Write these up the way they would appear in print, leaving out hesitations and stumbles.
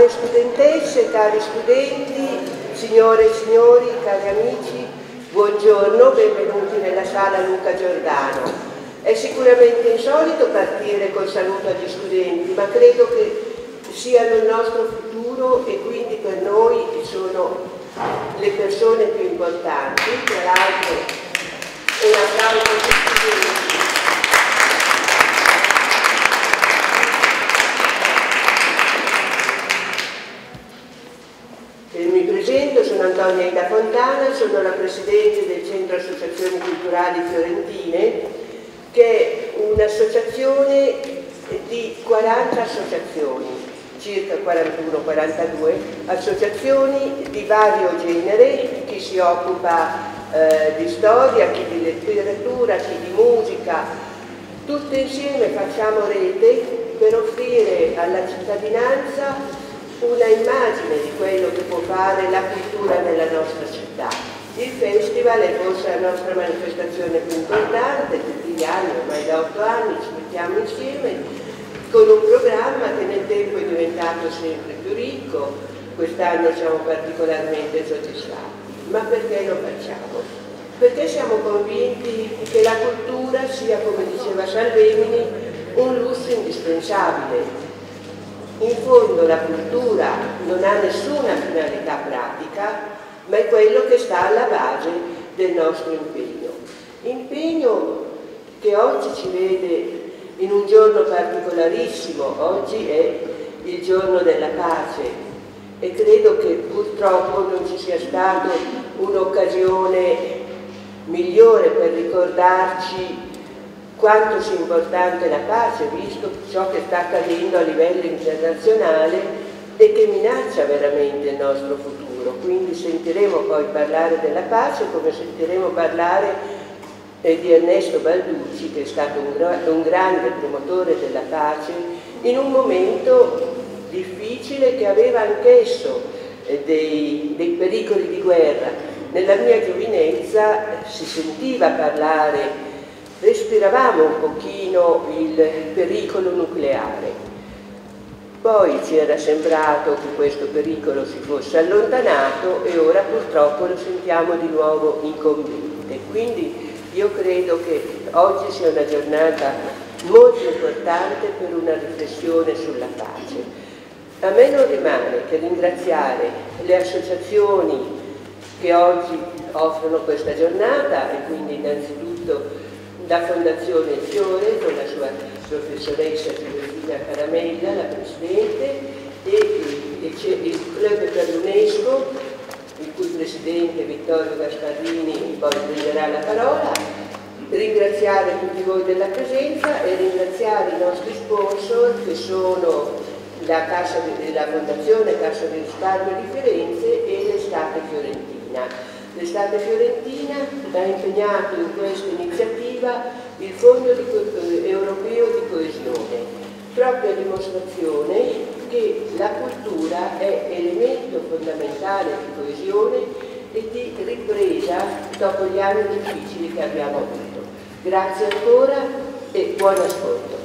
Care studentesse, cari studenti, signore e signori, cari amici, buongiorno, benvenuti nella sala Luca Giordano. È sicuramente insolito partire col saluto agli studenti, ma credo che siano il nostro futuro e quindi per noi sono le persone più importanti. Tra l'altro un applauso agli studenti. Mi presento, sono Antonia Ida Fontana, sono la Presidente del Centro Associazioni Culturali Fiorentine, che è un'associazione di 40 associazioni, circa 41-42 associazioni di vario genere, chi si occupa di storia, chi di letteratura, chi di musica. Tutte insieme facciamo rete per offrire alla cittadinanza una immagine di quello che può fare la cultura nella nostra città. Il festival è forse la nostra manifestazione più importante, tutti gli anni, ormai da 8 anni ci mettiamo insieme con un programma che nel tempo è diventato sempre più ricco. Quest'anno siamo particolarmente soddisfatti. Ma perché lo facciamo? Perché siamo convinti che la cultura sia, come diceva Salvemini, un lusso indispensabile. In fondo la cultura non ha nessuna finalità pratica, ma è quello che sta alla base del nostro impegno. Impegno che oggi ci vede in un giorno particolarissimo. Oggi è il giorno della pace e credo che purtroppo non ci sia stata un'occasione migliore per ricordarci quanto sia importante la pace, visto ciò che sta accadendo a livello internazionale e che minaccia veramente il nostro futuro. Quindi sentiremo poi parlare della pace, come sentiremo parlare di Ernesto Balducci, che è stato un grande promotore della pace in un momento difficile che aveva anch'esso dei pericoli di guerra. Nella mia giovinezza si sentiva parlare, respiravamo un pochino il pericolo nucleare. Poi ci era sembrato che questo pericolo si fosse allontanato e ora purtroppo lo sentiamo di nuovo incombente. Quindi io credo che oggi sia una giornata molto importante per una riflessione sulla pace. A me non rimane che ringraziare le associazioni che oggi offrono questa giornata e quindi innanzitutto la Fondazione Il Fiore con la sua professoressa Giuseppina Caramella, la Presidente, e il Club per l'UNESCO, il cui Presidente Vittorio Gasparrini poi prenderà la parola, ringraziare tutti voi della presenza e ringraziare i nostri sponsor che sono la Fondazione Cassa di Risparmio di Firenze e l'Estate Fiorentina. L'Estate Fiorentina ha impegnato in questa iniziativa il Fondo Europeo di Coesione, proprio a dimostrazione che la cultura è elemento fondamentale di coesione e di ripresa dopo gli anni difficili che abbiamo avuto. Grazie ancora e buon ascolto.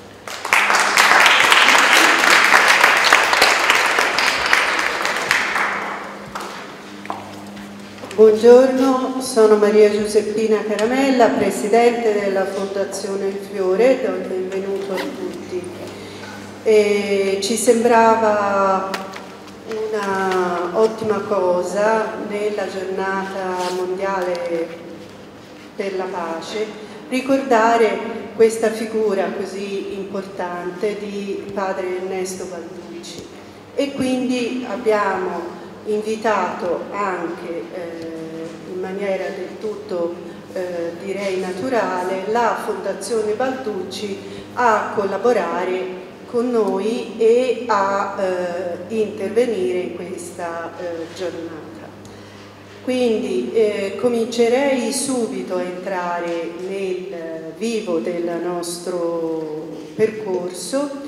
Buongiorno, sono Maria Giuseppina Caramella, Presidente della Fondazione Il Fiore, do il benvenuto a tutti. Ci sembrava una ottima cosa nella giornata mondiale per la pace ricordare questa figura così importante di padre Ernesto Balducci e quindi abbiamo invitato anche in maniera del tutto direi naturale la Fondazione Balducci a collaborare con noi e a intervenire in questa giornata. Quindi comincerei subito a entrare nel vivo del nostro percorso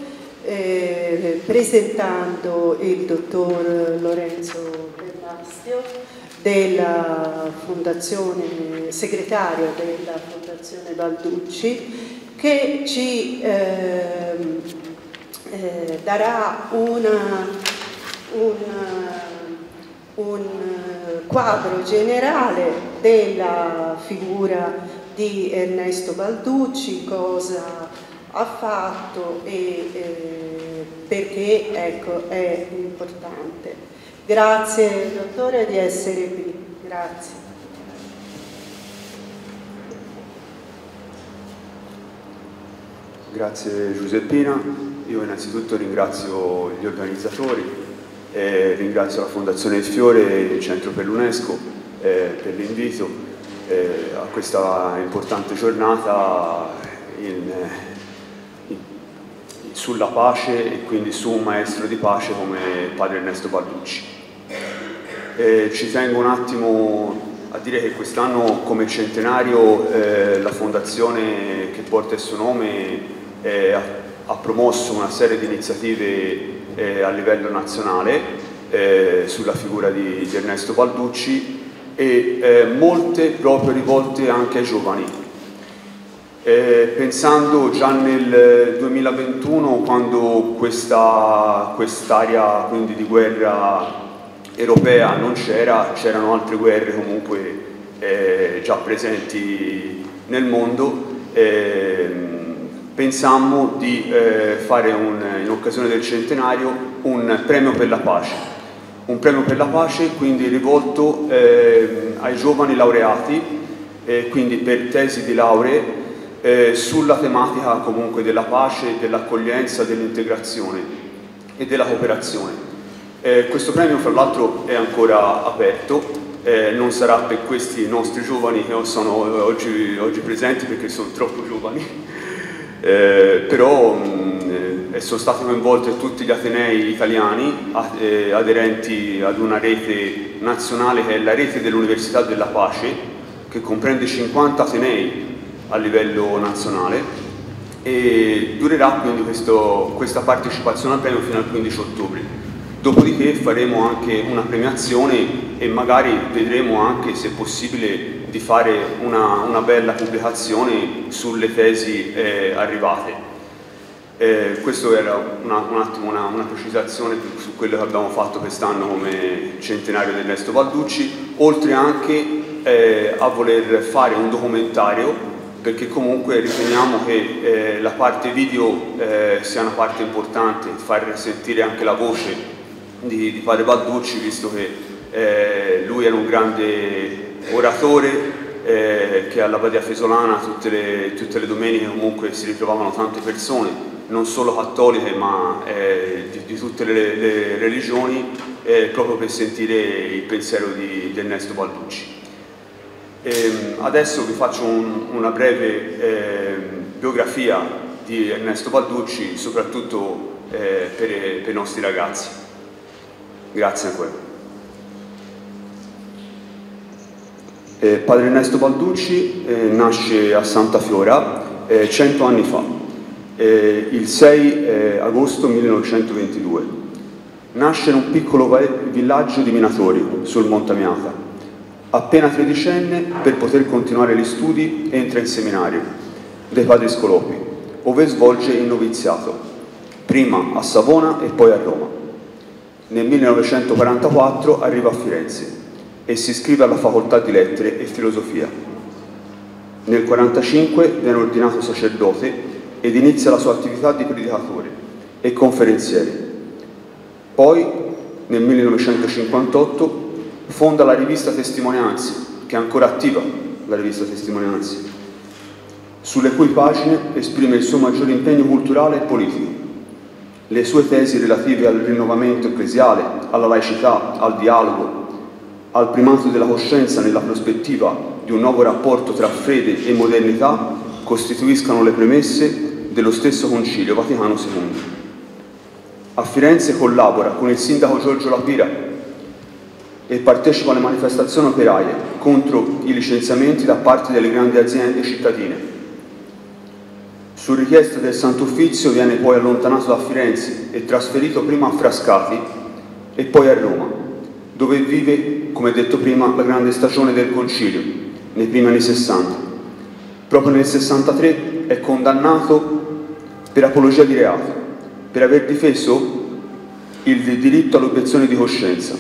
presentando il dottor Lorenzo Bernastio della Fondazione, segretario della Fondazione Balducci, che ci darà una un quadro generale della figura di Ernesto Balducci, cosa ha fatto e perché, ecco, è importante. Grazie dottore di essere qui, grazie. Grazie Giuseppina, io innanzitutto ringrazio gli organizzatori, ringrazio la Fondazione Il Fiore e il Centro per l'UNESCO per l'invito a questa importante giornata sulla pace e quindi su un maestro di pace come padre Ernesto Balducci. Ci tengo un attimo a dire che quest'anno come centenario la fondazione che porta il suo nome ha promosso una serie di iniziative a livello nazionale sulla figura di Ernesto Balducci e molte proprio rivolte anche ai giovani. Pensando già nel 2021, quando quest'area quindi di guerra europea non c'erano altre guerre comunque già presenti nel mondo, pensammo di fare in occasione del centenario un premio per la pace, quindi rivolto ai giovani laureati, quindi per tesi di lauree sulla tematica comunque della pace, dell'accoglienza, dell'integrazione e della cooperazione. Questo premio fra l'altro è ancora aperto, non sarà per questi nostri giovani che sono oggi presenti perché sono troppo giovani, però sono stati coinvolti tutti gli atenei italiani aderenti ad una rete nazionale che è la rete dell'Università della Pace, che comprende 50 atenei a livello nazionale e durerà quindi questa partecipazione al premio fino al 15 ottobre. Dopodiché faremo anche una premiazione e magari vedremo anche se è possibile di fare una bella pubblicazione sulle tesi arrivate. Questo era un attimo una precisazione su quello che abbiamo fatto quest'anno come centenario di Ernesto Balducci, oltre anche a voler fare un documentario, perché comunque riteniamo che la parte video sia una parte importante, far sentire anche la voce di padre Balducci, visto che lui era un grande oratore, che alla Badia Fesolana tutte le domeniche comunque si ritrovavano tante persone, non solo cattoliche ma di tutte le religioni, proprio per sentire il pensiero di Ernesto Balducci. Adesso vi faccio una breve biografia di Ernesto Balducci, soprattutto per i nostri ragazzi. Grazie ancora. Padre Ernesto Balducci nasce a Santa Fiora 100 anni fa, il 6 agosto 1922. Nasce in un piccolo villaggio di minatori sul Monte Amiata. Appena tredicenne, per poter continuare gli studi, entra in seminario dei Padri Scolopi, ove svolge il noviziato, prima a Savona e poi a Roma. Nel 1944 arriva a Firenze e si iscrive alla Facoltà di Lettere e Filosofia. Nel 1945 viene ordinato sacerdote ed inizia la sua attività di predicatore e conferenziere. Poi, nel 1958, fonda la rivista Testimonianze, che è ancora attiva, la rivista Testimonianze, sulle cui pagine esprime il suo maggiore impegno culturale e politico. Le sue tesi relative al rinnovamento ecclesiale, alla laicità, al dialogo, al primato della coscienza nella prospettiva di un nuovo rapporto tra fede e modernità costituiscano le premesse dello stesso Concilio Vaticano II. A Firenze collabora con il sindaco Giorgio La Pira e partecipa alle manifestazioni operaie contro i licenziamenti da parte delle grandi aziende cittadine. Su richiesta del Santo Uffizio viene poi allontanato da Firenze e trasferito prima a Frascati e poi a Roma, dove vive, come detto prima, la grande stagione del Concilio, nei primi anni 60. Proprio nel 63 è condannato per apologia di reato, per aver difeso il diritto all'obiezione di coscienza.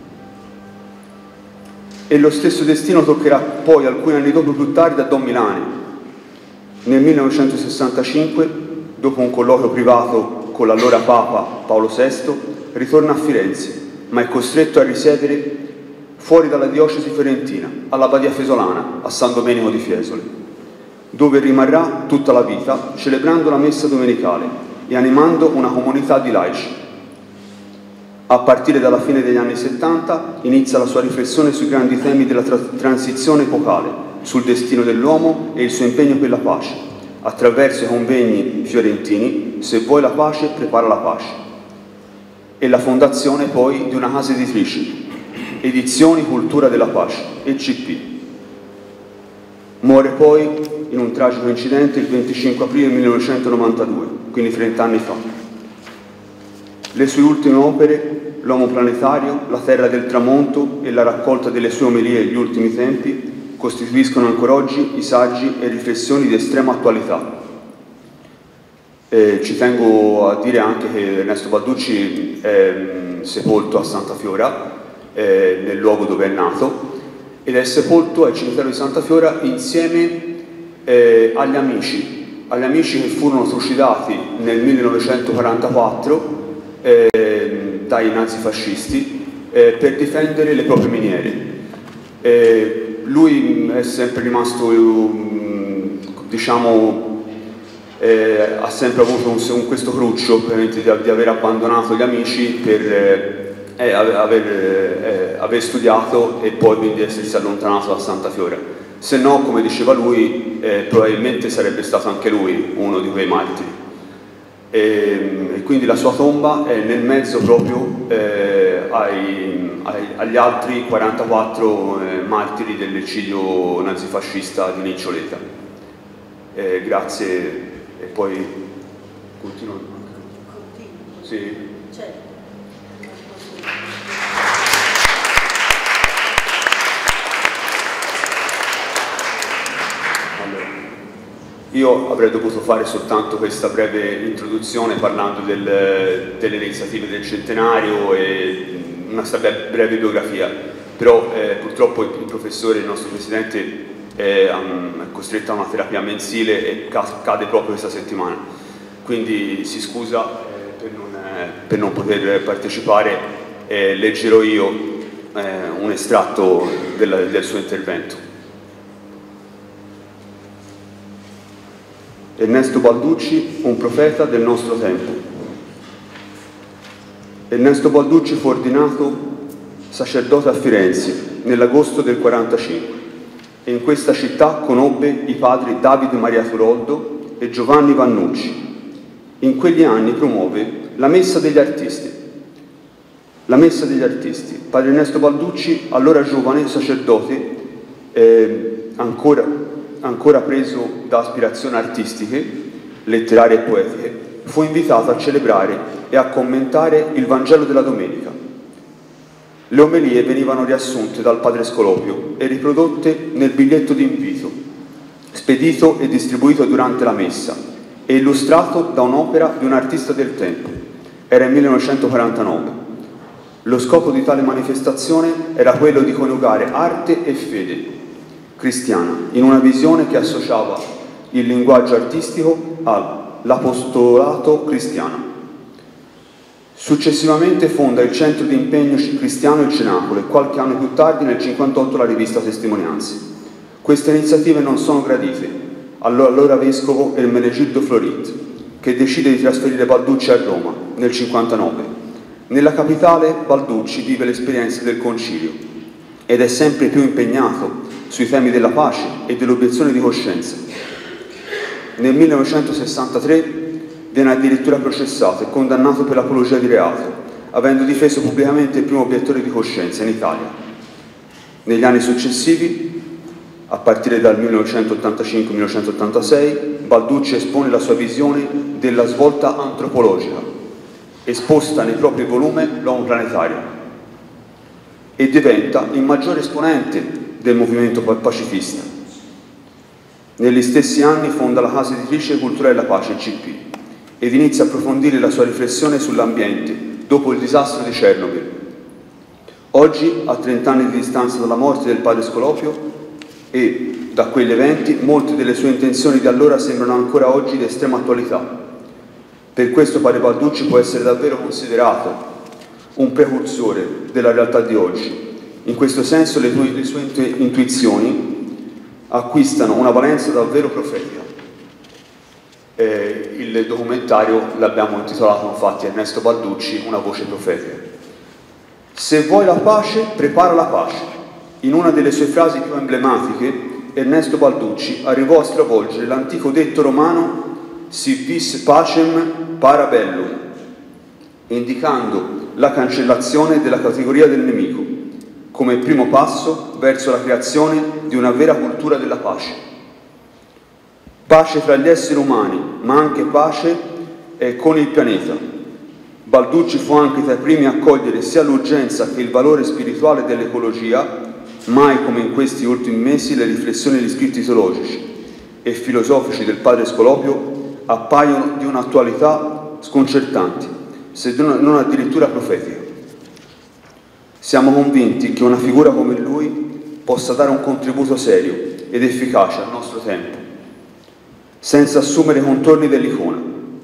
E lo stesso destino toccherà poi alcuni anni dopo, più tardi, a Don Milani. Nel 1965, dopo un colloquio privato con l'allora Papa Paolo VI, ritorna a Firenze, ma è costretto a risiedere fuori dalla diocesi fiorentina, alla Badia Fesolana, a San Domenico di Fiesole, dove rimarrà tutta la vita celebrando la messa domenicale e animando una comunità di laici. A partire dalla fine degli anni 70 inizia la sua riflessione sui grandi temi della transizione epocale, sul destino dell'uomo e il suo impegno per la pace, attraverso i convegni fiorentini Se vuoi la pace, prepara la pace, e la fondazione poi di una casa editrice, Edizioni Cultura della Pace, ECP. Muore poi in un tragico incidente il 25 aprile 1992, quindi 30 anni fa. Le sue ultime opere, L'uomo planetario, La terra del tramonto e la raccolta delle sue omelie Gli ultimi tempi, costituiscono ancora oggi i saggi e riflessioni di estrema attualità. Ci tengo a dire anche che Ernesto Balducci è sepolto a Santa Fiora, nel luogo dove è nato, ed è sepolto al cimitero di Santa Fiora insieme agli amici che furono trucidati nel 1944 dai nazifascisti per difendere le proprie miniere. Lui è sempre rimasto, diciamo, ha sempre avuto questo cruccio di aver abbandonato gli amici per aver studiato e poi quindi essersi allontanato da Santa Fiora. Se no, come diceva lui, probabilmente sarebbe stato anche lui uno di quei martiri. E quindi la sua tomba è nel mezzo proprio agli altri 44 martiri dell'eccidio nazifascista di Niccioleta. Grazie, e poi continuo. Sì. Certo. Io avrei dovuto fare soltanto questa breve introduzione parlando delle iniziative del centenario e una breve biografia, però purtroppo il professore, il nostro presidente, è costretto a una terapia mensile e cade proprio questa settimana, quindi si scusa per non poter partecipare. Leggerò io un estratto del suo intervento. Ernesto Balducci, un profeta del nostro tempo. Ernesto Balducci fu ordinato sacerdote a Firenze nell'agosto del 45 e in questa città conobbe i padri Davide Maria Turoldo e Giovanni Vannucci. In quegli anni promuove la Messa degli Artisti. La Messa degli Artisti. Padre Ernesto Balducci, allora giovane sacerdote, ancora preso da aspirazioni artistiche, letterarie e poetiche, fu invitato a celebrare e a commentare il Vangelo della Domenica. Le omelie venivano riassunte dal padre Scolopio e riprodotte nel biglietto d'invito, spedito e distribuito durante la messa e illustrato da un'opera di un artista del tempo. Era il 1949. Lo scopo di tale manifestazione era quello di coniugare arte e fede cristiana in una visione che associava il linguaggio artistico all'apostolato cristiano. Successivamente fonda il centro di impegno cristiano Il Cenacolo e qualche anno più tardi, nel 1958, la rivista Testimonianze. Queste iniziative non sono gradite all'allora vescovo Ermenegildo Florit, che decide di trasferire Balducci a Roma nel 1959. Nella capitale Balducci vive l'esperienza del concilio ed è sempre più impegnato sui temi della pace e dell'obiezione di coscienza. Nel 1963 viene addirittura processato e condannato per l'apologia di reato, avendo difeso pubblicamente il primo obiettore di coscienza in Italia. Negli anni successivi, a partire dal 1985-1986, Balducci espone la sua visione della svolta antropologica, esposta nei propri volumi L'uomo planetario, e diventa il maggiore esponente del movimento pacifista. Negli stessi anni fonda la casa editrice Cultura della Pace, CP, ed inizia a approfondire la sua riflessione sull'ambiente dopo il disastro di Chernobyl. Oggi, a 30 anni di distanza dalla morte del padre Scolopio e da quegli eventi, molte delle sue intenzioni di allora sembrano ancora oggi di estrema attualità. Per questo padre Balducci può essere davvero considerato un precursore della realtà di oggi. In questo senso le sue intuizioni acquistano una valenza davvero profetica. Il documentario l'abbiamo intitolato infatti Ernesto Balducci, una voce profetica. Se vuoi la pace, prepara la pace. In una delle sue frasi più emblematiche, Ernesto Balducci arrivò a stravolgere l'antico detto romano si vis pacem para bellum, indicando la cancellazione della categoria del nemico come primo passo verso la creazione di una vera cultura della pace. Pace fra gli esseri umani, ma anche pace con il pianeta. Balducci fu anche tra i primi a cogliere sia l'urgenza che il valore spirituale dell'ecologia. Mai come in questi ultimi mesi le riflessioni e gli scritti teologici e filosofici del padre Scolopio appaiono di un'attualità sconcertante, se non addirittura profetica. Siamo convinti che una figura come lui possa dare un contributo serio ed efficace al nostro tempo, senza assumere i contorni dell'icona.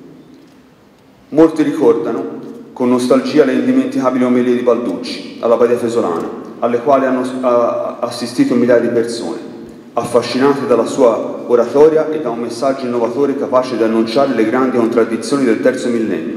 Molti ricordano con nostalgia le indimenticabili omelie di Balducci alla Badia Fesolana, alle quali hanno assistito migliaia di persone, affascinate dalla sua oratoria e da un messaggio innovatore capace di annunciare le grandi contraddizioni del terzo millennio.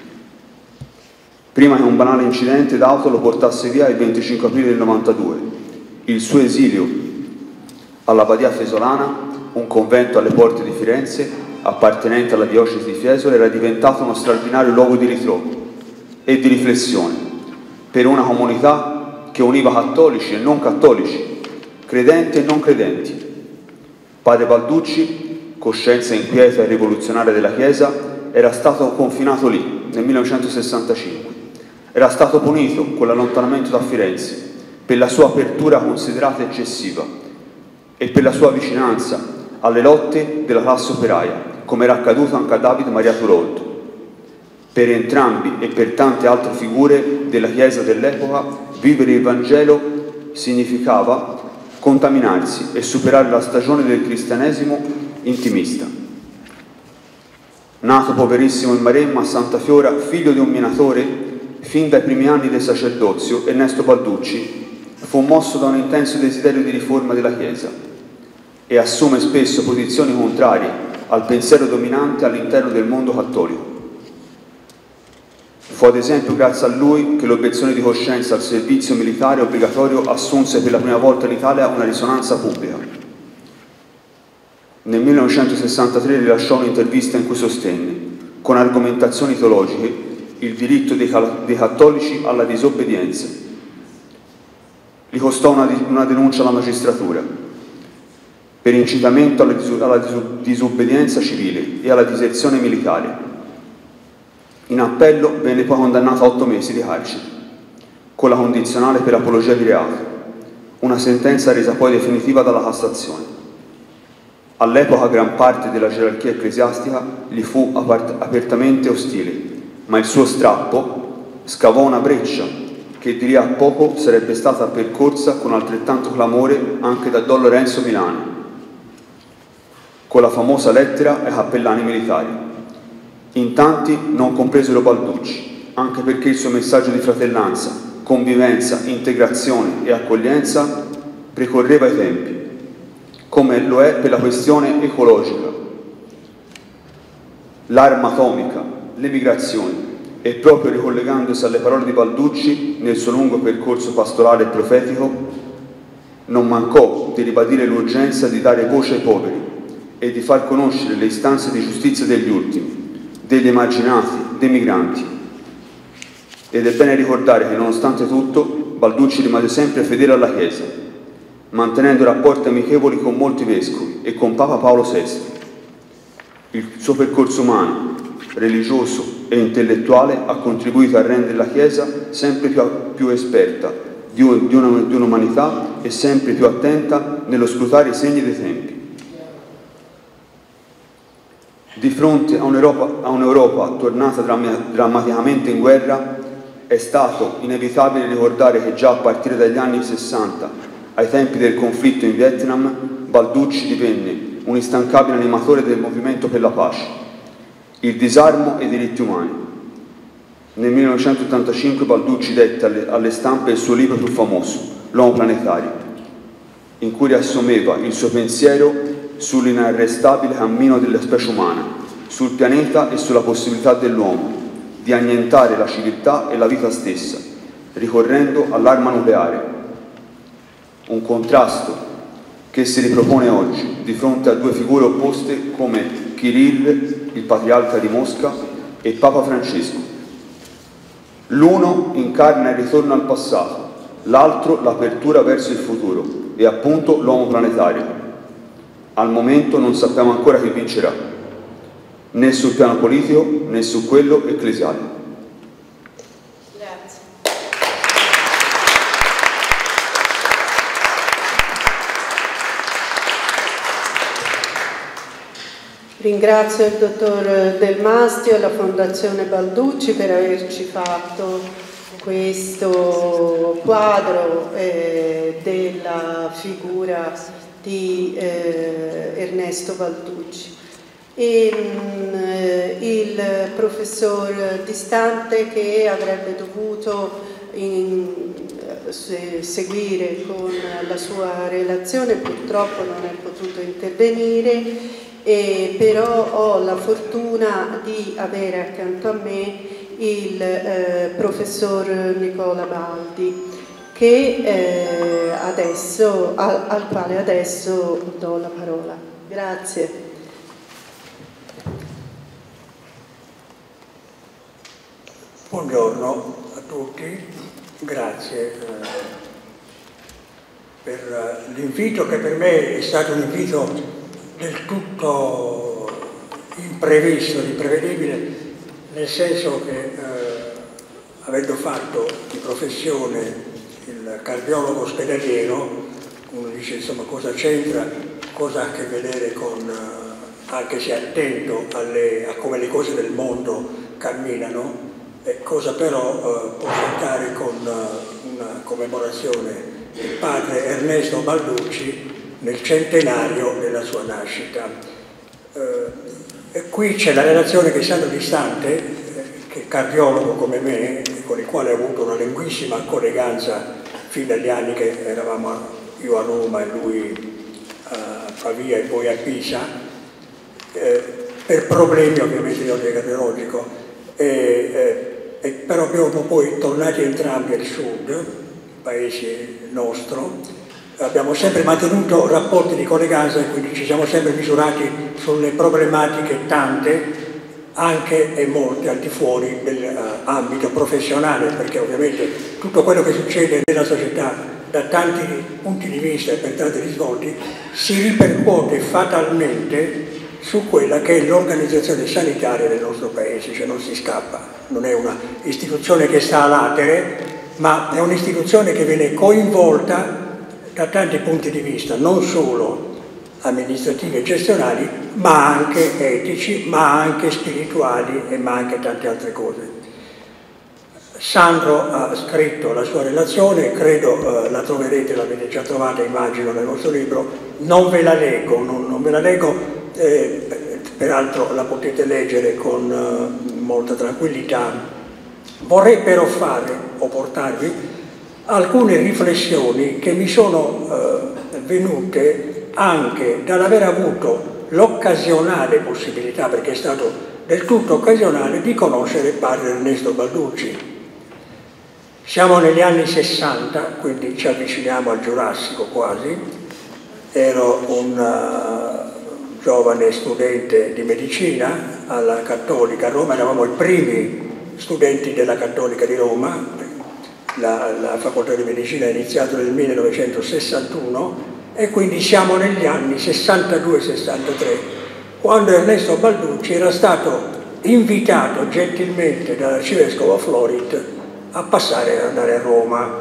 Prima che un banale incidente d'auto lo portasse via il 25 aprile del 92, il suo esilio alla Badia Fesolana, un convento alle porte di Firenze, appartenente alla diocesi di Fiesole, era diventato uno straordinario luogo di ritrovo e di riflessione per una comunità che univa cattolici e non cattolici, credenti e non credenti. Padre Balducci, coscienza inquieta e rivoluzionaria della Chiesa, era stato confinato lì nel 1965. Era stato punito con l'allontanamento da Firenze per la sua apertura considerata eccessiva e per la sua vicinanza alle lotte della classe operaia, come era accaduto anche a Davide Maria Turoldo. Per entrambi e per tante altre figure della Chiesa dell'epoca, vivere il Vangelo significava contaminarsi e superare la stagione del cristianesimo intimista. Nato poverissimo in Maremma, a Santa Fiora, figlio di un minatore, fin dai primi anni del sacerdozio, Ernesto Balducci fu mosso da un intenso desiderio di riforma della Chiesa e assume spesso posizioni contrarie al pensiero dominante all'interno del mondo cattolico. Fu ad esempio grazie a lui che l'obiezione di coscienza al servizio militare obbligatorio assunse per la prima volta in Italia una risonanza pubblica. Nel 1963 rilasciò un'intervista in cui sostenne, con argomentazioni teologiche, il diritto dei cattolici alla disobbedienza. Gli costò una denuncia alla magistratura per incitamento alla disobbedienza civile e alla diserzione militare. In appello venne poi condannato a 8 mesi di carcere, con la condizionale per apologia di reato, una sentenza resa poi definitiva dalla Cassazione. All'epoca gran parte della gerarchia ecclesiastica gli fu apertamente ostile, ma il suo strappo scavò una breccia che di lì a poco sarebbe stata percorsa con altrettanto clamore anche da Don Lorenzo Milani, con la famosa lettera ai cappellani militari. In tanti non compresero Balducci, anche perché il suo messaggio di fratellanza, convivenza, integrazione e accoglienza precorreva i tempi, come lo è per la questione ecologica, l'arma atomica, le migrazioni, e proprio ricollegandosi alle parole di Balducci nel suo lungo percorso pastorale e profetico, non mancò di ribadire l'urgenza di dare voce ai poveri e di far conoscere le istanze di giustizia degli ultimi, degli emarginati, dei migranti. Ed è bene ricordare che nonostante tutto Balducci rimase sempre fedele alla Chiesa, mantenendo rapporti amichevoli con molti vescovi e con Papa Paolo VI. Il suo percorso umano, religioso e intellettuale ha contribuito a rendere la Chiesa sempre più esperta di un'umanità e sempre più attenta nello scrutare i segni dei tempi. Di fronte a un'Europa tornata drammaticamente in guerra, è stato inevitabile ricordare che già a partire dagli anni 60, ai tempi del conflitto in Vietnam, Balducci divenne un instancabile animatore del movimento per la pace, il disarmo e i diritti umani. Nel 1985 Balducci dette alle stampe il suo libro più famoso, L'uomo planetario, in cui riassumeva il suo pensiero sull'inarrestabile cammino della specie umana, sul pianeta e sulla possibilità dell'uomo di annientare la civiltà e la vita stessa, ricorrendo all'arma nucleare. Un contrasto che si ripropone oggi di fronte a due figure opposte come Kirill, il patriarca di Mosca, e Papa Francesco. L'uno incarna il ritorno al passato, l'altro l'apertura verso il futuro e appunto l'uomo planetario. Al momento non sappiamo ancora chi vincerà, né sul piano politico né su quello ecclesiale. Grazie. Ringrazio il dottor Del Mastio e la Fondazione Balducci per averci fatto questo quadro della figura di Ernesto Balducci. E il professor Distante, che avrebbe dovuto seguire con la sua relazione, purtroppo non è potuto intervenire, però ho la fortuna di avere accanto a me il professor Nicola Baldi, che al quale adesso do la parola. Grazie. Buongiorno a tutti, grazie per l'invito, che per me è stato un invito del tutto imprevisto, imprevedibile, nel senso che avendo fatto di professione il cardiologo ospedaliero, uno dice insomma cosa c'entra, cosa ha a che vedere con, anche se attento a come le cose del mondo camminano, cosa però può portare con una commemorazione del padre Ernesto Balducci nel centenario della sua nascita. E qui c'è la relazione che Sandro Distante, che è cardiologo come me, con il quale ho avuto una lunghissima colleganza fin dagli anni che eravamo io a Roma e lui a Pavia e poi a Pisa, per problemi ovviamente di ordine cardiologico. Però abbiamo poi tornati entrambi al sud, paese nostro, abbiamo sempre mantenuto rapporti di colleganza e quindi ci siamo sempre misurati sulle problematiche tante, anche e molte al di fuori dell'ambito professionale, perché ovviamente tutto quello che succede nella società da tanti punti di vista e per tanti risvolti si ripercuote fatalmente su quella che è l'organizzazione sanitaria del nostro paese, cioè non si scappa, non è una istituzione che sta a latere, ma è un'istituzione che viene coinvolta da tanti punti di vista, non solo amministrativi e gestionali, ma anche etici, ma anche spirituali e ma anche tante altre cose. Sandro ha scritto la sua relazione, credo la troverete, l'avete già trovata immagino nel vostro libro, non ve la leggo, non ve la leggo, peraltro la potete leggere con molta tranquillità. Vorrei però fare o portarvi alcune riflessioni che mi sono venute anche dall'aver avuto l'occasionale possibilità, perché è stato del tutto occasionale, di conoscere padre Ernesto Balducci. Siamo negli anni 60, quindi ci avviciniamo al Giurassico quasi. Ero un giovane studente di medicina alla Cattolica a Roma, eravamo i primi studenti della Cattolica di Roma, la facoltà di medicina è iniziata nel 1961 e quindi siamo negli anni 62-63, quando Ernesto Balducci era stato invitato gentilmente dall'arcivescovo Florit a passare ad andare a Roma.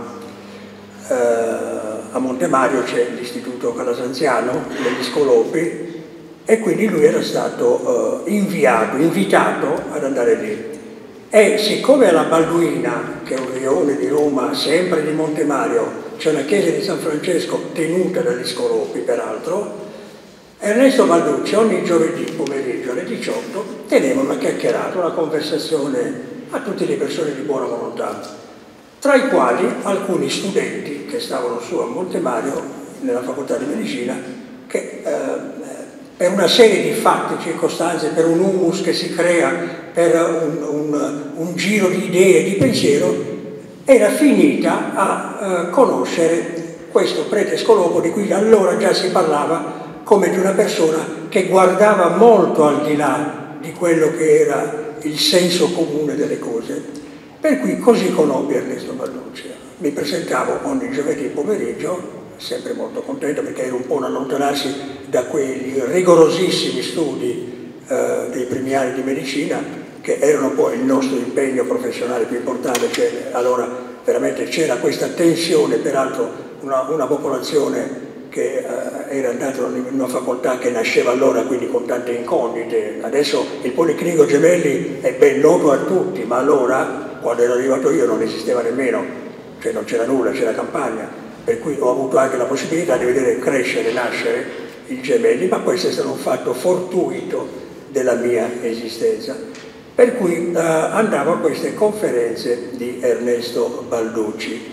A Montemario c'è l'istituto Calasanziano degli Scolopi e quindi lui era stato invitato ad andare lì. E siccome alla Balduina, che è un rione di Roma, sempre di Montemario, c'è una chiesa di San Francesco tenuta dagli Scolopi, peraltro, Ernesto Balducci ogni giovedì pomeriggio alle 18 teneva una chiacchierata, una conversazione a tutte le persone di buona volontà, tra i quali alcuni studenti che stavano su a Montemario nella facoltà di medicina, che per una serie di fatti, circostanze, per un humus che si crea, per un giro di idee e di pensiero, era finita a conoscere questo prete Scolopo, di cui allora già si parlava come di una persona che guardava molto al di là di quello che era il senso comune delle cose. Per cui così conobbi Ernesto Balducci. Mi presentavo ogni giovedì pomeriggio, sempre molto contento perché era un po' un allontanarsi da quei rigorosissimi studi dei primi anni di medicina, che erano poi il nostro impegno professionale più importante. Cioè, allora veramente c'era questa tensione, peraltro una popolazione che era andata in una facoltà che nasceva allora, quindi con tante incognite. Adesso il Policlinico Gemelli è ben noto a tutti, ma allora, quando ero arrivato io, non esisteva nemmeno, cioè non c'era nulla, c'era campagna, per cui ho avuto anche la possibilità di vedere crescere, nascere il Gemelli, ma questo è stato un fatto fortuito della mia esistenza. Per cui andavo a queste conferenze di Ernesto Balducci.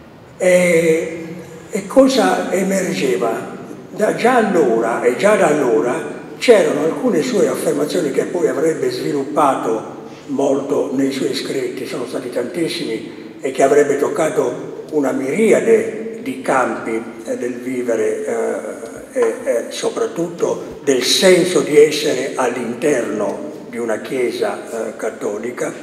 E cosa emergeva? Già allora e già da allora c'erano alcune sue affermazioni che poi avrebbe sviluppato molto nei suoi scritti, sono stati tantissimi, e che avrebbe toccato una miriade di campi del vivere e soprattutto del senso di essere all'interno di una chiesa cattolica.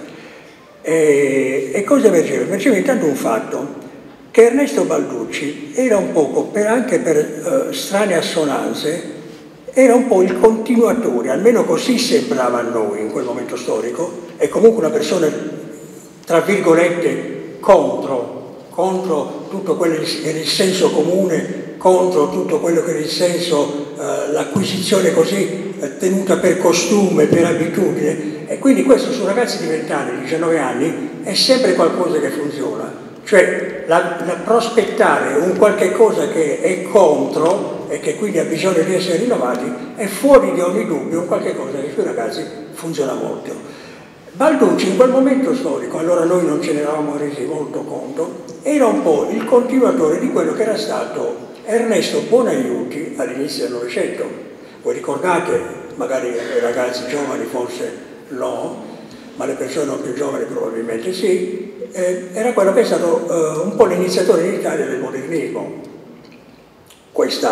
E cosa emergeva? Emergeva intanto un fatto, che Ernesto Balducci era un poco, anche per strane assonanze, era un po' il continuatore, almeno così sembrava a noi in quel momento storico, e comunque una persona, tra virgolette, contro tutto quello che era il senso comune, contro tutto quello che era il senso, l'acquisizione così tenuta per costume, per abitudine. E quindi questo su ragazzi di 20 anni, 19 anni, è sempre qualcosa che funziona. Cioè la prospettare un qualche cosa che è contro e che quindi ha bisogno di essere rinnovati è fuori di ogni dubbio un qualche cosa che sui ragazzi funziona molto. Balducci in quel momento storico, allora noi non ce ne eravamo resi molto conto, era un po' il continuatore di quello che era stato Ernesto Buonaiuti all'inizio del Novecento. Voi ricordate, magari i ragazzi giovani forse no, ma le persone non più giovani probabilmente sì, era quello che è stato un po' l'iniziatore in Italia del modernismo. Questo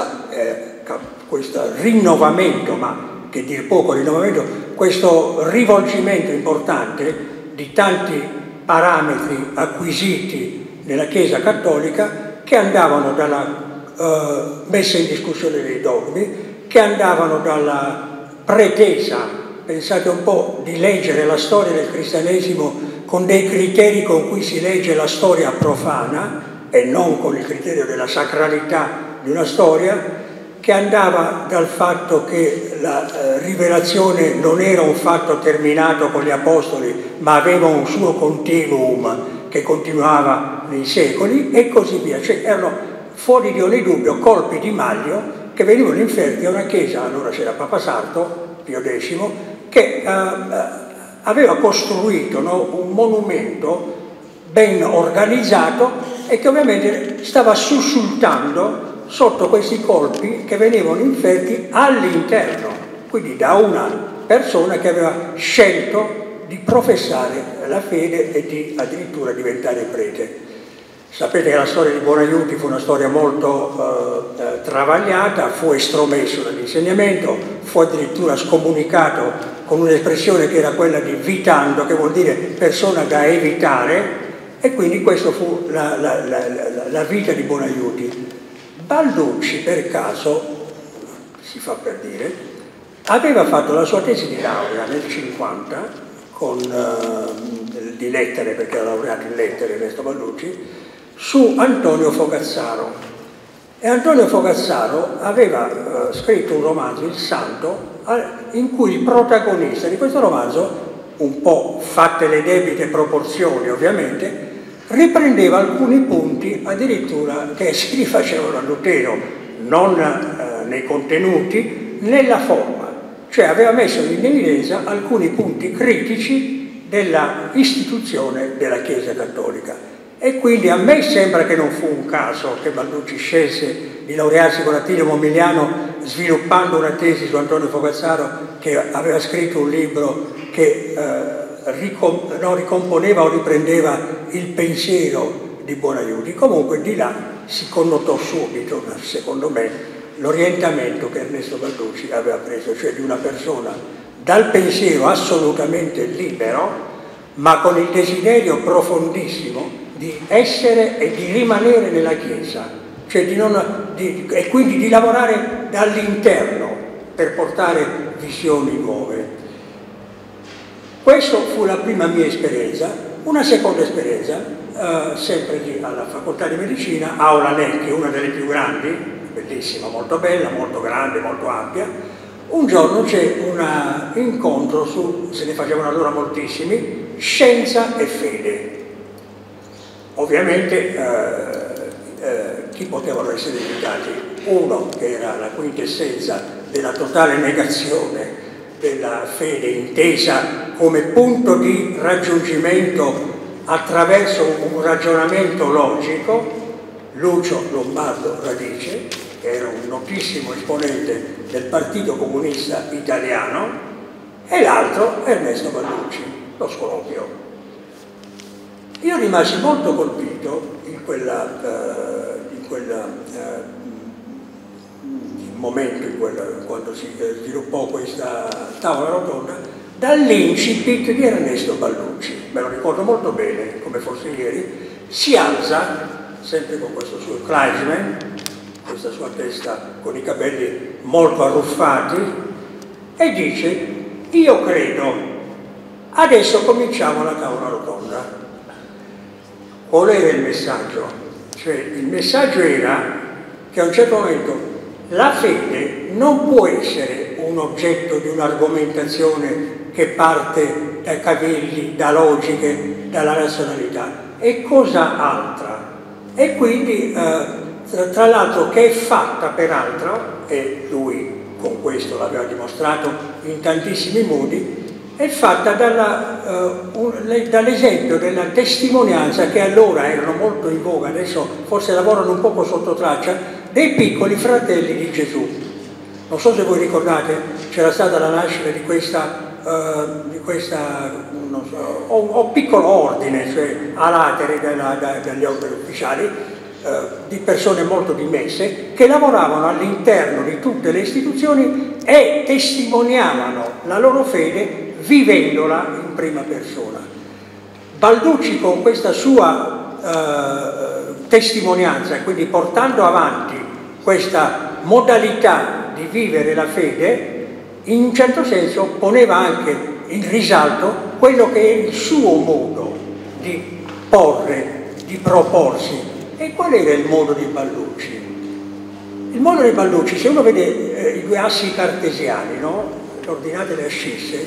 rinnovamento, ma che dir poco rinnovamento, questo rivolgimento importante di tanti parametri acquisiti nella Chiesa cattolica, che andavano dalla messa in discussione dei dogmi, che andavano dalla pretesa, pensate un po', di leggere la storia del cristianesimo con dei criteri con cui si legge la storia profana e non con il criterio della sacralità di una storia, che andava dal fatto che la rivelazione non era un fatto terminato con gli apostoli, ma aveva un suo continuum che continuava nei secoli e così via. Cioè erano fuori di ogni dubbio colpi di maglio che venivano inferti a una chiesa, allora c'era Papa Sarto, Pio X, che aveva costruito, no, un monumento ben organizzato e che ovviamente stava sussultando sotto questi colpi che venivano inferti all'interno, quindi da una persona che aveva scelto di professare la fede e di addirittura diventare prete. Sapete che la storia di Buonaiuti fu una storia molto travagliata, fu estromesso dall'insegnamento, fu addirittura scomunicato con un'espressione che era quella di vitando, che vuol dire persona da evitare, e quindi questa fu la vita di Buonaiuti. Balducci, per caso, si fa per dire, aveva fatto la sua tesi di laurea nel 50 di lettere, perché era laureato in lettere Ernesto Balducci, su Antonio Fogazzaro. E Antonio Fogazzaro aveva scritto un romanzo, Il Santo, in cui il protagonista di questo romanzo un po' fatte le debite proporzioni ovviamente, riprendeva alcuni punti addirittura che si rifacevano a Lutero, non nei contenuti, nella forma. Cioè aveva messo in evidenza alcuni punti critici della istituzione della Chiesa Cattolica. E quindi a me sembra che non fu un caso che Balducci scelse di laurearsi con Attilio Momigliano sviluppando una tesi su Antonio Fogazzaro, che aveva scritto un libro che ricomponeva o riprendeva il pensiero di Buonaiuti. Comunque di là si connotò subito, secondo me, l'orientamento che Ernesto Balducci aveva preso, cioè di una persona dal pensiero assolutamente libero, ma con il desiderio profondissimo di essere e di rimanere nella Chiesa, cioè e quindi di lavorare dall'interno per portare visioni nuove. Questa fu la prima mia esperienza. Una seconda esperienza, sempre lì alla Facoltà di Medicina, Aula Necchi, una delle più grandi, bellissima, molto bella, molto grande, molto ampia. Un giorno c'è un incontro su, se ne facevano allora moltissimi, scienza e fede. Ovviamente chi potevano essere invitati? Uno che era la quintessenza della totale negazione della fede intesa come punto di raggiungimento attraverso un ragionamento logico, Lucio Lombardo Radice, che era un notissimo esponente del Partito Comunista Italiano, e l'altro Ernesto Balducci, lo Scopio. Io rimasi molto colpito in quel momento, quando si sviluppò questa tavola rotonda, dall'incipit di Ernesto Balducci. Me lo ricordo molto bene, come fosse ieri. Si alza, sempre con questo suo Kleisman, questa sua testa con i capelli molto arruffati, e dice: io credo, adesso cominciamo la tavola rotonda. Qual era il messaggio? Cioè, il messaggio era che a un certo momento la fede non può essere un oggetto di un'argomentazione che parte dai cavilli, da logiche, dalla razionalità, è cosa altra. E quindi, tra l'altro, che è fatta peraltro, e lui con questo l'aveva dimostrato in tantissimi modi, è fatta dall'esempio della testimonianza, che allora erano molto in voga, adesso forse lavorano un poco sotto traccia, dei piccoli fratelli di Gesù. Non so se voi ricordate, c'era stata la nascita di questa non so, o piccolo ordine, cioè a latere dagli ordini ufficiali, di persone molto dimesse che lavoravano all'interno di tutte le istituzioni e testimoniavano la loro fede vivendola in prima persona. Balducci, con questa sua testimonianza, quindi portando avanti questa modalità di vivere la fede, in un certo senso poneva anche in risalto quello che è il suo modo di porre, di proporsi. E qual era il modo di Balducci? Il modo di Balducci, se uno vede i due assi cartesiani, no? Le ordinate e le ascisse,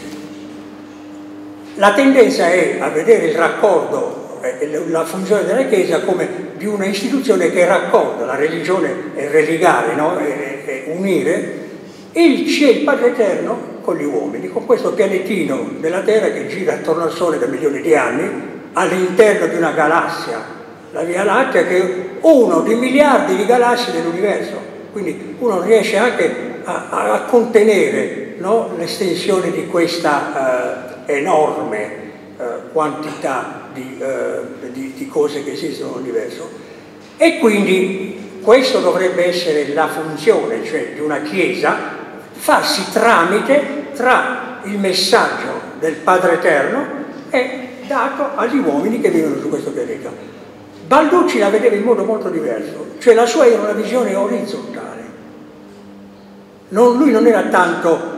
la tendenza è a vedere il raccordo e la funzione della Chiesa come di una istituzione che raccorda. La religione è religare, no? È unire. E c'è il Padre Eterno con gli uomini, con questo pianetino della Terra che gira attorno al Sole da milioni di anni, all'interno di una galassia, la Via Lattea, che è uno di miliardi di galassie dell'universo. Quindi uno riesce anche a contenere, no, l'estensione di questa enorme quantità di cose che esistono nell'universo. E quindi questo dovrebbe essere la funzione, cioè di una Chiesa, farsi tramite tra il messaggio del Padre Eterno e dato agli uomini che vivono su questo pianeta. Balducci la vedeva in modo molto diverso, cioè la sua era una visione orizzontale. Lui non era tanto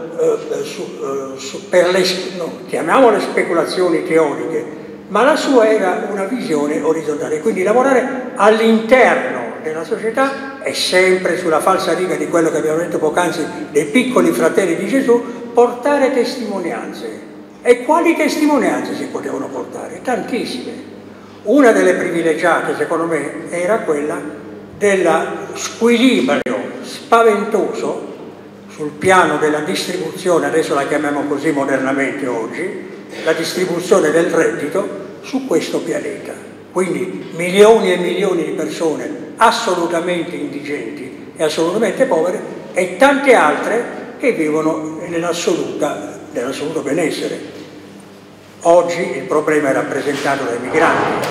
chiamiamole speculazioni teoriche, ma la sua era una visione orizzontale, quindi lavorare all'interno della società è sempre sulla falsa riga di quello che abbiamo detto poc'anzi dei piccoli fratelli di Gesù, portare testimonianze, E quali testimonianze si potevano portare? Tantissime. Una delle privilegiate, secondo me, era quella dello squilibrio spaventoso sul piano della distribuzione, adesso la chiamiamo così modernamente oggi, la distribuzione del reddito su questo pianeta. Quindi milioni e milioni di persone assolutamente indigenti e assolutamente povere e tante altre che vivono nell'assoluto benessere. Oggi il problema è rappresentato dai migranti,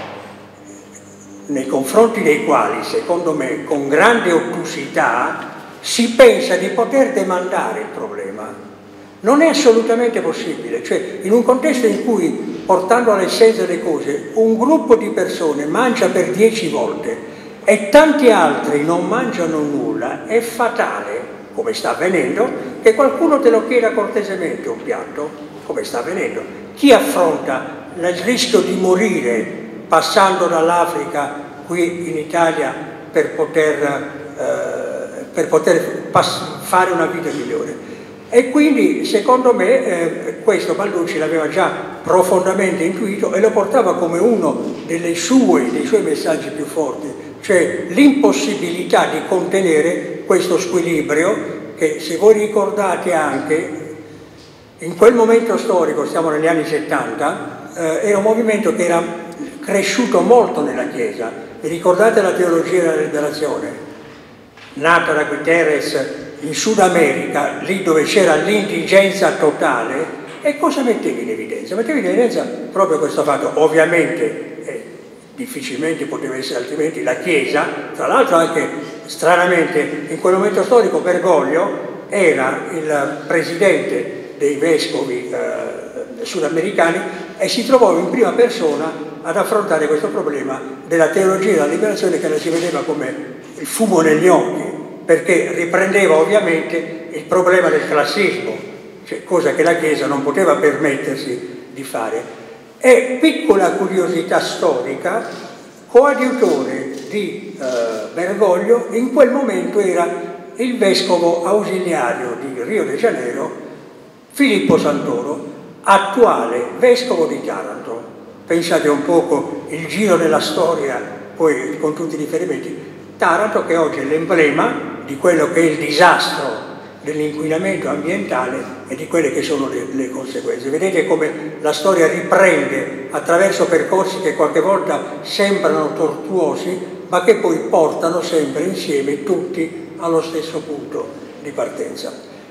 nei confronti dei quali, secondo me, con grande ottusità, si pensa di poter demandare il problema. Non è assolutamente possibile, cioè in un contesto in cui, portando all'essenza delle cose, un gruppo di persone mangia per 10 volte e tanti altri non mangiano nulla, è fatale, come sta avvenendo, che qualcuno te lo chieda cortesemente un piatto, come sta avvenendo. Chi affronta il rischio di morire passando dall'Africa qui in Italia per poter fare una vita migliore? E quindi, secondo me, questo Balducci l'aveva già profondamente intuito e lo portava come uno dei suoi messaggi più forti, cioè l'impossibilità di contenere questo squilibrio che, se voi ricordate anche, in quel momento storico, stiamo negli anni 70, era un movimento che era cresciuto molto nella Chiesa. Vi ricordate la teologia della liberazione? Nata da Guterres in Sud America, lì dove c'era l'indigenza totale, e cosa mettevi in evidenza? Mettevi in evidenza proprio questo fatto. Ovviamente, difficilmente poteva essere altrimenti, la Chiesa, tra l'altro anche stranamente in quel momento storico Bergoglio era il presidente dei vescovi sudamericani e si trovò in prima persona ad affrontare questo problema della teologia della liberazione, che la si vedeva come il fumo negli occhi, perché riprendeva ovviamente il problema del classismo, cioè cosa che la Chiesa non poteva permettersi di fare. E, piccola curiosità storica, coadiutore di Bergoglio in quel momento era il vescovo ausiliario di Rio de Janeiro, Filippo Santoro, attuale vescovo di Taranto. Pensate un poco il giro della storia, poi con tutti i riferimenti. Taranto, che oggi è l'emblema di quello che è il disastro dell'inquinamento ambientale e di quelle che sono le conseguenze. Vedete come la storia riprende attraverso percorsi che qualche volta sembrano tortuosi, ma che poi portano sempre insieme tutti allo stesso punto di partenza.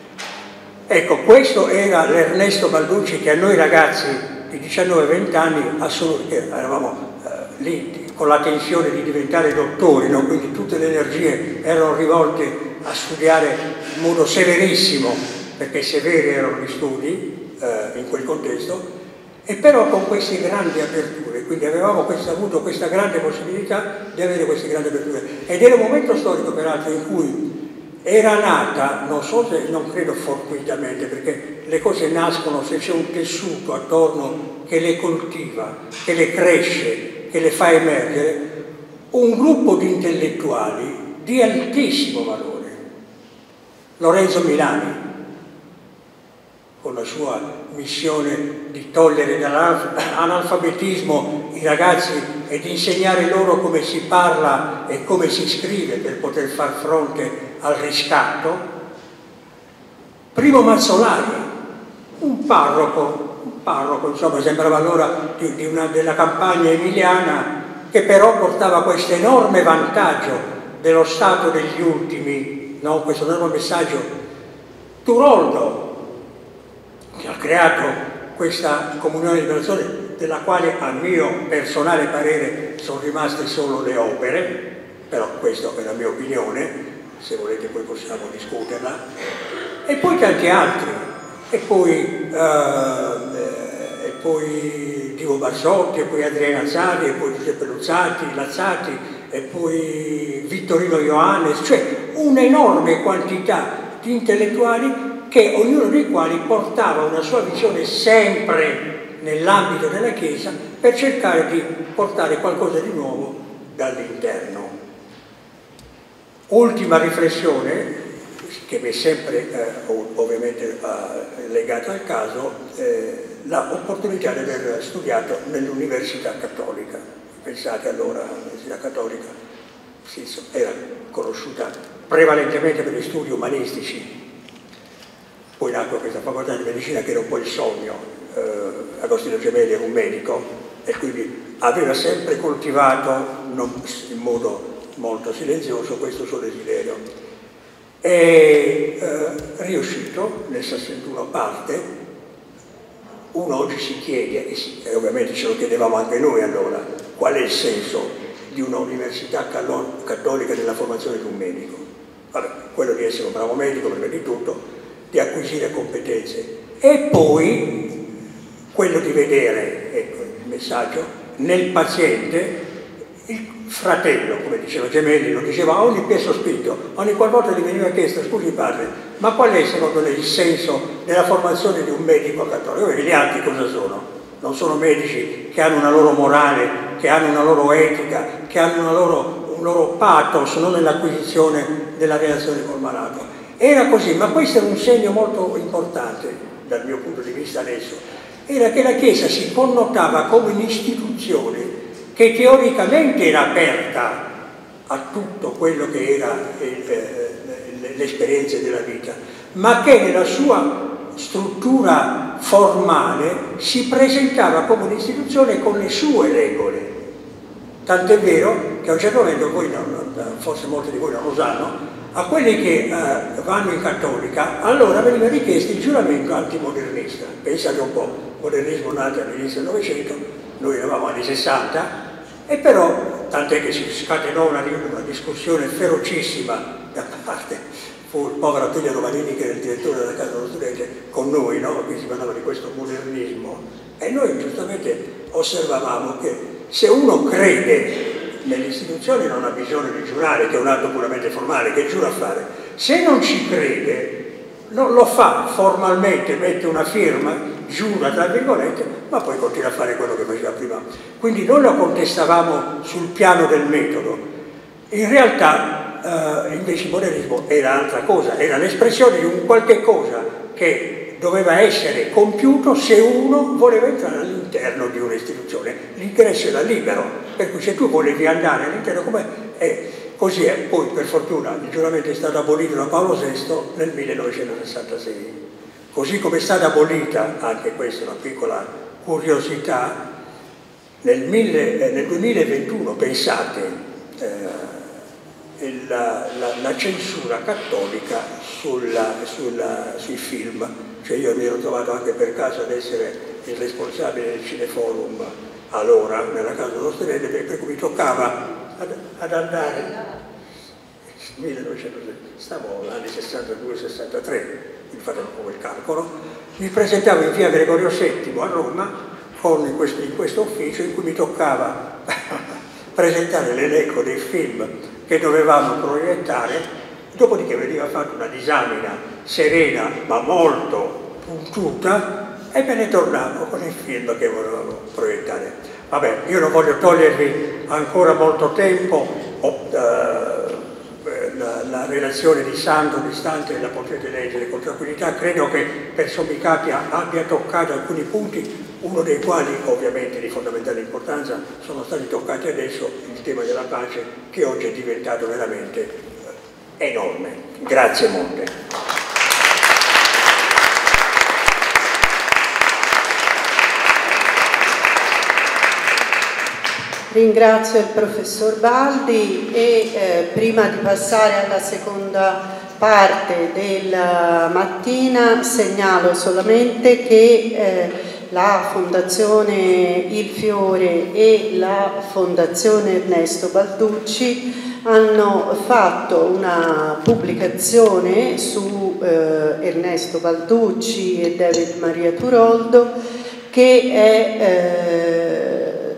Ecco, questo era l'Ernesto Balducci che a noi ragazzi di 19-20 anni, che eravamo lì con la tensione di diventare dottori, no? Quindi tutte le energie erano rivolte a studiare in modo severissimo, perché severi erano gli studi in quel contesto, e però con queste grandi aperture, quindi avevamo avuto questa grande possibilità di avere queste grandi aperture. Ed era un momento storico, peraltro, in cui era nata, non credo fortuitamente, perché le cose nascono se c'è un tessuto attorno che le coltiva, che le cresce, che le fa emergere, un gruppo di intellettuali di altissimo valore. Lorenzo Milani, con la sua missione di togliere dall'analfabetismo i ragazzi e di insegnare loro come si parla e come si scrive per poter far fronte al riscatto. Primo Mazzolari, un parroco, insomma, sembrava allora della campagna emiliana, che però portava questo enorme vantaggio dello stato degli ultimi, no? Questo enorme messaggio. Turoldo, che ha creato questa comunione di liberazione, della quale a mio personale parere sono rimaste solo le opere, però questa è la mia opinione, se volete poi possiamo discuterla, e poi tanti altri, e poi Divo Barsotti, e poi Adriano Azzari, e poi Giuseppe Lazzati, e poi Vittorino Ioannes, cioè un'enorme quantità di intellettuali che ognuno dei quali portava una sua visione sempre nell'ambito della Chiesa per cercare di portare qualcosa di nuovo dall'interno. Ultima riflessione, che mi è sempre ovviamente legato al caso, l'opportunità di aver studiato nell'Università Cattolica. Pensate allora, l'Università Cattolica era conosciuta prevalentemente per gli studi umanistici, poi nacque questa facoltà di medicina che era un po' il sogno. Agostino Gemelli era un medico e quindi aveva sempre coltivato, in modo molto silenzioso, questo suo desiderio. È riuscito nel 61 parte. Uno oggi si chiede, e ovviamente ce lo chiedevamo anche noi allora, qual è il senso di un'università cattolica nella formazione di un medico? Vabbè, quello di essere un bravo medico prima di tutto, di acquisire competenze e poi quello di vedere, ecco il messaggio, nel paziente il fratello, come diceva Gemelli, lo diceva a ogni piè sospinto, ogni qualvolta gli veniva chiesto: scusi padre, ma qual è secondo lei il senso della formazione di un medico cattolico? Gli altri cosa sono? Non sono medici che hanno una loro morale, che hanno una loro etica, che hanno un loro pathos, non nell'acquisizione della relazione col malato. Era così, ma questo è un segno molto importante dal mio punto di vista adesso, era che la Chiesa si connotava come un'istituzione che teoricamente era aperta a tutto quello che era l'esperienza della vita, ma che nella sua struttura formale si presentava come un'istituzione con le sue regole. Tant'è vero che a un certo momento, forse molti di voi non lo sanno, a quelli che vanno in cattolica allora veniva richiesto il giuramento antimodernista. Pensate un po', modernismo nato all'inizio del Novecento, noi eravamo anni 60, e però tant'è che si scatenò una discussione ferocissima da parte, fu il povero Attilio Romanini che era il direttore della Casa dello Studente con noi, no? Qui si parlava di questo modernismo e noi giustamente osservavamo che se uno crede nelle istituzioni non ha bisogno di giurare, che è un atto puramente formale, che giura a fare. Se non ci crede, non lo fa formalmente, mette una firma, giura tra virgolette, ma poi continua a fare quello che faceva prima. Quindi noi lo contestavamo sul piano del metodo. In realtà invece il modernismo era altra cosa, era l'espressione di un qualche cosa che doveva essere compiuto se uno voleva entrare all'interno di un'istituzione. L'ingresso era libero, per cui se tu volevi andare all'interno, così è. Poi per fortuna il giuramento è stato abolito da Paolo VI nel 1966. Così come è stata abolita, anche questa è una piccola curiosità, nel 2021, pensate, la censura cattolica sui film. Cioè io mi ero trovato anche per caso ad essere il responsabile del Cineforum allora, nella Casa dello Studente, per cui mi toccava ad andare, stavo anni 62-63, mi fate un po' il calcolo, mi presentavo in via Gregorio VII a Roma in questo ufficio in cui mi toccava presentare l'elenco dei film che dovevamo proiettare. Dopodiché veniva fatta una disamina serena ma molto puntuta e me ne tornavo con il film che volevamo proiettare. Vabbè, io non voglio togliervi ancora molto tempo, la relazione di Sandro di Stante la potete leggere con tranquillità, credo che per sommi capi abbia toccato alcuni punti, uno dei quali ovviamente di fondamentale importanza sono stati toccati adesso, il tema della pace, che oggi è diventato veramente enorme. Grazie molte. Ringrazio il professor Baldi e prima di passare alla seconda parte della mattina segnalo solamente che la Fondazione Il Fiore e la Fondazione Ernesto Balducci hanno fatto una pubblicazione su Ernesto Balducci e David Maria Turoldo che è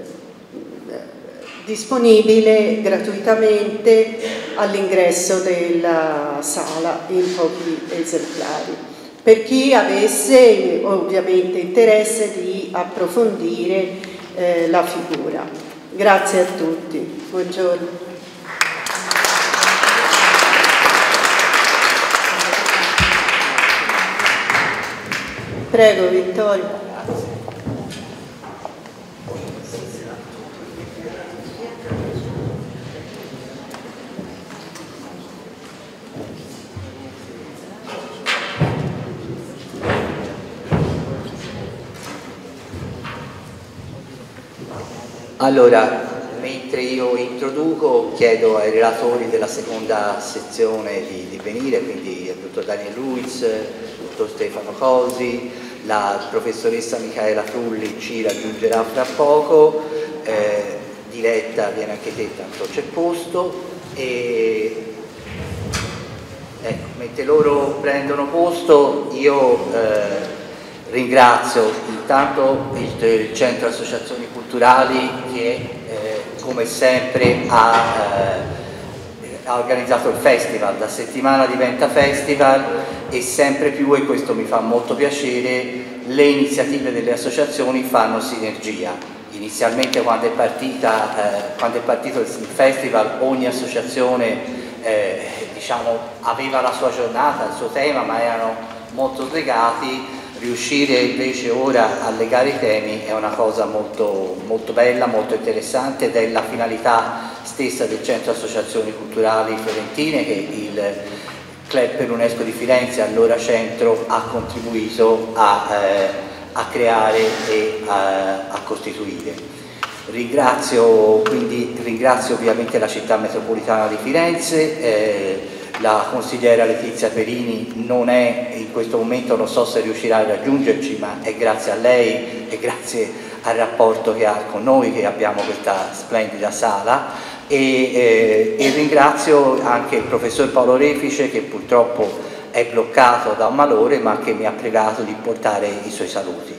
disponibile gratuitamente all'ingresso della sala in pochi esemplari. Per chi avesse ovviamente interesse di approfondire la figura. Grazie a tutti. Buongiorno. Prego Vittorio. Allora, mentre io introduco, chiedo ai relatori della seconda sezione di venire, quindi il dottor Daniel Ruiz, il dottor Stefano Cosi, la professoressa Michaela Frulli ci raggiungerà fra poco, Diletta viene anche te, tanto c'è posto, e ecco, mentre loro prendono posto io ringrazio intanto il Centro Associazioni Culturali che come sempre ha organizzato il festival. Da settimana diventa festival e sempre più, e questo mi fa molto piacere, le iniziative delle associazioni fanno sinergia. Inizialmente quando è partito il festival, ogni associazione diciamo, aveva la sua giornata, il suo tema, ma erano molto slegati. Riuscire invece ora a legare i temi è una cosa molto, molto bella, molto interessante, ed è la finalità stessa del Centro Associazioni Culturali Fiorentine che il Club per l'UNESCO di Firenze, allora centro, ha contribuito a creare e a costituire. Ringrazio ovviamente la città metropolitana di Firenze, la consigliera Letizia Perini non è in questo momento, non so se riuscirà a raggiungerci, ma è grazie a lei e grazie al rapporto che ha con noi che abbiamo questa splendida sala, e ringrazio anche il professor Paolo Refice che purtroppo è bloccato da un malore ma che mi ha pregato di portare i suoi saluti.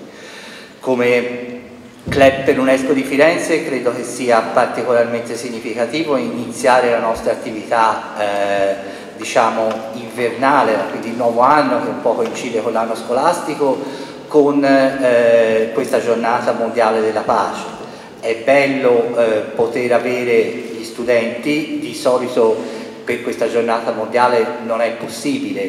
Come Club per l'UNESCO di Firenze credo che sia particolarmente significativo iniziare la nostra attività diciamo invernale, quindi il nuovo anno che un po' coincide con l'anno scolastico, con questa giornata mondiale della pace. È bello poter avere gli studenti, di solito per questa giornata mondiale non è possibile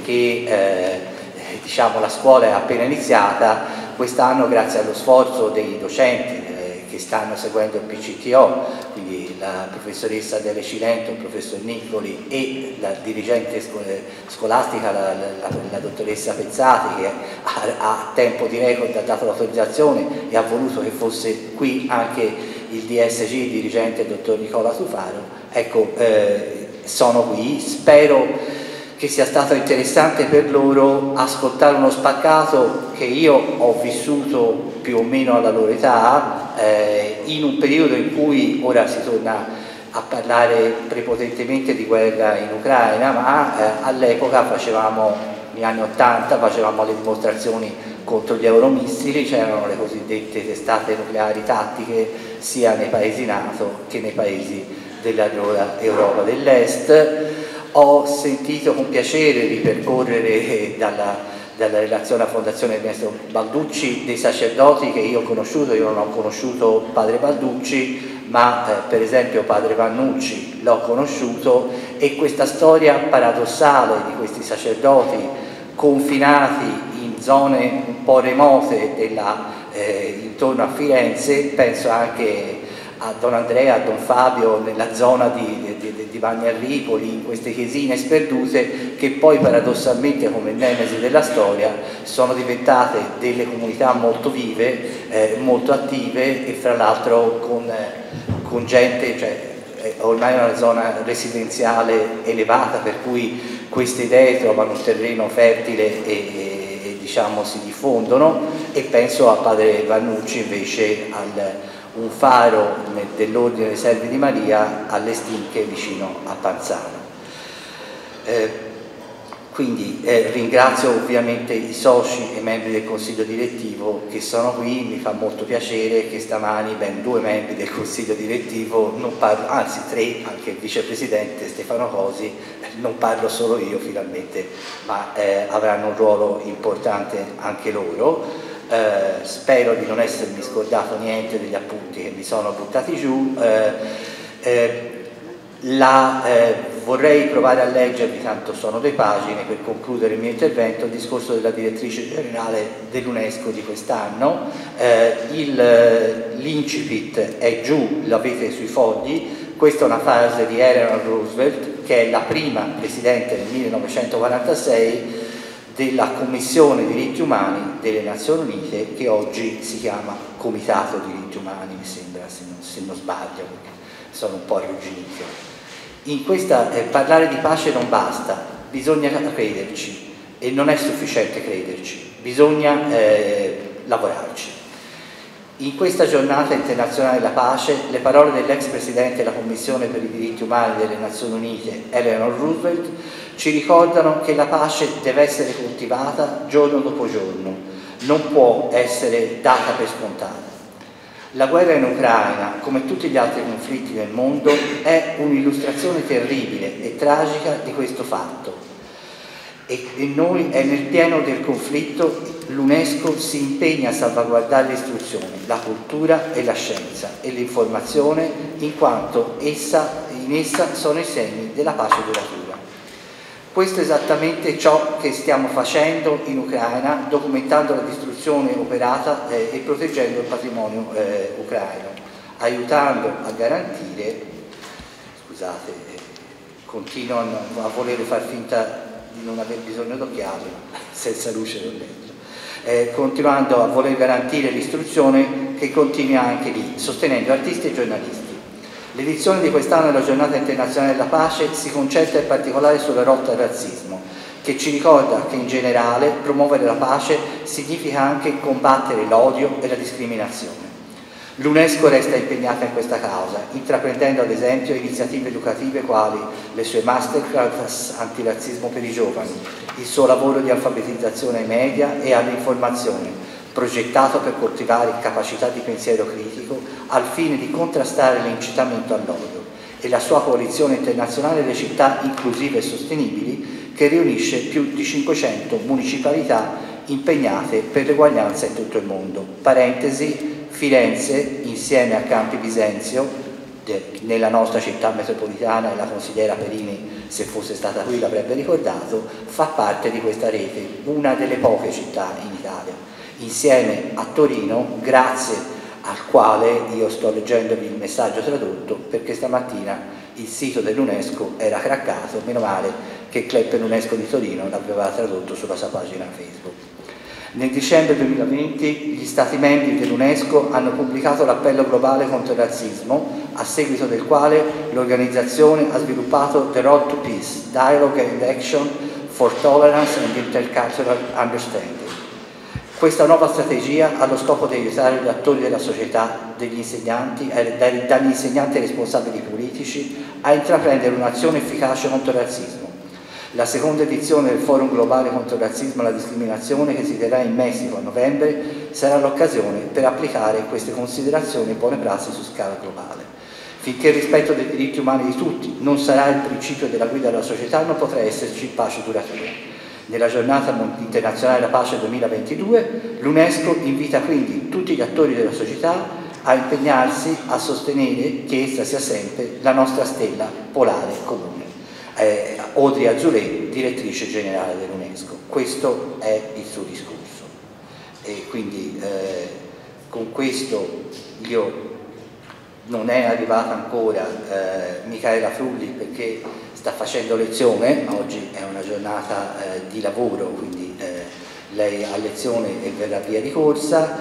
perché diciamo, la scuola è appena iniziata. Quest'anno, grazie allo sforzo dei docenti che stanno seguendo il PCTO, quindi la professoressa Dele Cilento, il professor Nicoli e la dirigente scolastica, la dottoressa Pezzati, che a tempo di record ha dato l'autorizzazione e ha voluto che fosse qui anche il DSG, il dirigente, il dottor Nicola Tufaro. Ecco, sono qui, spero che sia stato interessante per loro ascoltare uno spaccato che io ho vissuto più o meno alla loro età, in un periodo in cui ora si torna a parlare prepotentemente di guerra in Ucraina, ma all'epoca negli anni '80 facevamo le dimostrazioni contro gli euromissili, c'erano le cosiddette testate nucleari tattiche sia nei paesi NATO che nei paesi dell'allora Europa dell'Est. Ho sentito con piacere ripercorrere dalla relazione alla Fondazione Ernesto Balducci dei sacerdoti che io ho conosciuto. Io non ho conosciuto padre Balducci, ma per esempio padre Vannucci l'ho conosciuto, e questa storia paradossale di questi sacerdoti confinati in zone un po' remote intorno a Firenze, penso anche a Don Andrea, a Don Fabio, nella zona di Vanni a Ripoli, in queste chiesine sperdute, che poi paradossalmente, come nemesi della storia, sono diventate delle comunità molto vive, molto attive, e fra l'altro con gente, cioè ormai è una zona residenziale elevata, per cui queste idee trovano un terreno fertile e diciamo si diffondono. E penso a padre Vannucci invece un faro dell'Ordine dei Servi di Maria alle Stinche vicino a Panzano. Quindi ringrazio ovviamente i soci e membri del Consiglio Direttivo che sono qui. Mi fa molto piacere che stamani ben 2 membri del Consiglio Direttivo, anzi 3, anche il Vicepresidente Stefano Cosi, non parlo solo io finalmente, ma avranno un ruolo importante anche loro. Spero di non essermi scordato niente degli appunti che mi sono buttati giù. Vorrei provare a leggervi, tanto sono 2 pagine, per concludere il mio intervento, il discorso della direttrice generale dell'UNESCO di quest'anno. L'incipit è giù, l'avete sui fogli. Questa è una frase di Eleanor Roosevelt, che è la prima presidente nel 1946 della Commissione diritti umani delle Nazioni Unite, che oggi si chiama Comitato diritti umani, mi sembra, se non sbaglio, perché sono un po' arrugginito. In questa parlare di pace non basta, bisogna crederci, e non è sufficiente crederci, bisogna lavorarci. In questa giornata internazionale della pace, le parole dell'ex presidente della Commissione per i diritti umani delle Nazioni Unite, Eleanor Roosevelt, ci ricordano che la pace deve essere coltivata giorno dopo giorno, non può essere data per scontata. La guerra in Ucraina, come tutti gli altri conflitti nel mondo, è un'illustrazione terribile e tragica di questo fatto. E noi, nel pieno del conflitto, l'UNESCO si impegna a salvaguardare l'istruzione, la cultura e la scienza e l'informazione, in quanto in essa sono i segni della pace duratura. Questo è esattamente ciò che stiamo facendo in Ucraina, documentando la distruzione operata e proteggendo il patrimonio ucraino, aiutando a garantire, scusate, continuano a voler far finta di non aver bisogno d'occhiali, ma senza luce non leggo, continuando a voler garantire l'istruzione che continua anche lì, sostenendo artisti e giornalisti. L'edizione di quest'anno della Giornata Internazionale della Pace si concentra in particolare sulla lotta al razzismo, che ci ricorda che in generale promuovere la pace significa anche combattere l'odio e la discriminazione. L'UNESCO resta impegnata in questa causa, intraprendendo ad esempio iniziative educative quali le sue masterclass antirazzismo per i giovani, il suo lavoro di alfabetizzazione ai media e all'informazione, progettato per coltivare capacità di pensiero critico al fine di contrastare l'incitamento all'odio, e la sua coalizione internazionale delle città inclusive e sostenibili, che riunisce più di 500 municipalità impegnate per l'eguaglianza in tutto il mondo. Parentesi, Firenze, insieme a Campi Bisenzio, nella nostra città metropolitana, e la consigliera Perini, se fosse stata qui, l'avrebbe ricordato, fa parte di questa rete, una delle poche città in Italia, insieme a Torino, grazie al quale io sto leggendovi il messaggio tradotto, perché stamattina il sito dell'UNESCO era craccato, meno male che il Club per l'UNESCO di Torino l'aveva tradotto sulla sua pagina Facebook. Nel dicembre 2020 gli Stati membri dell'UNESCO hanno pubblicato l'appello globale contro il razzismo, a seguito del quale l'organizzazione ha sviluppato The Road to Peace, Dialogue and Action for Tolerance and Intercultural Understanding. Questa nuova strategia ha lo scopo di aiutare gli attori della società, dagli insegnanti ai responsabili politici, a intraprendere un'azione efficace contro il razzismo. La seconda edizione del Forum Globale contro il razzismo e la discriminazione, che si terrà in Messico a novembre, sarà l'occasione per applicare queste considerazioni e buone prassi su scala globale. Finché il rispetto dei diritti umani di tutti non sarà il principio della guida della società, non potrà esserci pace duratura. Nella Giornata Internazionale della Pace 2022, l'UNESCO invita quindi tutti gli attori della società a impegnarsi a sostenere che essa sia sempre la nostra stella polare comune. Audrey Azoulay, direttrice generale dell'UNESCO. Questo è il suo discorso. E quindi con questo non è arrivata ancora Micaela Frulli, perché sta facendo lezione, oggi è una giornata di lavoro, quindi lei ha lezione e verrà via di corsa.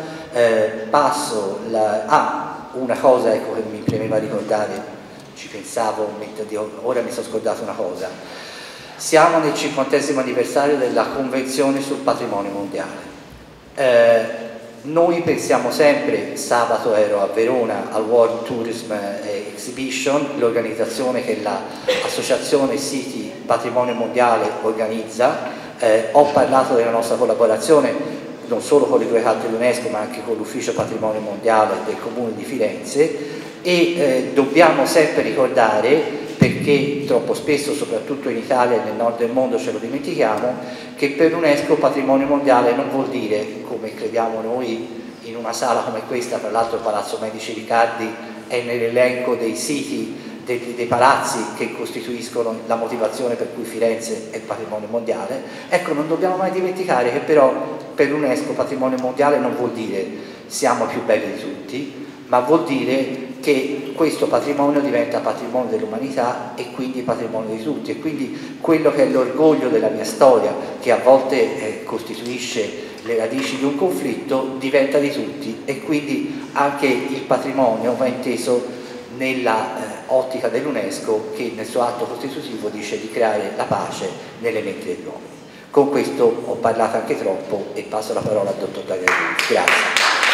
Una cosa ecco, che mi premeva ricordare, ci pensavo, ora mi sono scordato una cosa. Siamo nel 50° anniversario della Convenzione sul Patrimonio Mondiale. Noi pensiamo sempre, sabato ero a Verona al World Tourism Exhibition, l'organizzazione che l'associazione Siti Patrimonio Mondiale organizza. Ho parlato della nostra collaborazione non solo con le 2 carte dell'UNESCO ma anche con l'Ufficio Patrimonio Mondiale del Comune di Firenze, e dobbiamo sempre ricordare, perché troppo spesso, soprattutto in Italia e nel nord del mondo, ce lo dimentichiamo, che per l'UNESCO patrimonio mondiale non vuol dire, come crediamo noi, in una sala come questa, tra l'altro Palazzo Medici Riccardi è nell'elenco dei siti dei palazzi che costituiscono la motivazione per cui Firenze è patrimonio mondiale. Ecco, non dobbiamo mai dimenticare che però per l'UNESCO patrimonio mondiale non vuol dire siamo più belli di tutti, ma vuol dire che questo patrimonio diventa patrimonio dell'umanità e quindi patrimonio di tutti, e quindi quello che è l'orgoglio della mia storia, che a volte costituisce le radici di un conflitto, diventa di tutti, e quindi anche il patrimonio va inteso nella ottica dell'UNESCO, che nel suo atto costitutivo dice di creare la pace nelle menti degli uomini. Con questo ho parlato anche troppo e passo la parola al dottor Daniel Luiz. Grazie.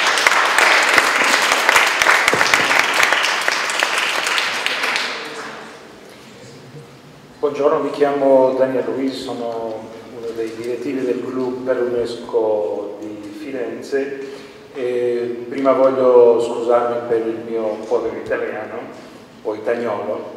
Buongiorno, mi chiamo Daniel Luiz, sono uno dei direttivi del Club per l'UNESCO di Firenze. E prima voglio scusarmi per il mio povero italiano o italiano,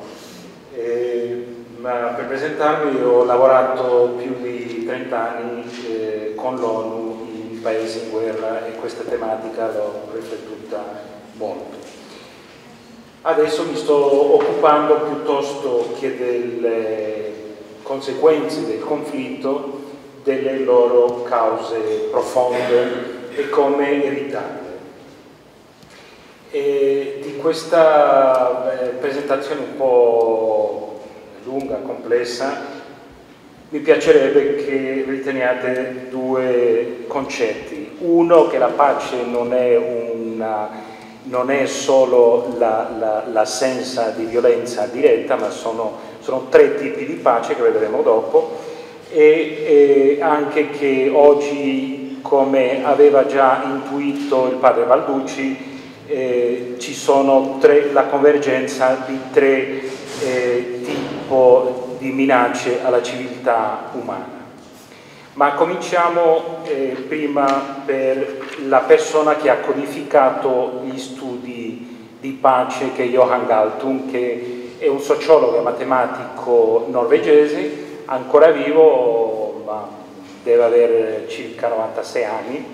ma per presentarmi ho lavorato più di 30 anni con l'ONU in paesi in guerra e questa tematica l'ho riflettuta molto. Adesso mi sto occupando piuttosto che delle conseguenze del conflitto, delle loro cause profonde e come evitarle. E di questa presentazione un po' lunga, complessa, mi piacerebbe che riteniate due concetti. Uno, che la pace non è solo l'assenza di violenza diretta, ma sono 3 tipi di pace che vedremo dopo, e anche che oggi, come aveva già intuito il padre Balducci, ci sono la convergenza di 3 tipi di minacce alla civiltà umana. Ma cominciamo prima per la persona che ha codificato gli studi di pace, che è Johan Galtung, che è un sociologo e matematico norvegese, ancora vivo, ma deve avere circa 96 anni,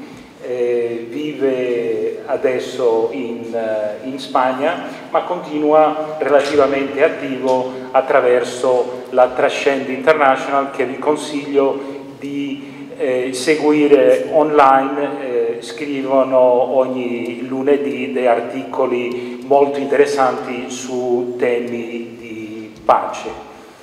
vive adesso in Spagna, ma continua relativamente attivo attraverso la Trascend International, che vi consiglio di seguire online. Scrivono ogni lunedì dei articoli molto interessanti su temi di pace.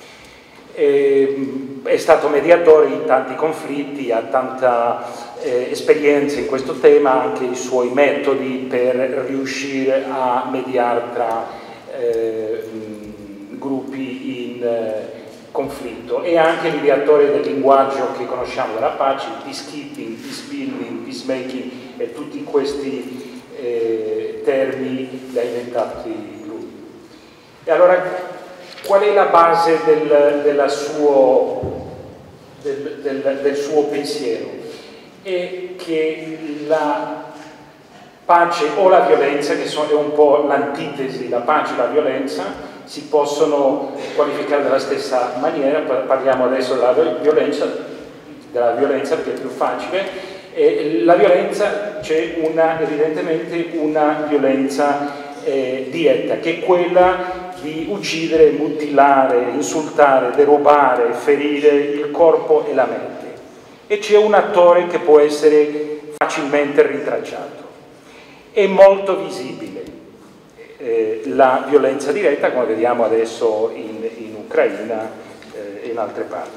È stato mediatore in tanti conflitti, ha tanta esperienza in questo tema, anche i suoi metodi per riuscire a mediare tra gruppi in conflitto. È anche l'ideatore del linguaggio che conosciamo della pace, peacekeeping, peacebuilding, peacemaking, e tutti questi termini li ha inventati lui. E allora, qual è la base del suo pensiero? È che la pace o la violenza, che è un po' l'antitesi, la pace e la violenza, si possono qualificare della stessa maniera. Parliamo adesso della violenza perché è più facile. La violenza, c'è evidentemente una violenza diretta, che è quella di uccidere, mutilare, insultare, derubare, ferire il corpo e la mente. E c'è un attore che può essere facilmente rintracciato. È molto visibile la violenza diretta, come vediamo adesso in Ucraina e in altre parti.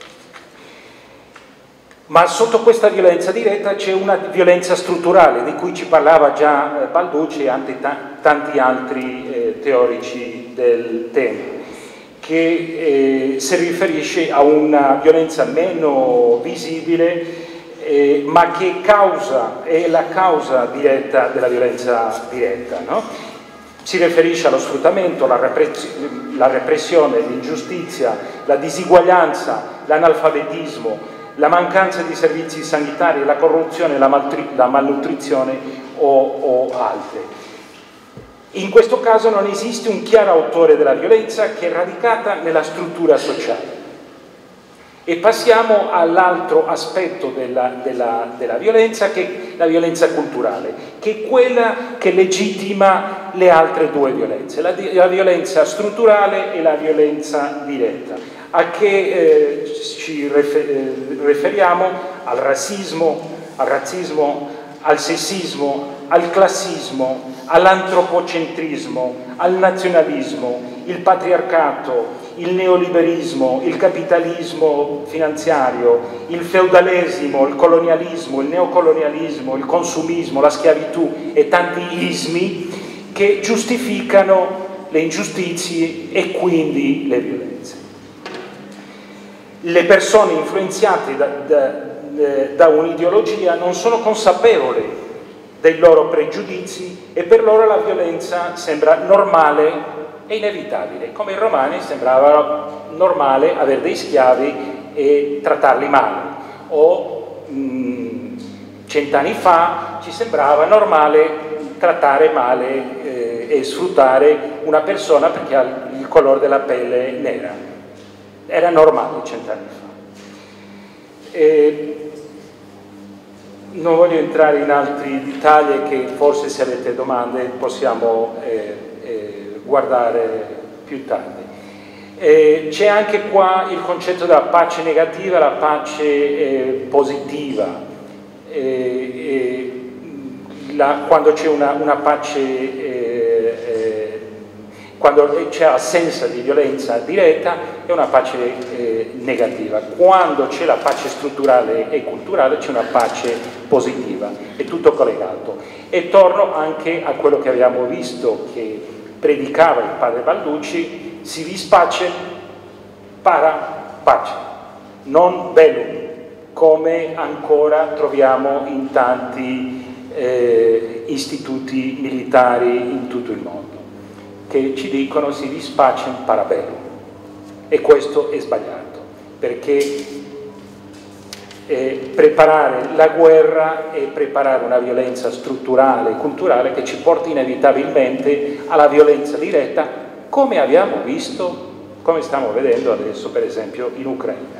Ma sotto questa violenza diretta c'è una violenza strutturale, di cui ci parlava già Balducci e tanti altri teorici del tema, che si riferisce a una violenza meno visibile, ma che è la causa diretta della violenza diretta, no? Si riferisce allo sfruttamento, la repressione, l'ingiustizia, la disuguaglianza, l'analfabetismo, la mancanza di servizi sanitari, la corruzione, la malnutrizione o altre. In questo caso non esiste un chiaro autore della violenza, che è radicata nella struttura sociale. E passiamo all'altro aspetto della violenza, che è la violenza culturale, che è quella che legittima le altre due violenze, la violenza strutturale e la violenza diretta. A che ci riferiamo? Al razzismo, al sessismo, al classismo, all'antropocentrismo, al nazionalismo, il patriarcato, il neoliberismo, il capitalismo finanziario, il feudalesimo, il colonialismo, il neocolonialismo, il consumismo, la schiavitù e tanti ismi che giustificano le ingiustizie e quindi le violenze. Le persone influenzate da un'ideologia non sono consapevoli dei loro pregiudizi e per loro la violenza sembra normale e inevitabile, come ai romani sembrava normale avere dei schiavi e trattarli male, o 100 anni fa ci sembrava normale trattare male e sfruttare una persona perché ha il colore della pelle nera. Era normale 100 anni fa. Non voglio entrare in altri dettagli che forse, se avete domande, possiamo guardare più tardi. C'è anche qua il concetto della pace negativa e la pace positiva. Quando c'è una pace, quando c'è assenza di violenza diretta, è una pace negativa. Quando c'è la pace strutturale e culturale, c'è una pace positiva. È tutto collegato. E torno anche a quello che abbiamo visto, che predicava il padre Balducci: si vis pacem para pace, non bellum, come ancora troviamo in tanti istituti militari in tutto il mondo, che ci dicono si vis pacem para bellum. E questo è sbagliato, perché preparare la guerra è preparare una violenza strutturale e culturale che ci porta inevitabilmente alla violenza diretta, come abbiamo visto, come stiamo vedendo adesso per esempio in Ucraina.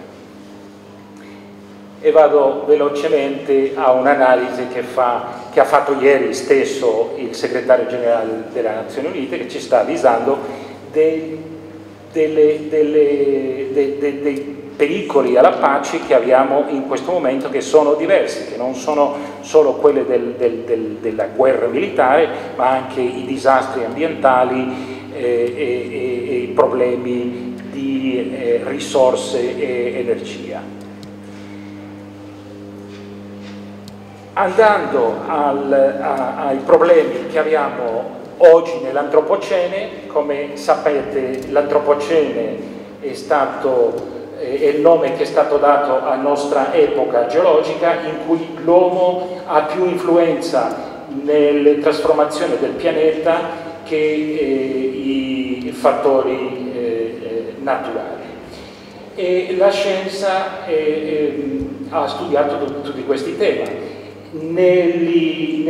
E vado velocemente a un'analisi che ha fatto ieri stesso il segretario generale delle Nazioni Unite, che ci sta avvisando dei pericoli alla pace che abbiamo in questo momento, che sono diversi, che non sono solo quelli della guerra militare, ma anche i disastri ambientali e i problemi di risorse e energia. Andando ai problemi che abbiamo oggi nell'antropocene, come sapete l'antropocene è il nome che è stato dato alla nostra epoca geologica, in cui l'uomo ha più influenza nelle trasformazioni del pianeta che i fattori naturali. E la scienza ha studiato tutti questi temi. Negli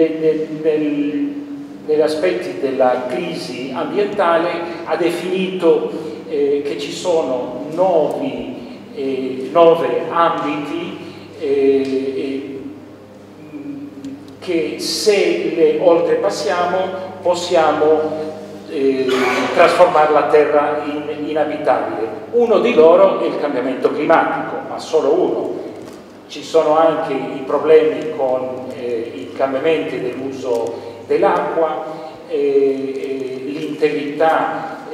aspetti della crisi ambientale ha definito che ci sono 9 ambiti che, se le oltrepassiamo, possiamo trasformare la Terra in inabitabile. Uno di loro è il cambiamento climatico, ma solo uno. Ci sono anche i problemi con i cambiamenti dell'uso dell'acqua, l'integrità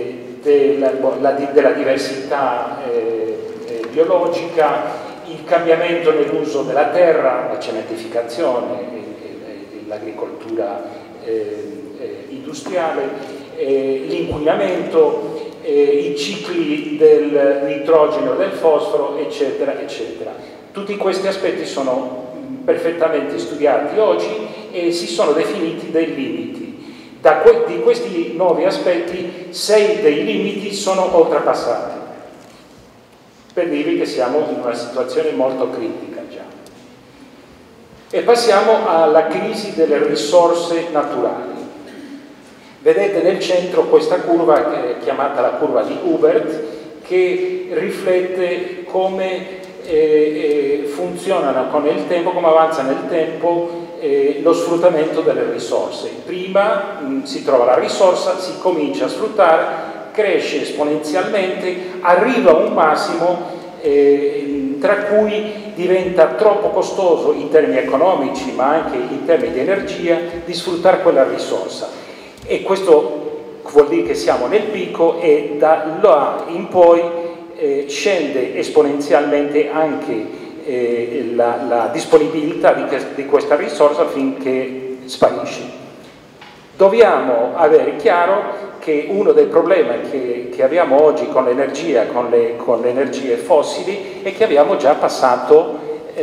della diversità biologica, il cambiamento nell'uso della terra, la cementificazione, l'agricoltura industriale, l'inquinamento, i cicli del nitrogeno e del fosforo, eccetera, eccetera. Tutti questi aspetti sono perfettamente studiati oggi e si sono definiti dei limiti. Di questi 9 aspetti, 6 dei limiti sono oltrepassati, per dirvi che siamo in una situazione molto critica già. E passiamo alla crisi delle risorse naturali. Vedete nel centro questa curva che è chiamata la curva di Hubert, che riflette come funzionano con il tempo, come avanza nel tempo lo sfruttamento delle risorse. Prima si trova la risorsa, si comincia a sfruttare, cresce esponenzialmente, arriva a un massimo tra cui diventa troppo costoso in termini economici ma anche in termini di energia di sfruttare quella risorsa, e questo vuol dire che siamo nel picco e da là in poi scende esponenzialmente anche la disponibilità di questa risorsa finché sparisce. Dobbiamo avere chiaro che uno dei problemi che abbiamo oggi con l'energia, con le energie fossili, è che abbiamo già passato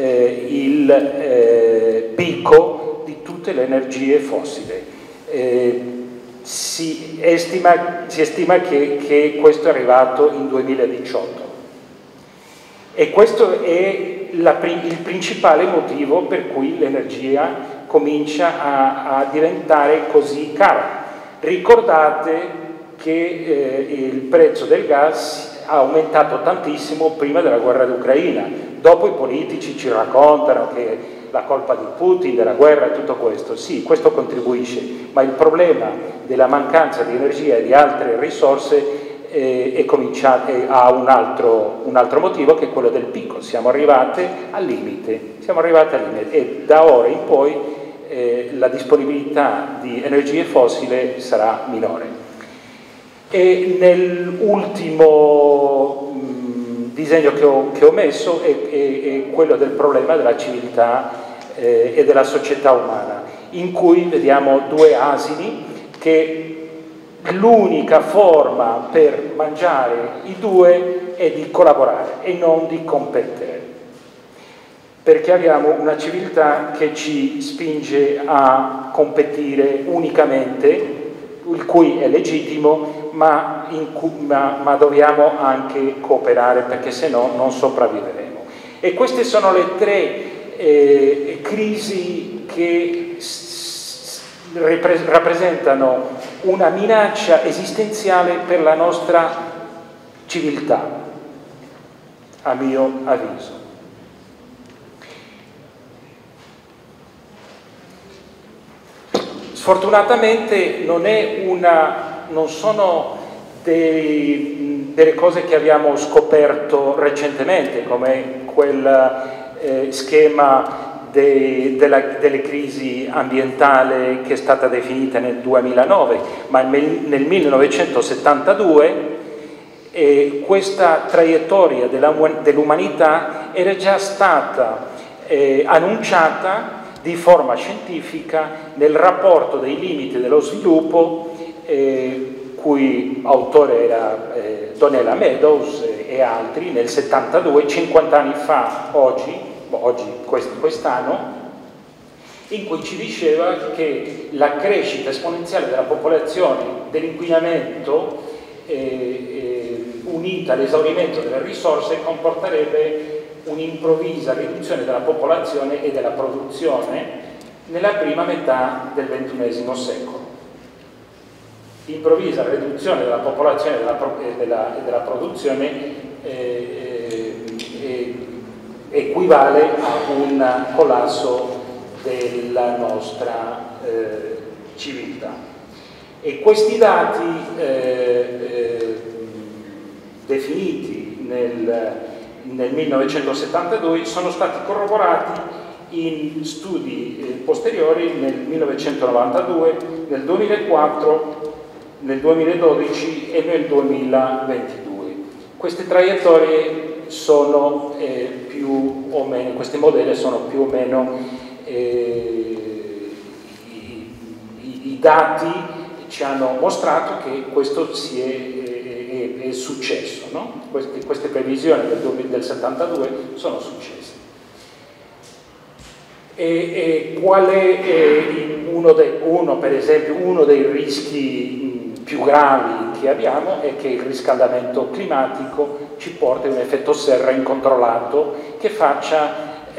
il picco di tutte le energie fossili. Si estima che questo è arrivato in 2018 e questo è il principale motivo per cui l'energia comincia a diventare così cara. Ricordate che il prezzo del gas ha aumentato tantissimo prima della guerra d'Ucraina. Dopo i politici ci raccontano che la colpa di Putin, della guerra e tutto questo. Sì, questo contribuisce, ma il problema della mancanza di energia e di altre risorse ha un altro motivo, che è quello del picco. Siamo arrivati al limite, e da ora in poi la disponibilità di energie fossili sarà minore. E nell'ultimo disegno che ho messo è quello del problema della civiltà e della società umana, in cui vediamo due asini che l'unica forma per mangiare i due è di collaborare e non di competere, perché abbiamo una civiltà che ci spinge a competire unicamente, il cui è legittimo, ma dobbiamo anche cooperare, perché se no non sopravviveremo. E queste sono le tre crisi che rappresentano una minaccia esistenziale per la nostra civiltà, a mio avviso. Sfortunatamente non sono delle cose che abbiamo scoperto recentemente, come quel schema delle crisi ambientali che è stata definita nel 2009, ma nel 1972 questa traiettoria dell'umanità era già stata annunciata di forma scientifica nel rapporto dei limiti dello sviluppo, cui autore era Donella Meadows e altri, nel 72, 50 anni fa, oggi quest'anno, in cui ci diceva che la crescita esponenziale della popolazione, dell'inquinamento unita all'esaurimento delle risorse, comporterebbe un'improvvisa riduzione della popolazione e della produzione nella prima metà del XXI secolo. Improvvisa riduzione della popolazione e della produzione equivale a un collasso della nostra civiltà. E questi dati definiti nel 1972 sono stati corroborati in studi posteriori nel 1992, nel 2004, nel 2012 e nel 2022. Queste traiettorie sono più o meno, questi modelli sono più o meno, i dati ci hanno mostrato che questo è successo, no? Queste previsioni del 72 sono successe. E qual è per esempio uno dei rischi più gravi che abbiamo? È che il riscaldamento climatico ci porta a un effetto serra incontrollato che faccia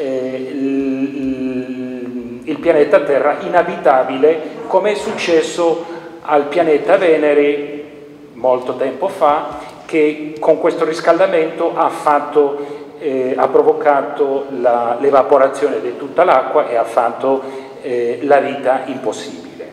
il pianeta Terra inabitabile, come è successo al pianeta Venere molto tempo fa, che con questo riscaldamento ha provocato l'evaporazione di tutta l'acqua e ha fatto la vita impossibile.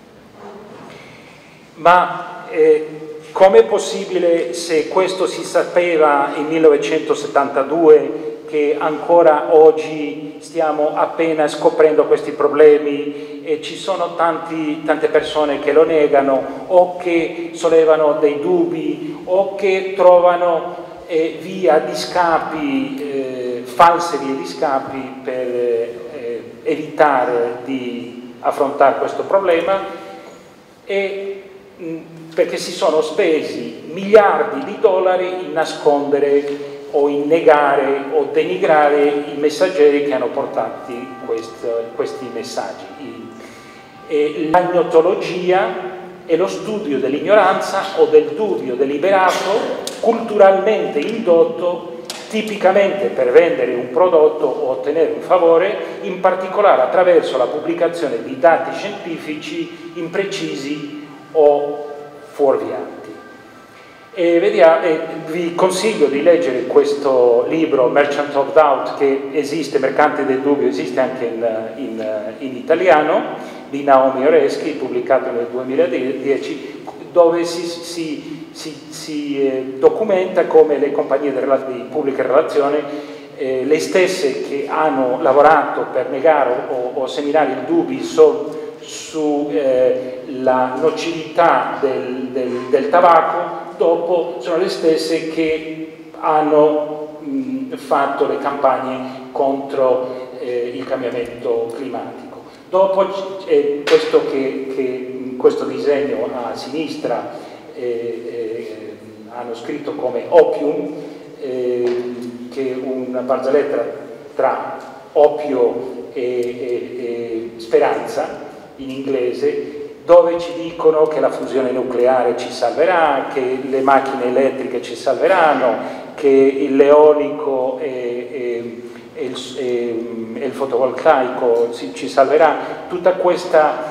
Ma com'è possibile, se questo si sapeva in 1972, che ancora oggi stiamo appena scoprendo questi problemi e ci sono tante persone che lo negano o che sollevano dei dubbi o che trovano via di scapi, false vie di scapi per evitare di affrontare questo problema, e perché si sono spesi miliardi di dollari in nascondere o in negare o denigrare i messaggeri che hanno portato questi messaggi. L'agnotologia è lo studio dell'ignoranza o del dubbio deliberato, culturalmente indotto, tipicamente per vendere un prodotto o ottenere un favore, in particolare attraverso la pubblicazione di dati scientifici imprecisi o fuorvianti. Vi consiglio di leggere questo libro, Merchant of Doubt, che esiste, Mercante del Dubbio, esiste anche in italiano, di Naomi Oreskes, pubblicato nel 2010, dove si documenta come le compagnie di pubblica relazione, le stesse che hanno lavorato per negare o seminare i dubbi sulla nocività del tabacco, dopo sono le stesse che hanno fatto le campagne contro il cambiamento climatico. Dopo questo questo disegno a sinistra hanno scritto come opium, che è una barzelletta tra opio e speranza in inglese, dove ci dicono che la fusione nucleare ci salverà, che le macchine elettriche ci salveranno, che l'eolico e il fotovoltaico ci salverà. Tutta questa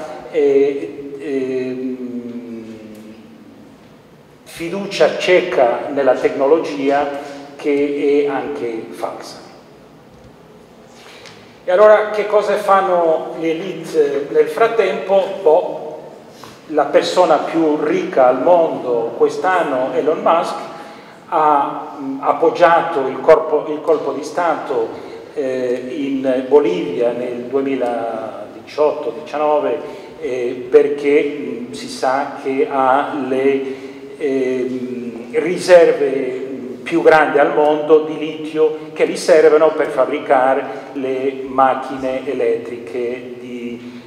fiducia cieca nella tecnologia, che è anche falsa. E allora che cosa fanno le elite nel frattempo? La persona più ricca al mondo quest'anno, Elon Musk, ha appoggiato il colpo di Stato in Bolivia nel 2018-19 perché si sa che ha le riserve più grandi al mondo di litio che gli servono per fabbricare le macchine elettriche di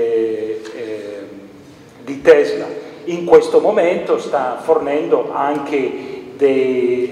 Tesla. In questo momento sta fornendo anche dei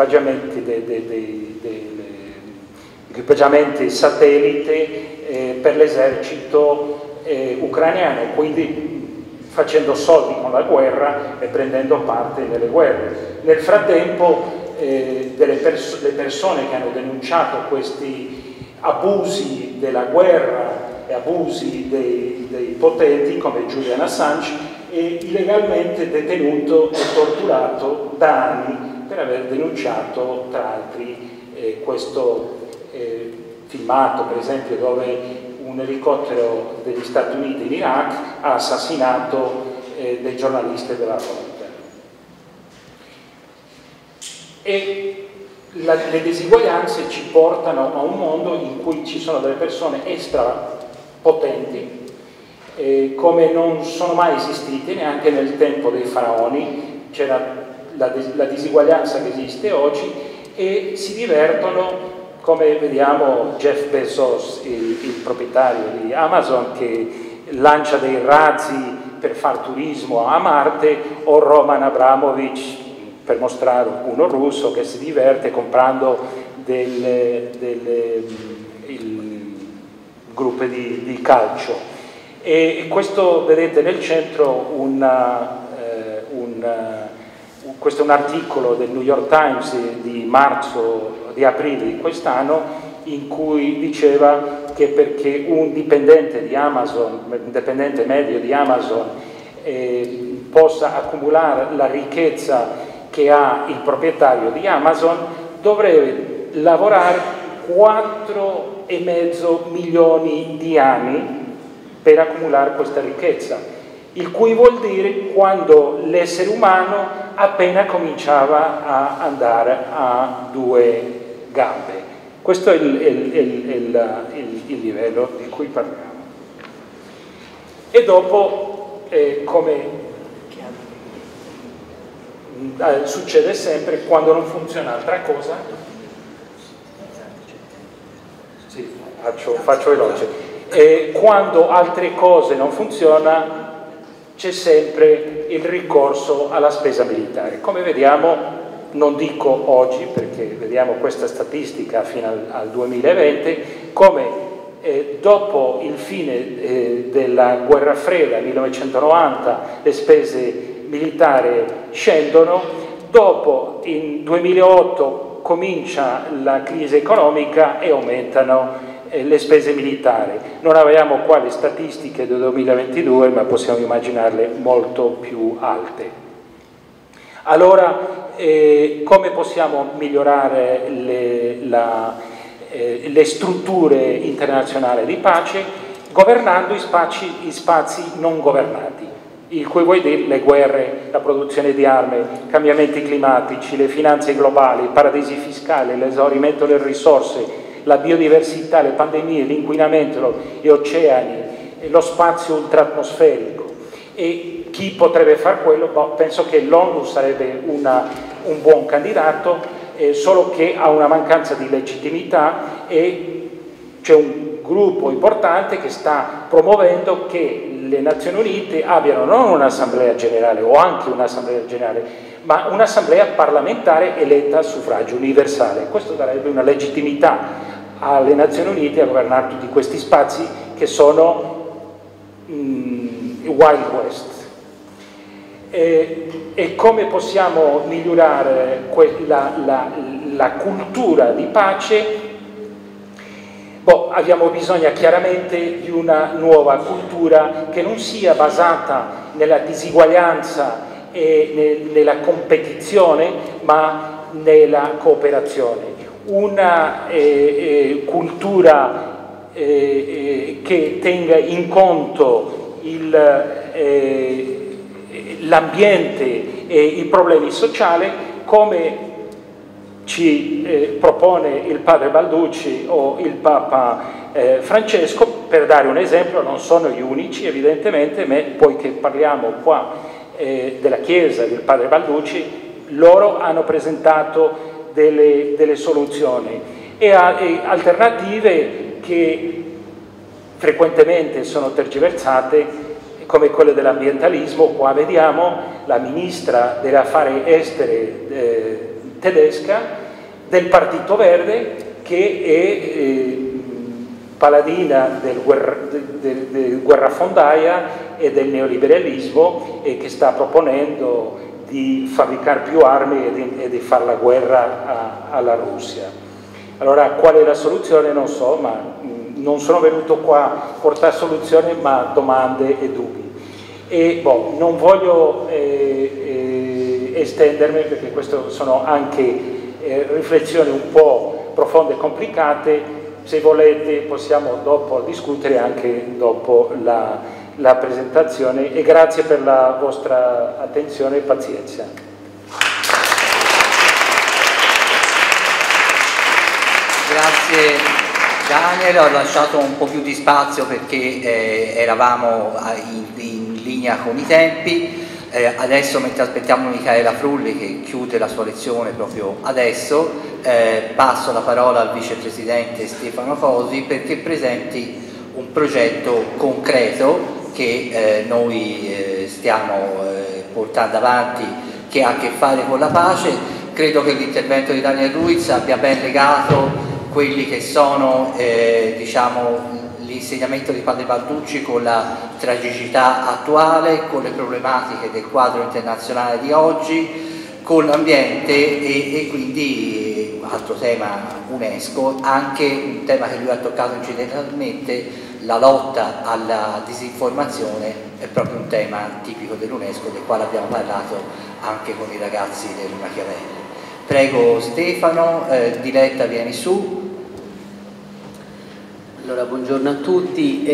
equipaggiamenti satellite per l'esercito ucrainiano, quindi facendo soldi con la guerra e prendendo parte nelle guerre. Nel frattempo le persone che hanno denunciato questi abusi della guerra e abusi dei potenti, come Julian Assange, è illegalmente detenuto e torturato da anni per aver denunciato, tra altri, questo filmato, per esempio, dove un elicottero degli Stati Uniti in Iraq ha assassinato dei giornalisti della Reuters. E le diseguaglianze ci portano a un mondo in cui ci sono delle persone strapotenti, come non sono mai esistite neanche nel tempo dei faraoni. C'era la diseguaglianza che esiste oggi, e si divertono, come vediamo Jeff Bezos, il proprietario di Amazon, che lancia dei razzi per far turismo a Marte, o Roman Abramovich, per mostrare uno russo che si diverte comprando gruppi di calcio. E questo, vedete nel centro questo è un articolo del New York Times di aprile di quest'anno, in cui diceva che perché un dipendente medio di Amazon possa accumulare la ricchezza che ha il proprietario di Amazon dovrebbe lavorare 4,5 milioni di anni per accumulare questa ricchezza, il cui vuol dire quando l'essere umano appena cominciava a andare a 2 gambe. Questo è il livello di cui parliamo. E dopo, come succede sempre, quando non funziona altra cosa, sì, faccio veloce. Quando altre cose non funzionano c'è sempre il ricorso alla spesa militare. Come vediamo, non dico oggi perché vediamo questa statistica fino al 2020, come dopo il fine della guerra fredda 1990 le spese militari scendono, dopo in 2008 comincia la crisi economica e aumentano le spese militari. Non avevamo qua le statistiche del 2022, ma possiamo immaginarle molto più alte. Allora, come possiamo migliorare le strutture internazionali di pace? Governando gli spazi non governati, il cui vuol dire le guerre, la produzione di armi, cambiamenti climatici, le finanze globali, i paradisi fiscali, l'esaurimento delle risorse, la biodiversità, le pandemie, l'inquinamento, gli oceani, lo spazio ultraatmosferico. E chi potrebbe fare quello? Penso che l'ONU sarebbe un buon candidato, solo che ha una mancanza di legittimità e c'è un gruppo importante che sta promuovendo che le Nazioni Unite abbiano non un'assemblea generale o anche un'assemblea generale, ma un'assemblea parlamentare eletta a suffragio universale. Questo darebbe una legittimità alle Nazioni Unite a governare tutti questi spazi che sono Wild West. E come possiamo migliorare la cultura di pace? Abbiamo bisogno chiaramente di una nuova cultura che non sia basata nella disuguaglianza e nella competizione, ma nella cooperazione. Una cultura che tenga in conto l'ambiente e i problemi sociali, come ci propone il padre Balducci o il Papa Francesco. Per dare un esempio, non sono gli unici evidentemente, ma poiché parliamo qua della Chiesa del padre Balducci, loro hanno presentato delle soluzioni e alternative che frequentemente sono tergiversate, come quelle dell'ambientalismo. Qua vediamo la ministra degli affari esteri tedesca del Partito Verde, che è paladina del guerrafondaia e del neoliberalismo, e che sta proponendo di fabbricare più armi e di fare la guerra alla Russia. Allora, qual è la soluzione? Non so, ma non sono venuto qua a portare soluzioni, ma domande e dubbi. E non voglio estendermi, perché queste sono anche riflessioni un po' profonde e complicate. Se volete possiamo dopo discutere anche dopo la presentazione, e grazie per la vostra attenzione e pazienza. Grazie Daniel, ho lasciato un po' più di spazio perché eravamo in linea con i tempi. Adesso, mentre aspettiamo Michaela Frulli che chiude la sua lezione proprio adesso, passo la parola al vicepresidente Stefano Cosi perché presenti un progetto concreto che noi stiamo portando avanti, che ha a che fare con la pace. Credo che l'intervento di Daniel Ruiz abbia ben legato quelli che sono l'insegnamento di padre Balducci con la tragicità attuale, con le problematiche del quadro internazionale di oggi, con l'ambiente, e quindi altro tema UNESCO, anche un tema che lui ha toccato incidentalmente, la lotta alla disinformazione, è proprio un tema tipico dell'UNESCO, del quale abbiamo parlato anche con i ragazzi del Machiavelli. Prego Stefano, Diletta vieni su. Allora, buongiorno a tutti.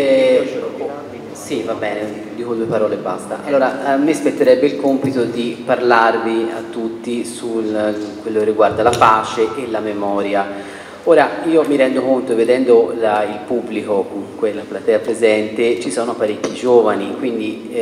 Sì, va bene, dico 2 parole e basta. Allora, a me spetterebbe il compito di parlarvi a tutti su quello che riguarda la pace e la memoria. Ora, io mi rendo conto, vedendo il pubblico, comunque la platea presente, ci sono parecchi giovani, quindi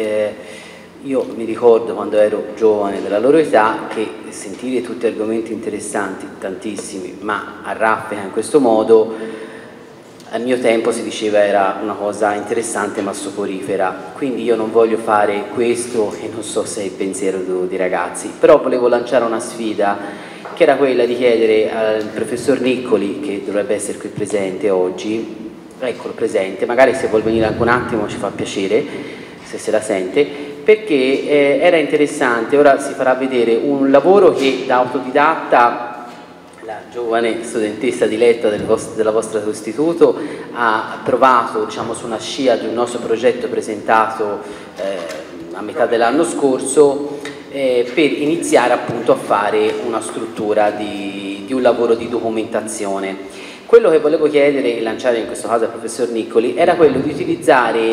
io mi ricordo quando ero giovane della loro età che sentire tutti argomenti interessanti, tantissimi, ma a raffica in questo modo, al mio tempo si diceva era una cosa interessante ma soporifera, quindi io non voglio fare questo e non so se è il pensiero dei ragazzi, però volevo lanciare una sfida che era quella di chiedere al professor Niccoli, che dovrebbe essere qui presente oggi, eccolo presente, magari se vuol venire anche un attimo ci fa piacere, se la sente, perché era interessante. Ora si farà vedere un lavoro che da autodidatta la giovane studentessa Diletta della vostra istituto ha provato, diciamo, su una scia di un nostro progetto presentato a metà dell'anno scorso, per iniziare appunto a fare una struttura di un lavoro di documentazione. Quello che volevo chiedere e lanciare in questo caso al professor Niccoli era quello di utilizzare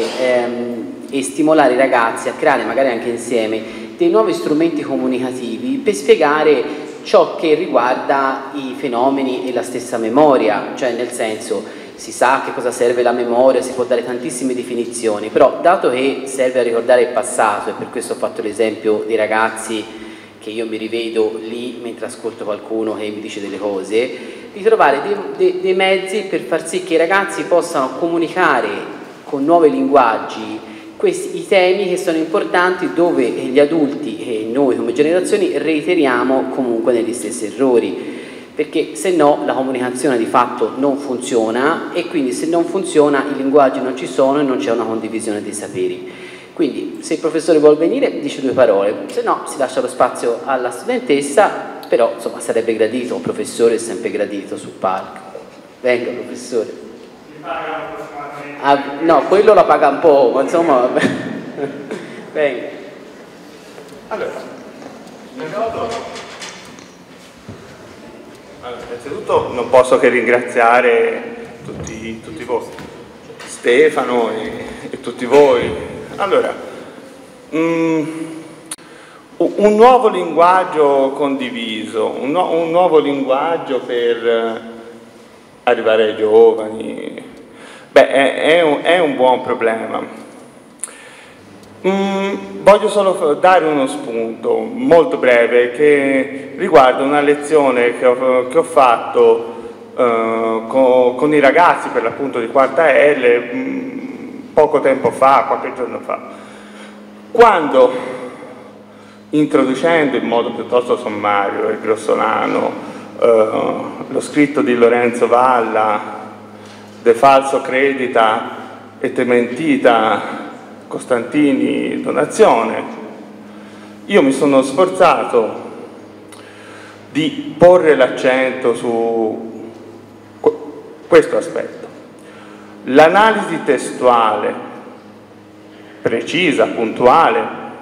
e stimolare i ragazzi a creare, magari anche insieme, dei nuovi strumenti comunicativi per spiegare ciò che riguarda i fenomeni e la stessa memoria, cioè nel senso, si sa che cosa serve la memoria, si può dare tantissime definizioni, però dato che serve a ricordare il passato, e per questo ho fatto l'esempio dei ragazzi che io mi rivedo lì mentre ascolto qualcuno che mi dice delle cose, di trovare dei mezzi per far sì che i ragazzi possano comunicare con nuovi linguaggi i temi che sono importanti, dove gli adulti e noi come generazioni reiteriamo comunque negli stessi errori, perché se no la comunicazione di fatto non funziona, e quindi se non funziona i linguaggi non ci sono e non c'è una condivisione dei saperi. Quindi se il professore vuol venire dice 2 parole, se no si lascia lo spazio alla studentessa, però insomma sarebbe gradito, un professore è sempre gradito sul palco. Venga professore. No, quello la paga un po', ma insomma vabbè. Venga. Allora, innanzitutto non posso che ringraziare tutti voi, Stefano e tutti voi. Allora, un nuovo linguaggio condiviso, un nuovo linguaggio per arrivare ai giovani, beh, è un buon problema. Voglio solo dare uno spunto molto breve che riguarda una lezione che ho fatto con i ragazzi, per l'appunto di quarta L, poco tempo fa, qualche giorno fa, quando, introducendo in modo piuttosto sommario e grossolano lo scritto di Lorenzo Valla, De falso credita e te mentita Costantini donazione, io mi sono sforzato di porre l'accento su questo aspetto. L'analisi testuale precisa, puntuale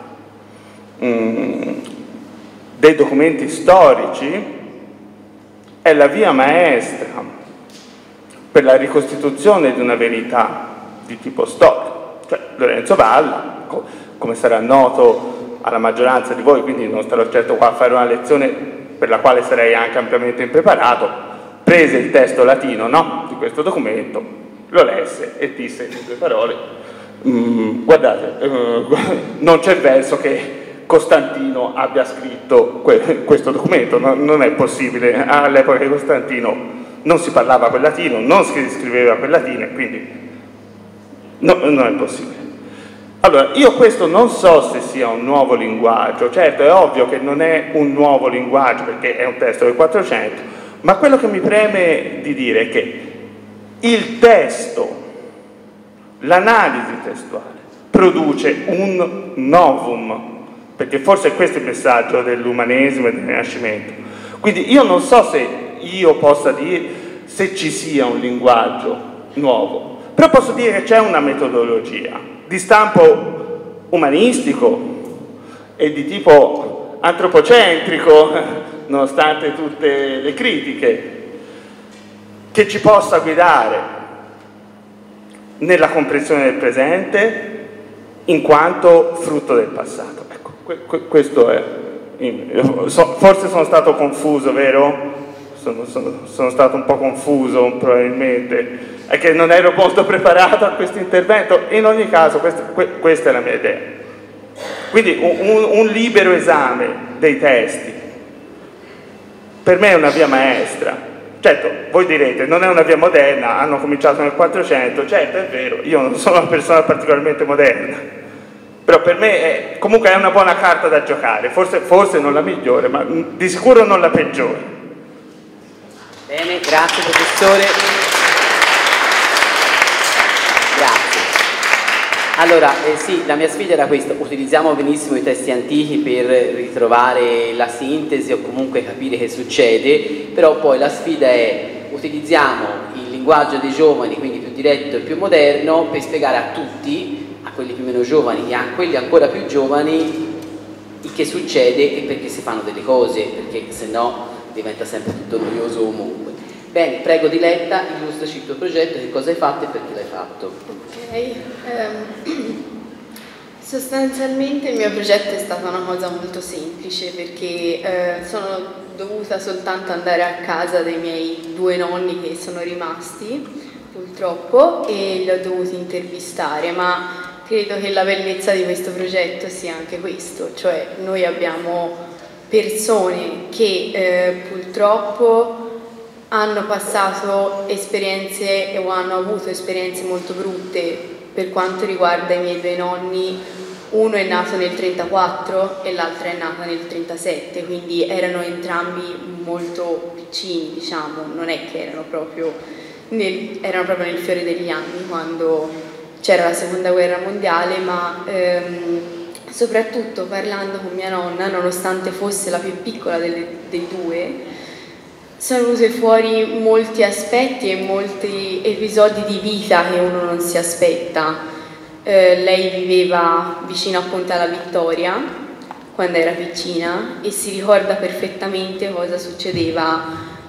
dei documenti storici è la via maestra per la ricostituzione di una verità di tipo storico. Cioè, Lorenzo Valla, come sarà noto alla maggioranza di voi, quindi non starò certo qua a fare una lezione per la quale sarei anche ampiamente impreparato, prese il testo latino, no, di questo documento, lo lesse e disse in 2 parole, guardate, non c'è verso che Costantino abbia scritto questo documento, non è possibile, all'epoca di Costantino non si parlava quel latino, non si scriveva quel latino, quindi non è possibile. Allora, io questo non so se sia un nuovo linguaggio, certo è ovvio che non è un nuovo linguaggio perché è un testo del 400, ma quello che mi preme di dire è che il testo, l'analisi testuale, produce un novum, perché forse questo è il messaggio dell'umanesimo e del Rinascimento. Quindi io non so se io possa dire se ci sia un linguaggio nuovo, però posso dire che c'è una metodologia di stampo umanistico e di tipo antropocentrico, nonostante tutte le critiche, che ci possa guidare nella comprensione del presente in quanto frutto del passato. Ecco, questo è. Forse sono stato confuso, vero? Sono stato un po' confuso probabilmente, è che non ero molto preparato a questo intervento. In ogni caso questa è la mia idea. Quindi un libero esame dei testi per me è una via maestra. Certo, voi direte, non è una via moderna, hanno cominciato nel 400, certo è vero, io non sono una persona particolarmente moderna, però per me comunque è una buona carta da giocare, forse non la migliore, ma di sicuro non la peggiore. Bene, grazie professore. Grazie. Allora, sì, la mia sfida era questa: utilizziamo benissimo i testi antichi per ritrovare la sintesi o comunque capire che succede, però poi la sfida è: utilizziamo il linguaggio dei giovani, quindi più diretto e più moderno, per spiegare a tutti, a quelli più meno giovani e a quelli ancora più giovani, il che succede e perché si fanno delle cose, perché se no diventa sempre tutto noioso comunque. Bene, prego Diletta, illustraci il tuo progetto, che cosa hai fatto e perché l'hai fatto. Ok, sostanzialmente il mio progetto è stata una cosa molto semplice, perché sono dovuta soltanto andare a casa dei miei 2 nonni che sono rimasti purtroppo e li ho dovuti intervistare, ma credo che la bellezza di questo progetto sia anche questo, cioè noi abbiamo persone che purtroppo hanno passato esperienze o hanno avuto esperienze molto brutte per quanto riguarda i miei 2 nonni. Uno è nato nel 34 e l'altra è nata nel 37, quindi erano entrambi molto piccini, diciamo, non è che erano proprio nel fiore degli anni quando c'era la seconda guerra mondiale, ma soprattutto parlando con mia nonna, nonostante fosse la più piccola dei 2, sono venute fuori molti aspetti e molti episodi di vita che uno non si aspetta. Lei viveva vicino a Ponte Vittoria quando era piccina e si ricorda perfettamente cosa succedeva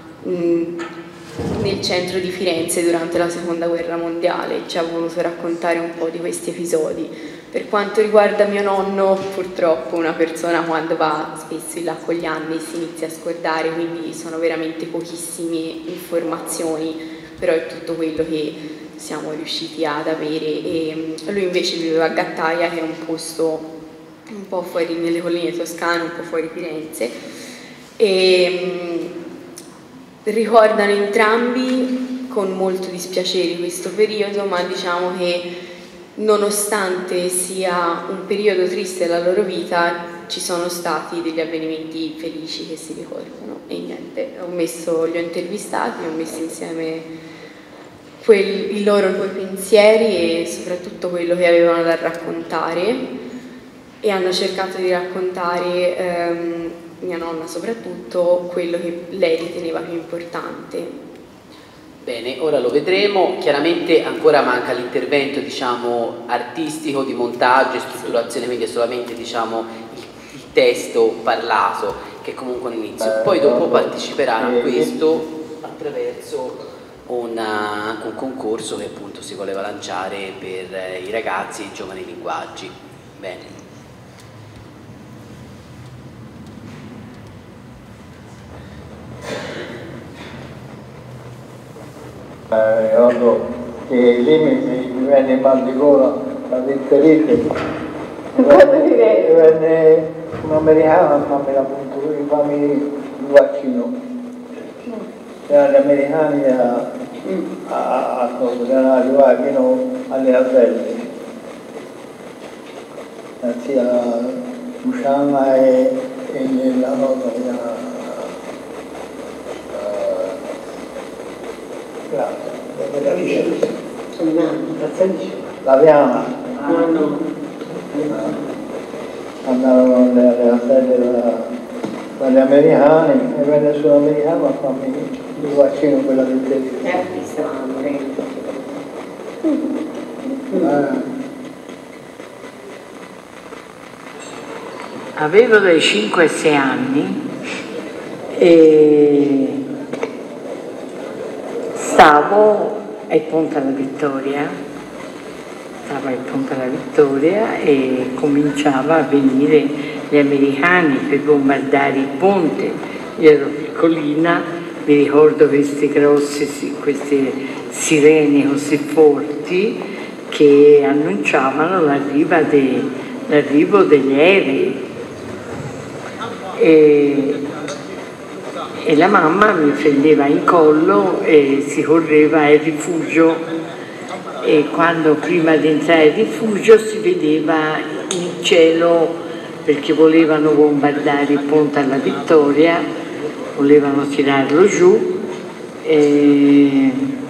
nel centro di Firenze durante la seconda guerra mondiale. Ci ha voluto raccontare un po' di questi episodi. Per quanto riguarda mio nonno, purtroppo una persona quando va spesso in là con gli anni si inizia a scordare, quindi sono veramente pochissime informazioni, però è tutto quello che siamo riusciti ad avere. E lui invece viveva a Gattaia, che è un posto un po' fuori nelle colline toscane, un po' fuori Firenze, e ricordano entrambi con molto dispiacere questo periodo, ma diciamo che nonostante sia un periodo triste della loro vita ci sono stati degli avvenimenti felici che si ricordano. E niente, li ho intervistati, ho messo insieme i loro pensieri e soprattutto quello che avevano da raccontare, e hanno cercato di raccontare, mia nonna soprattutto, quello che lei riteneva più importante. Bene, ora lo vedremo. Chiaramente ancora manca l'intervento, diciamo, artistico di montaggio e strutturazione, quindi è solamente, diciamo, il testo parlato, che è comunque un inizio. Poi dopo parteciperà a questo attraverso anche un concorso che appunto si voleva lanciare per i ragazzi e i giovani linguaggi. Bene. Ricordo che lì mi venne il mal di gola da diterite, venne un'americana a farmi il vaccino. Erano gli americani erano arrivati fino alle Altelle, sia Luciana e la nonna. La Viana andarono alle Altelle dagli americani e venne sull'americano a farmi il vaccino, quella del tedesco. Stavamo morendo. Avevo dai 5 ai 6 anni e stavo al Ponte alla Vittoria, e cominciava a venire gli americani per bombardare il ponte. Io ero piccolina, mi ricordo queste sirene così forti che annunciavano l'arrivo degli aerei. E la mamma mi prendeva in collo e si correva al rifugio, e quando prima di entrare al rifugio si vedeva il cielo, perché volevano bombardare il Ponte alla Vittoria, volevano tirarlo giù, e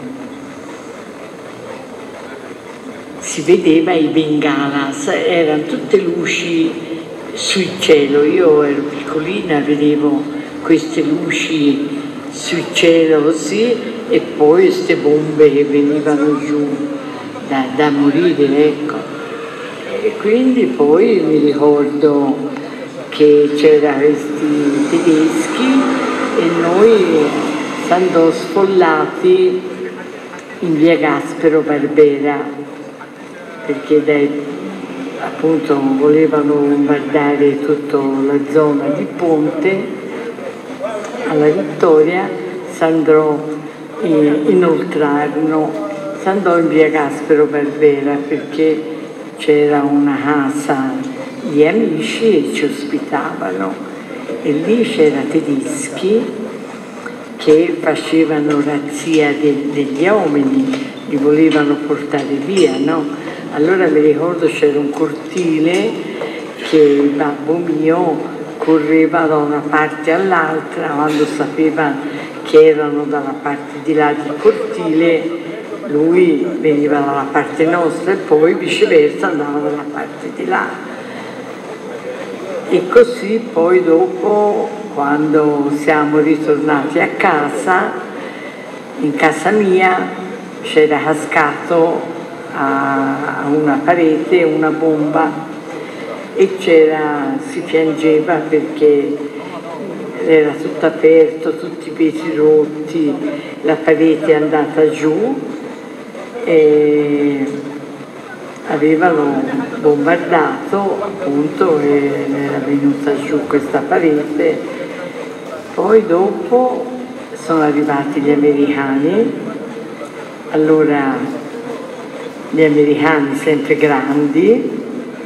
si vedeva i bengalas, erano tutte luci sul cielo. Io ero piccolina, vedevo queste luci sul cielo così, e poi queste bombe che venivano giù da morire, ecco. E quindi poi mi ricordo che c'erano questi tedeschi e noi si andò sfollati in via Gaspero Barbera, perché appunto volevano bombardare tutta la zona di Ponte alla Vittoria. Inoltrarono, si andò in via Gaspero Barbera perché c'era una casa di amici e ci ospitavano, e lì c'erano tedeschi che facevano razzia degli uomini, li volevano portare via, no? Allora mi ricordo c'era un cortile che il babbo mio correva da una parte all'altra, quando sapeva che erano dalla parte di là del cortile lui veniva dalla parte nostra e poi viceversa andava dalla parte di là. E così poi dopo, quando siamo ritornati a casa, in casa mia c'era cascato a una parete una bomba e si piangeva perché era tutto aperto, tutti i vetri rotti, la parete è andata giù e avevano bombardato appunto e era venuta giù questa parete. Poi dopo sono arrivati gli americani, allora gli americani sempre grandi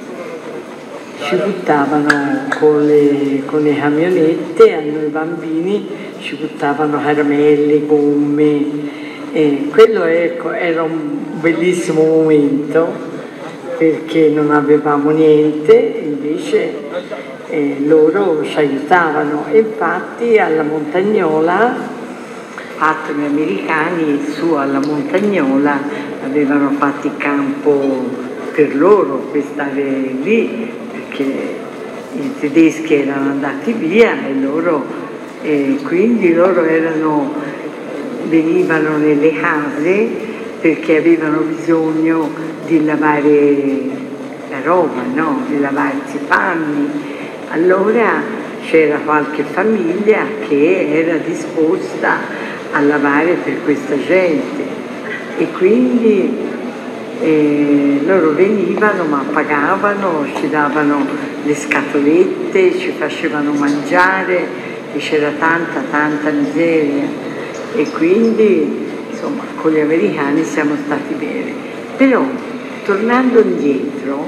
ci buttavano con le camionette, a noi bambini ci buttavano caramelle, gomme, e quello era un bellissimo momento perché non avevamo niente, invece loro ci aiutavano. E infatti alla Montagnola, altri americani su alla Montagnola avevano fatto il campo per loro, per stare lì, perché i tedeschi erano andati via e quindi loro venivano nelle case perché avevano bisogno di lavare la roba, no? Di lavarsi i panni. Allora c'era qualche famiglia che era disposta a lavare per questa gente e quindi loro venivano ma pagavano, ci davano le scatolette, ci facevano mangiare e c'era tanta miseria, e quindi insomma con gli americani siamo stati bene. Però tornando indietro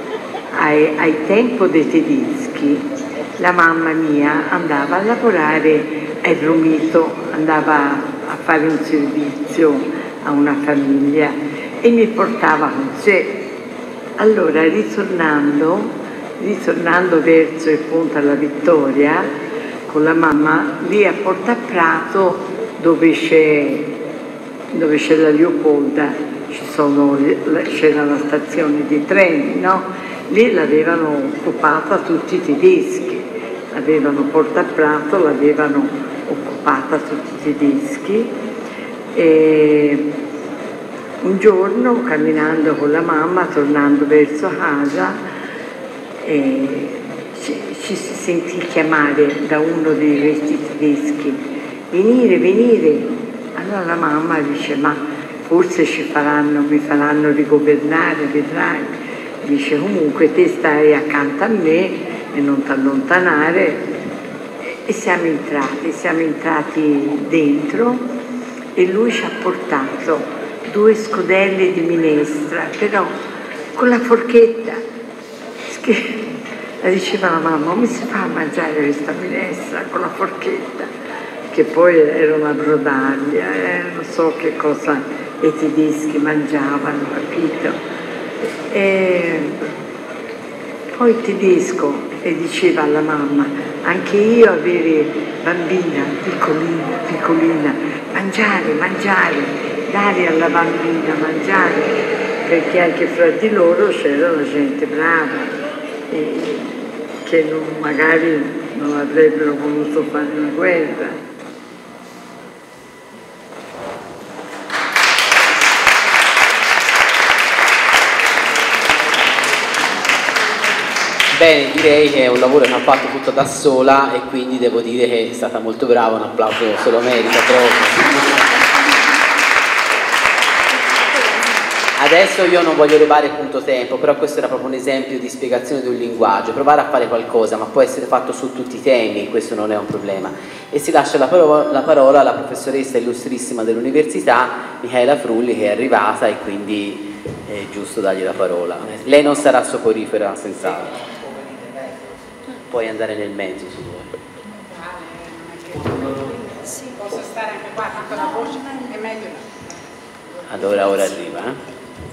ai tempi dei tedeschi, la mamma mia andava a lavorare al Romito, andava a fare un servizio a una famiglia e mi portava con sé. Allora ritornando verso il Ponte alla Vittoria con la mamma, lì a Porta Prato dove c'è la Leopolda c'era la stazione di treni, no? Lì l'avevano occupata tutti i tedeschi, l'avevano Porta Prato, l'avevano occupata occupata tutti i tedeschi, e un giorno camminando con la mamma, tornando verso casa, ci si sentì chiamare da uno dei resti tedeschi: venire, venire. Allora la mamma dice: ma forse mi faranno rigovernare, vedrai. Dice: comunque te stai accanto a me e non ti allontanare. E siamo entrati dentro e lui ci ha portato 2 scodelle di minestra, però con la forchetta. La diceva la mamma: come si fa a mangiare questa minestra con la forchetta? Che poi era una brodaglia, non so che cosa i tedeschi mangiavano, capito? E poi il tedesco diceva alla mamma: anche io avere bambina piccolina, mangiare, dare alla bambina mangiare, perché anche fra di loro c'era la gente brava che magari non avrebbero voluto fare una guerra. Bene, direi che è un lavoro che ha fatto tutto da sola e quindi devo dire che è stata molto brava, un applauso se lo merita proprio. Adesso io non voglio rubare appunto tempo, però questo era proprio un esempio di spiegazione di un linguaggio, provare a fare qualcosa, ma può essere fatto su tutti i temi, questo non è un problema. E si lascia la parola alla professoressa illustrissima dell'università, Michaela Frulli, che è arrivata e quindi è giusto dargli la parola. Lei non sarà soporifera, senz'altro. Puoi andare nel mezzo se vuoi. Sì, posso stare anche qua, tanto la voce è meglio. Allora ora arriva,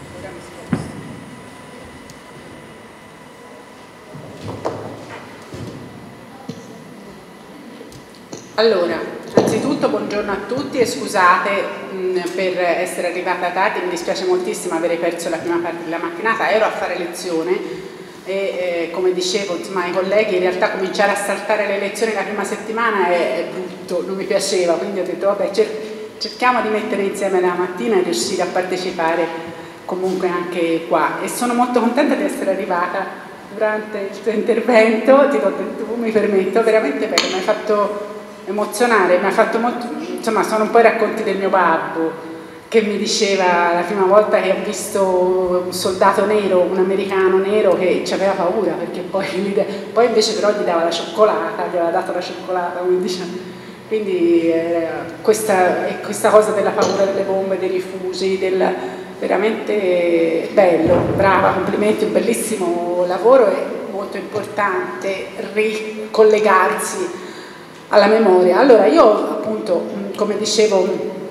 Allora, anzitutto buongiorno a tutti e scusate per essere arrivata tardi, mi dispiace moltissimo avere perso la prima parte della mattinata, ero a fare lezione e come dicevo, insomma, ai colleghi, in realtà cominciare a saltare le lezioni la prima settimana è brutto, non mi piaceva, quindi ho detto vabbè, cerchiamo di mettere insieme la mattina e riuscire a partecipare comunque anche qua, e sono molto contenta di essere arrivata durante il tuo intervento, tu mi permetto, veramente bello, mi hai fatto emozionare, mi ha fatto molto, insomma sono un po' i racconti del mio babbo che mi diceva la prima volta che ha visto un soldato nero, un americano nero, che ci aveva paura perché poi invece però gli dava la cioccolata, gli aveva dato la cioccolata, quindi questa cosa della paura delle bombe, dei rifugi, veramente bello, brava, complimenti, un bellissimo lavoro e molto importante ricollegarsi alla memoria. Allora io appunto, come dicevo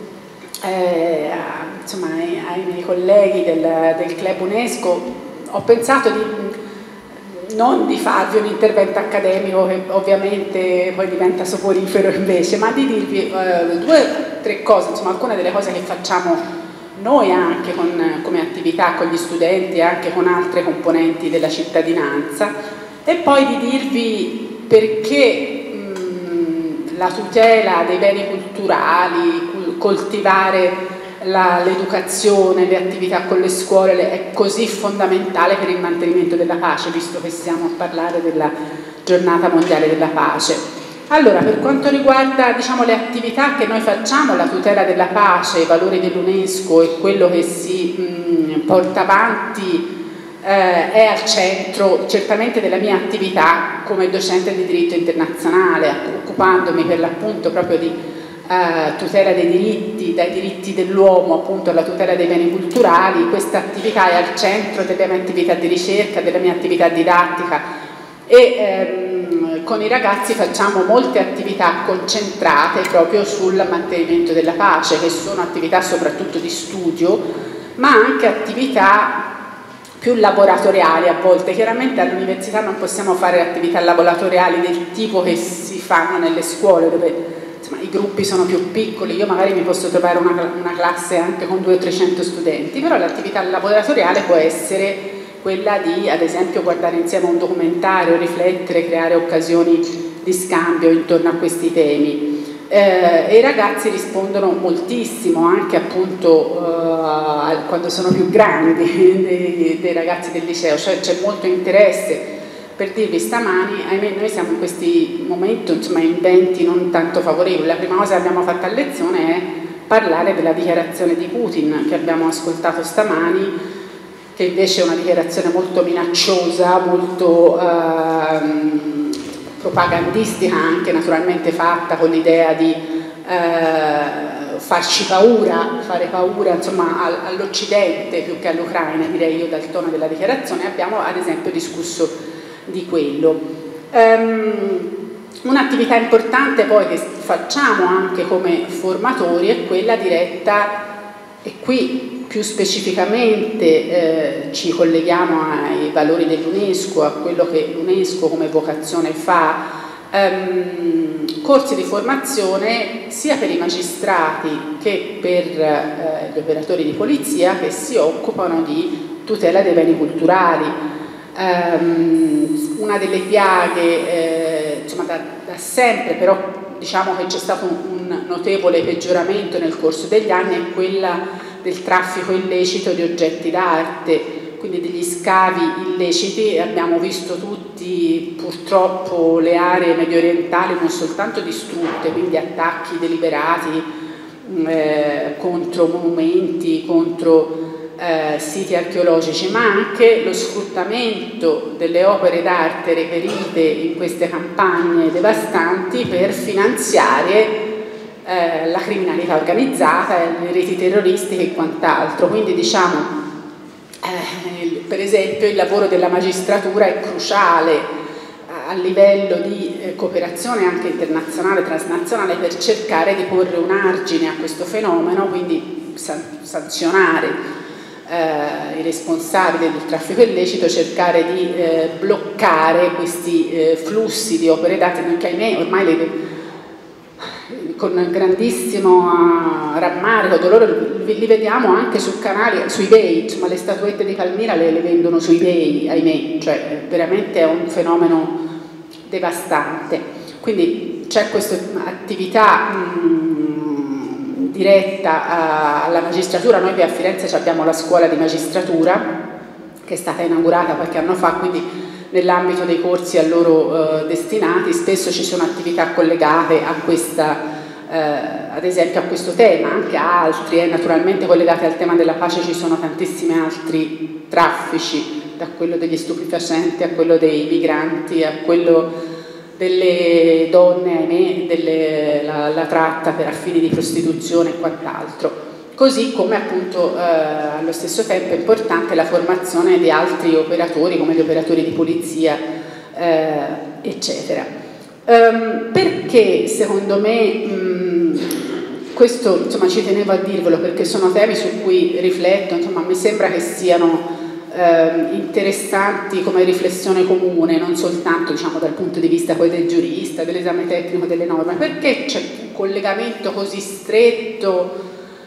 insomma, ai miei colleghi del Club UNESCO, ho pensato non di farvi un intervento accademico che ovviamente poi diventa soporifero invece, ma di dirvi 2 o 3 cose, insomma alcune delle cose che facciamo noi anche come attività con gli studenti e anche con altre componenti della cittadinanza, e poi di dirvi perché la tutela dei beni culturali, coltivare l'educazione, le attività con le scuole è così fondamentale per il mantenimento della pace, visto che stiamo a parlare della giornata mondiale della pace. Allora, per quanto riguarda le attività che noi facciamo, la tutela della pace, i valori dell'UNESCO e quello che si porta avanti è al centro certamente della mia attività come docente di diritto internazionale, occupandomi per l'appunto proprio di tutela dei diritti, dai diritti dell'uomo appunto alla tutela dei beni culturali. Questa attività è al centro delle mie attività di ricerca, della mia attività didattica e con i ragazzi facciamo molte attività concentrate proprio sul mantenimento della pace, che sono attività soprattutto di studio, ma anche attività più laboratoriali a volte. Chiaramente all'università non possiamo fare attività laboratoriali del tipo che si fanno nelle scuole, dove i gruppi sono più piccoli, io magari mi posso trovare una classe anche con 200 o 300 studenti, però l'attività laboratoriale può essere quella di, ad esempio, guardare insieme un documentario, riflettere, creare occasioni di scambio intorno a questi temi. e i ragazzi rispondono moltissimo, anche appunto quando sono più grandi dei ragazzi del liceo, cioè c'è molto interesse. Per dirvi, stamani, ahimè, noi siamo in questi momenti, insomma, in venti non tanto favorevoli. La prima cosa che abbiamo fatto a lezione è parlare della dichiarazione di Putin che abbiamo ascoltato stamani, che invece è una dichiarazione molto minacciosa, molto propagandistica, anche naturalmente fatta con l'idea di farci paura, fare paura, insomma, all'Occidente più che all'Ucraina, direi io, dal tono della dichiarazione. Abbiamo ad esempio discusso di quello. Un'attività importante poi che facciamo anche come formatori è quella diretta, e qui più specificamente ci colleghiamo ai valori dell'UNESCO, a quello che l'UNESCO come vocazione fa, corsi di formazione sia per i magistrati che per gli operatori di polizia che si occupano di tutela dei beni culturali. Una delle piaghe, insomma, da sempre, però diciamo che c'è stato un notevole peggioramento nel corso degli anni, è quella del traffico illecito di oggetti d'arte, quindi degli scavi illeciti. Abbiamo visto tutti purtroppo le aree mediorientali non soltanto distrutte, quindi attacchi deliberati contro monumenti, contro siti archeologici, ma anche lo sfruttamento delle opere d'arte reperite in queste campagne devastanti per finanziare la criminalità organizzata, le reti terroristiche e quant'altro. Quindi diciamo, per esempio, il lavoro della magistratura è cruciale a livello di cooperazione anche internazionale, transnazionale, per cercare di porre un argine a questo fenomeno, quindi sanzionare i responsabili del traffico illecito, cercare di bloccare questi flussi di opere d'arte che ahimè ormai con grandissimo rammarico, dolore, li vediamo anche su canali, su eBay, insomma le statuette di Palmira le vendono su eBay, ahimè, cioè veramente è un fenomeno devastante. Quindi c'è questa attività diretta alla magistratura. Noi qui a Firenze abbiamo la scuola di magistratura che è stata inaugurata qualche anno fa, quindi nell'ambito dei corsi a loro destinati spesso ci sono attività collegate a questa, ad esempio a questo tema, anche a altri, naturalmente collegati al tema della pace. Ci sono tantissimi altri traffici, da quello degli stupefacenti a quello dei migranti, a quello delle donne, ahimè, la tratta per fini di prostituzione e quant'altro. Così come appunto allo stesso tempo è importante la formazione di altri operatori come gli operatori di polizia, eccetera. Perché secondo me questo, insomma, ci tenevo a dirvelo perché sono temi su cui rifletto, insomma mi sembra che siano interessanti come riflessione comune, non soltanto diciamo dal punto di vista poi del giurista, dell'esame tecnico delle norme. Perché c'è un collegamento così stretto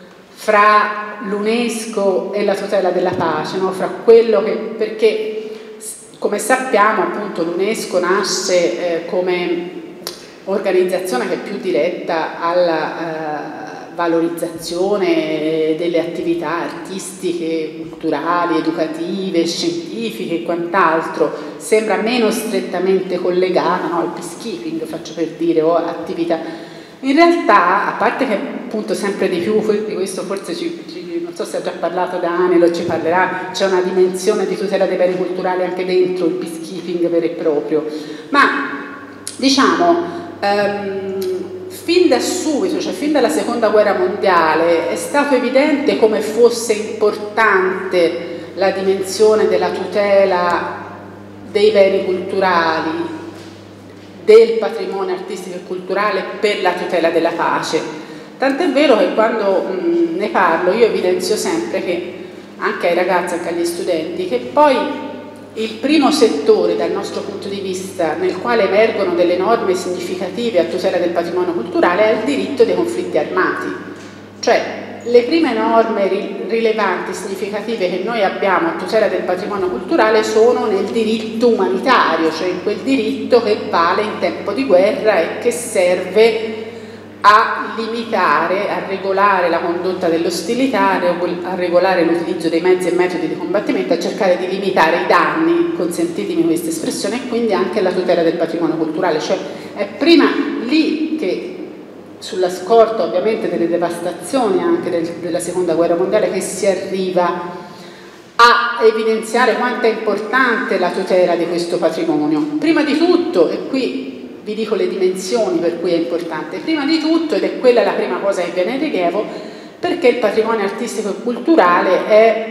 fra l'UNESCO e la tutela della pace, no? Fra quello che, perché come sappiamo appunto l'UNESCO nasce come organizzazione che è più diretta alla valorizzazione delle attività artistiche, culturali, educative, scientifiche e quant'altro, sembra meno strettamente collegata, no, al peacekeeping, faccio per dire, o attività. In realtà, a parte che appunto sempre di più, di questo forse non so se ha già parlato da Anelo o ci parlerà, c'è una dimensione di tutela dei beni culturali anche dentro il peacekeeping vero e proprio, ma diciamo fin da subito, cioè fin dalla seconda guerra mondiale, è stato evidente come fosse importante la dimensione della tutela dei beni culturali, del patrimonio artistico e culturale per la tutela della pace. Tant'è vero che quando ne parlo io evidenzio sempre che anche ai ragazzi, anche agli studenti, che poi il primo settore dal nostro punto di vista nel quale emergono delle norme significative a tutela del patrimonio culturale è il diritto dei conflitti armati. Cioè le prime norme rilevanti, significative che noi abbiamo a tutela del patrimonio culturale sono nel diritto umanitario, cioè in quel diritto che vale in tempo di guerra e che serve a limitare, a regolare la condotta dell'ostilità, a regolare l'utilizzo dei mezzi e metodi di combattimento, a cercare di limitare i danni, consentitemi questa espressione, e quindi anche la tutela del patrimonio culturale. Cioè è prima lì che, sulla scorta ovviamente delle devastazioni anche della seconda guerra mondiale, che si arriva a evidenziare quanto è importante la tutela di questo patrimonio. Prima di tutto, e qui vi dico le dimensioni per cui è importante, prima di tutto, ed è quella la prima cosa che viene in rilievo, perché il patrimonio artistico e culturale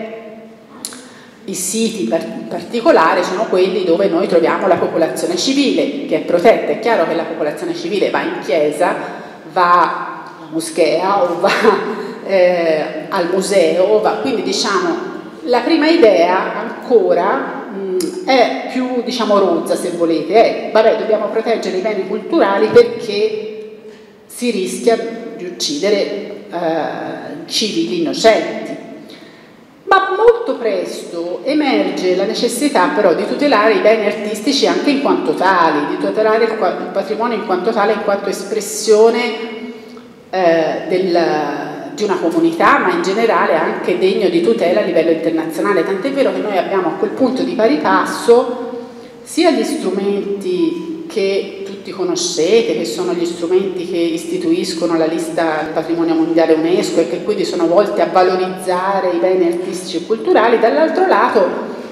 i siti in particolare sono quelli dove noi troviamo la popolazione civile, che è protetta. È chiaro che la popolazione civile va in chiesa, va alla moschea o va al museo, quindi diciamo la prima idea ancora è più, diciamo, rozza, se volete, vabbè, dobbiamo proteggere i beni culturali perché si rischia di uccidere civili innocenti. Ma molto presto emerge la necessità però di tutelare i beni artistici anche in quanto tali, di tutelare il patrimonio in quanto tale, in quanto espressione di una comunità, ma in generale anche degno di tutela a livello internazionale. Tant'è vero che noi abbiamo a quel punto di pari passo sia gli strumenti che tutti conoscete, che sono gli strumenti che istituiscono la lista del patrimonio mondiale UNESCO e che quindi sono volti a valorizzare i beni artistici e culturali, dall'altro lato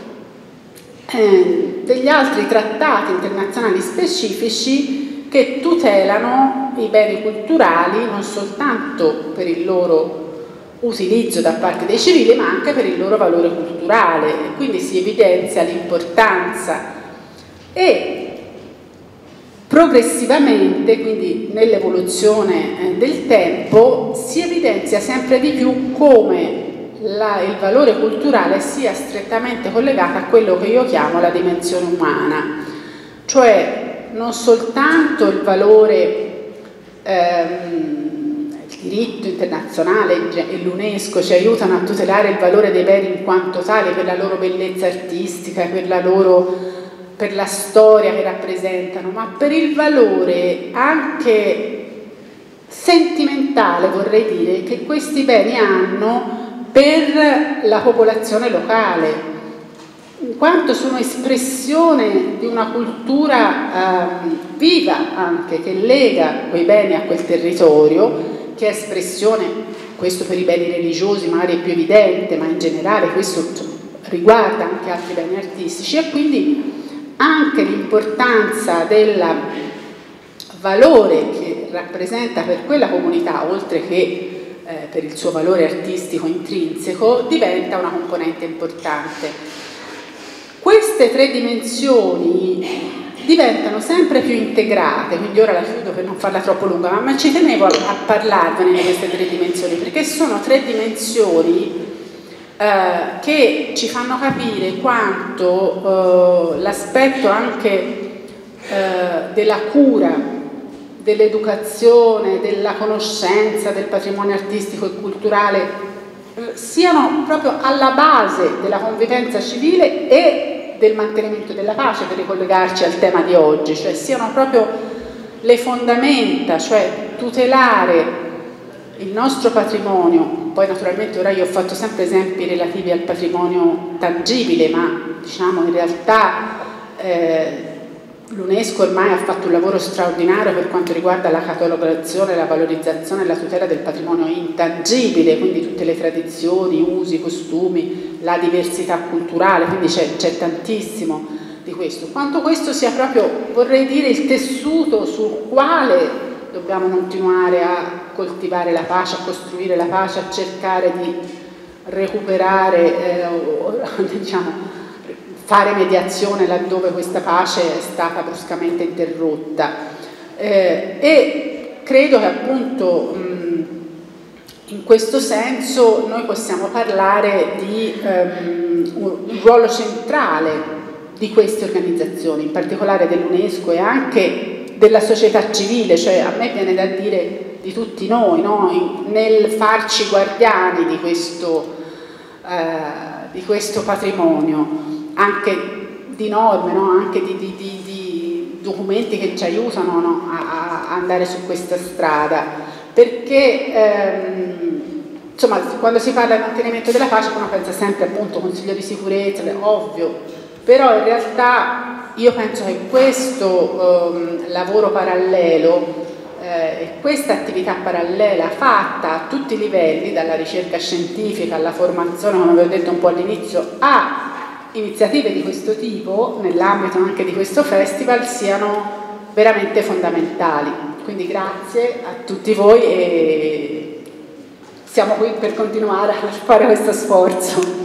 degli altri trattati internazionali specifici che tutelano i beni culturali non soltanto per il loro utilizzo da parte dei civili, ma anche per il loro valore culturale, e quindi si evidenzia l'importanza e progressivamente, quindi nell'evoluzione del tempo, si evidenzia sempre di più come il valore culturale sia strettamente collegato a quello che io chiamo la dimensione umana, cioè non soltanto il valore, il diritto internazionale e l'UNESCO ci aiutano a tutelare il valore dei beni in quanto tali per la loro bellezza artistica, per la storia che rappresentano, ma per il valore anche sentimentale, vorrei dire, che questi beni hanno per la popolazione locale, in quanto sono espressione di una cultura viva anche, che lega quei beni a quel territorio, che è espressione, questo per i beni religiosi magari è più evidente, ma in generale questo riguarda anche altri beni artistici, e quindi anche l'importanza del valore che rappresenta per quella comunità, oltre che per il suo valore artistico intrinseco, diventa una componente importante. Queste tre dimensioni diventano sempre più integrate, quindi ora la chiudo per non farla troppo lunga, ma ci tenevo a parlarvene di queste tre dimensioni, perché sono tre dimensioni che ci fanno capire quanto l'aspetto anche della cura, dell'educazione, della conoscenza del patrimonio artistico e culturale siano proprio alla base della convivenza civile e del mantenimento della pace, per ricollegarci al tema di oggi, cioè siano proprio le fondamenta, cioè tutelare il nostro patrimonio. Poi naturalmente ora io ho fatto sempre esempi relativi al patrimonio tangibile, ma diciamo in realtà l'UNESCO ormai ha fatto un lavoro straordinario per quanto riguarda la catalogazione, la valorizzazione e la tutela del patrimonio intangibile, quindi tutte le tradizioni, usi, costumi, la diversità culturale, quindi c'è tantissimo di questo. Quanto questo sia proprio, vorrei dire, il tessuto sul quale dobbiamo continuare a coltivare la pace, a costruire la pace, a cercare di recuperare, diciamo, fare mediazione laddove questa pace è stata bruscamente interrotta. E credo che appunto in questo senso noi possiamo parlare di un ruolo centrale di queste organizzazioni, in particolare dell'UNESCO e anche della società civile, cioè a me viene da dire di tutti noi, no? Nel farci guardiani di questo patrimonio, anche di norme, no? Anche di documenti che ci aiutano, no? a andare su questa strada. perché insomma, quando si parla di mantenimento della pace uno pensa sempre appunto Consiglio di sicurezza, ovvio, però in realtà io penso che questo lavoro parallelo questa attività parallela fatta a tutti i livelli, dalla ricerca scientifica alla formazione, come avevo detto un po' all'inizio, a iniziative di questo tipo, nell'ambito anche di questo festival, siano veramente fondamentali. Quindi grazie a tutti voi e siamo qui per continuare a fare questo sforzo.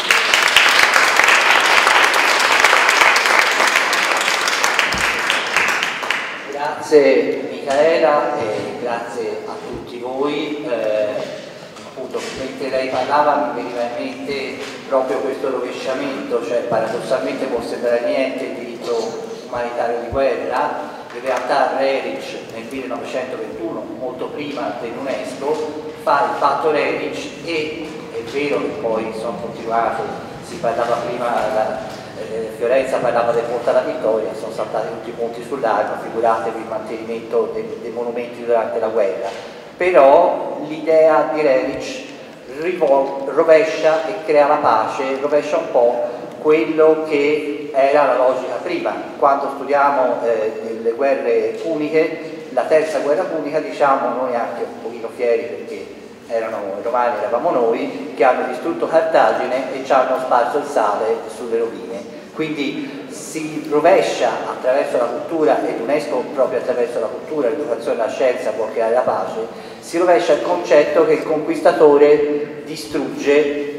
Grazie Micaela e grazie a tutti voi. Appunto, mentre lei parlava mi veniva in mente proprio questo rovesciamento, cioè paradossalmente può sembrare niente il diritto umanitario di guerra. In realtà Reric nel 1921, molto prima dell'UNESCO, fa il patto Reric e è vero che poi sono continuato, si parlava prima, Fiorenza parlava del Ponte alla Vittoria, sono saltati tutti i ponti sul lago, figuratevi il mantenimento dei monumenti durante la guerra, però l'idea di Reric rovescia e crea la pace, rovescia un po' quello che era la logica prima. Quando studiamo le guerre puniche, la terza guerra punica, diciamo noi anche un pochino fieri perché erano i romani, eravamo noi, che hanno distrutto Cartagine e ci hanno sparso il sale sulle rovine. Quindi si rovescia attraverso la cultura, ed UNESCO proprio attraverso la cultura, l'educazione e la scienza può creare la pace, si rovescia il concetto che il conquistatore distrugge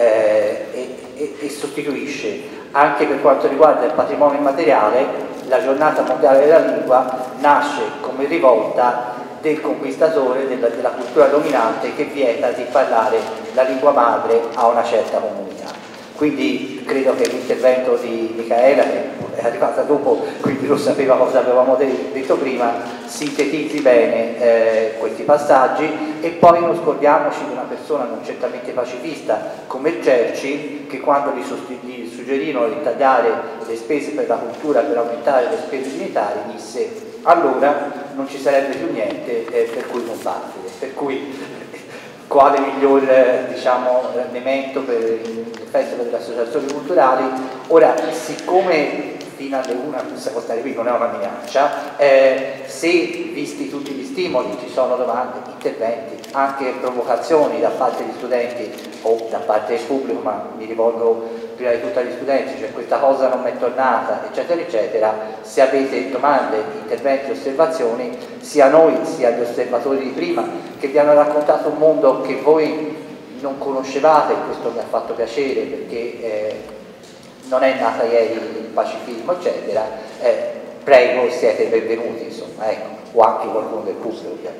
e sostituisce. Anche per quanto riguarda il patrimonio immateriale, la giornata mondiale della lingua nasce come rivolta del conquistatore, della cultura dominante, che vieta di parlare la lingua madre a una certa comunità. Quindi credo che l'intervento di Micaela, che è arrivata dopo, quindi lo sapeva cosa avevamo detto prima, sintetizzi bene questi passaggi. E poi non scordiamoci di una persona non certamente pacifista come Churchill, che quando gli suggerirono di tagliare le spese per la cultura per aumentare le spese militari, disse allora non ci sarebbe più niente per cui combattere. Per cui quale miglior elemento per il Festival delle Associazioni Culturali. Ora, siccome fino alle 1 possiamo stare qui, non è una minaccia, se visti tutti gli stimoli ci sono domande, interventi, anche provocazioni da parte di studenti o da parte del pubblico, ma mi rivolgo prima di tutto agli studenti, cioè questa cosa non mi è tornata, eccetera eccetera, se avete domande, interventi, osservazioni, sia noi sia gli osservatori di prima che vi hanno raccontato un mondo che voi non conoscevate, questo mi ha fatto piacere perché non è nata ieri il pacifismo eccetera, prego, siete benvenuti, insomma, ecco, o anche qualcuno del pubblico ovviamente.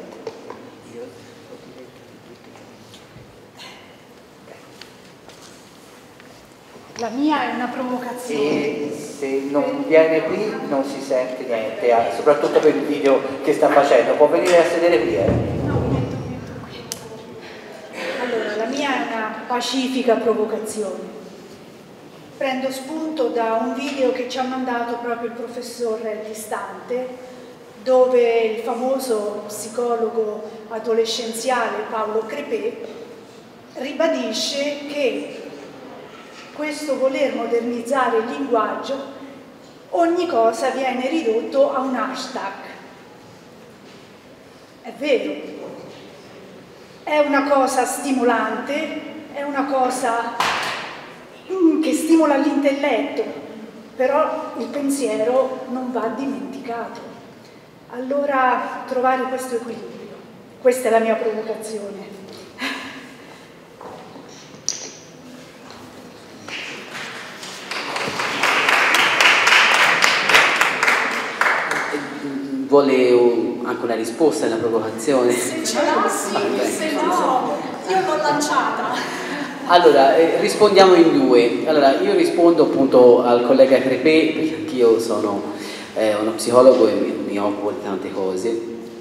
La mia è una provocazione. E se non viene qui non si sente niente, soprattutto per il video che sta facendo. Può venire a sedere qui, No, mi metto qui. Allora, la mia è una pacifica provocazione. Prendo spunto da un video che ci ha mandato proprio il professor Distante, dove il famoso psicologo adolescenziale Paolo Crepè ribadisce che questo voler modernizzare il linguaggio, ogni cosa viene ridotto a un hashtag. È vero, è una cosa stimolante, è una cosa che stimola l'intelletto, però il pensiero non va dimenticato. Allora trovare questo equilibrio, questa è la mia provocazione. Vuole anche una risposta alla provocazione? Se ce l'ha sì, se no io l'ho lanciata. Allora, rispondiamo in due. Allora, io rispondo appunto al collega Crepè, perché anch'io sono uno psicologo e mi occupo di tante cose.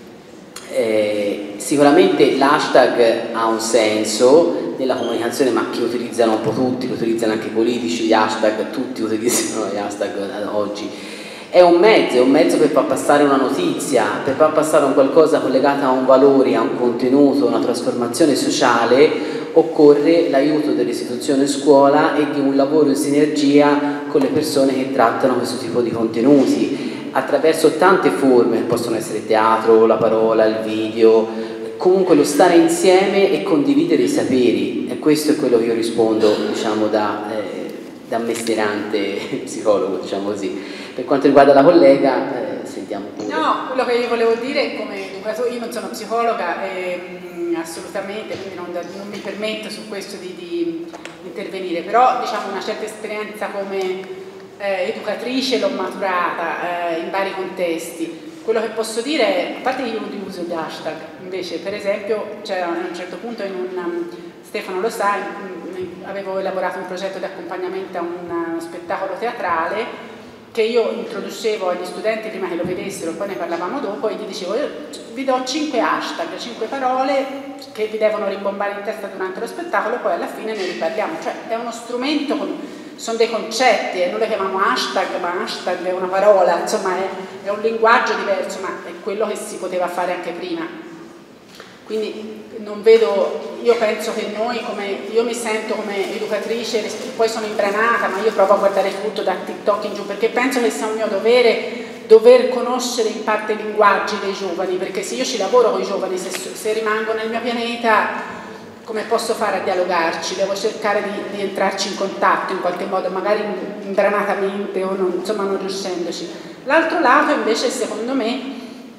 Sicuramente l'hashtag ha un senso nella comunicazione, ma che utilizzano un po' tutti, lo utilizzano anche i politici, gli hashtag, tutti utilizzano gli hashtag oggi. È un mezzo per far passare una notizia, per far passare un qualcosa collegato a un valore, a un contenuto, a una trasformazione sociale. Occorre l'aiuto dell'istituzione scuola e di un lavoro in sinergia con le persone che trattano questo tipo di contenuti, attraverso tante forme, possono essere il teatro, la parola, il video, comunque lo stare insieme e condividere i saperi. E questo è quello che io rispondo, diciamo, da mestierante psicologo, diciamo così. Per quanto riguarda la collega, sentiamo pure. No, quello che io volevo dire come educatore, io non sono psicologa, assolutamente, quindi non mi permetto su questo di intervenire, però diciamo una certa esperienza come educatrice l'ho maturata in vari contesti. Quello che posso dire è, a parte io non uso gli hashtag, invece per esempio c'era a un certo punto Stefano lo sa, avevo elaborato un progetto di accompagnamento a uno spettacolo teatrale che io introducevo agli studenti prima che lo vedessero, poi ne parlavamo dopo, e gli dicevo: io vi do 5 hashtag, 5 parole che vi devono rimbombare in testa durante lo spettacolo, poi alla fine ne riparliamo. Cioè è uno strumento, sono dei concetti, e noi lo chiamiamo hashtag, ma hashtag è una parola, insomma è un linguaggio diverso, ma è quello che si poteva fare anche prima. Quindi non vedo, io penso che io mi sento come educatrice, poi sono imbranata, ma io provo a guardare tutto da TikTok in giù, perché penso che sia un mio dover conoscere in parte i linguaggi dei giovani, perché se io ci lavoro con i giovani, se rimango nel mio pianeta, come posso fare a dialogarci? Devo cercare di entrarci in contatto in qualche modo, magari imbranatamente o non riuscendoci. L'altro lato invece, secondo me,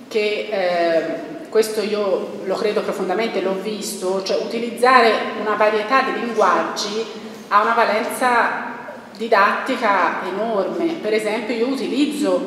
che questo io lo credo profondamente, l'ho visto, cioè utilizzare una varietà di linguaggi ha una valenza didattica enorme. Per esempio io utilizzo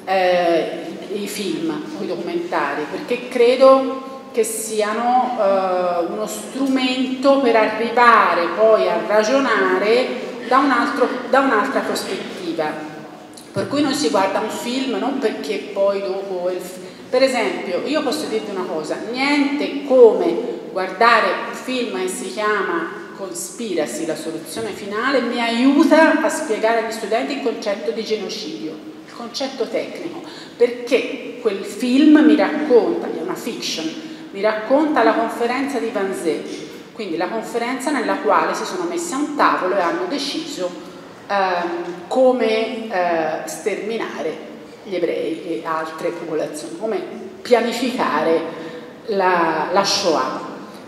i film o i documentari perché credo che siano uno strumento per arrivare poi a ragionare da un'altra prospettiva, per cui non si guarda un film non perché poi dopo per esempio, io posso dirvi una cosa, niente come guardare un film che si chiama Conspiracy, la soluzione finale, mi aiuta a spiegare agli studenti il concetto di genocidio, il concetto tecnico, perché quel film mi racconta, è una fiction, mi racconta la conferenza di Wannsee, quindi la conferenza nella quale si sono messi a un tavolo e hanno deciso come sterminare gli ebrei e altre popolazioni, come pianificare la Shoah.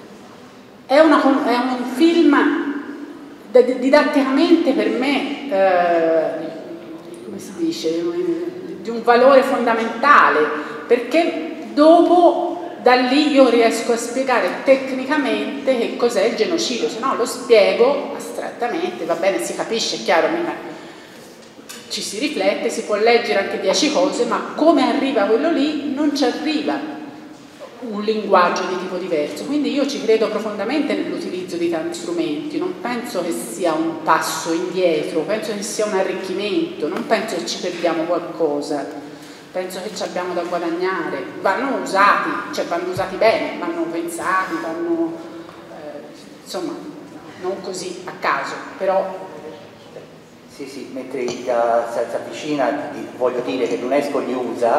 È un film didatticamente per me, come si dice, di un valore fondamentale, perché dopo da lì io riesco a spiegare tecnicamente che cos'è il genocidio, se no lo spiego astrattamente, va bene, si capisce, è chiaro, ci si riflette, si può leggere anche 10 cose, ma come arriva quello lì non ci arriva un linguaggio di tipo diverso. Quindi io ci credo profondamente nell'utilizzo di tanti strumenti, non penso che sia un passo indietro, penso che sia un arricchimento, non penso che ci perdiamo qualcosa, penso che ci abbiamo da guadagnare. Vanno usati bene, vanno pensati, insomma, non così a caso, però. Sì, mentre si avvicina voglio dire che l'UNESCO li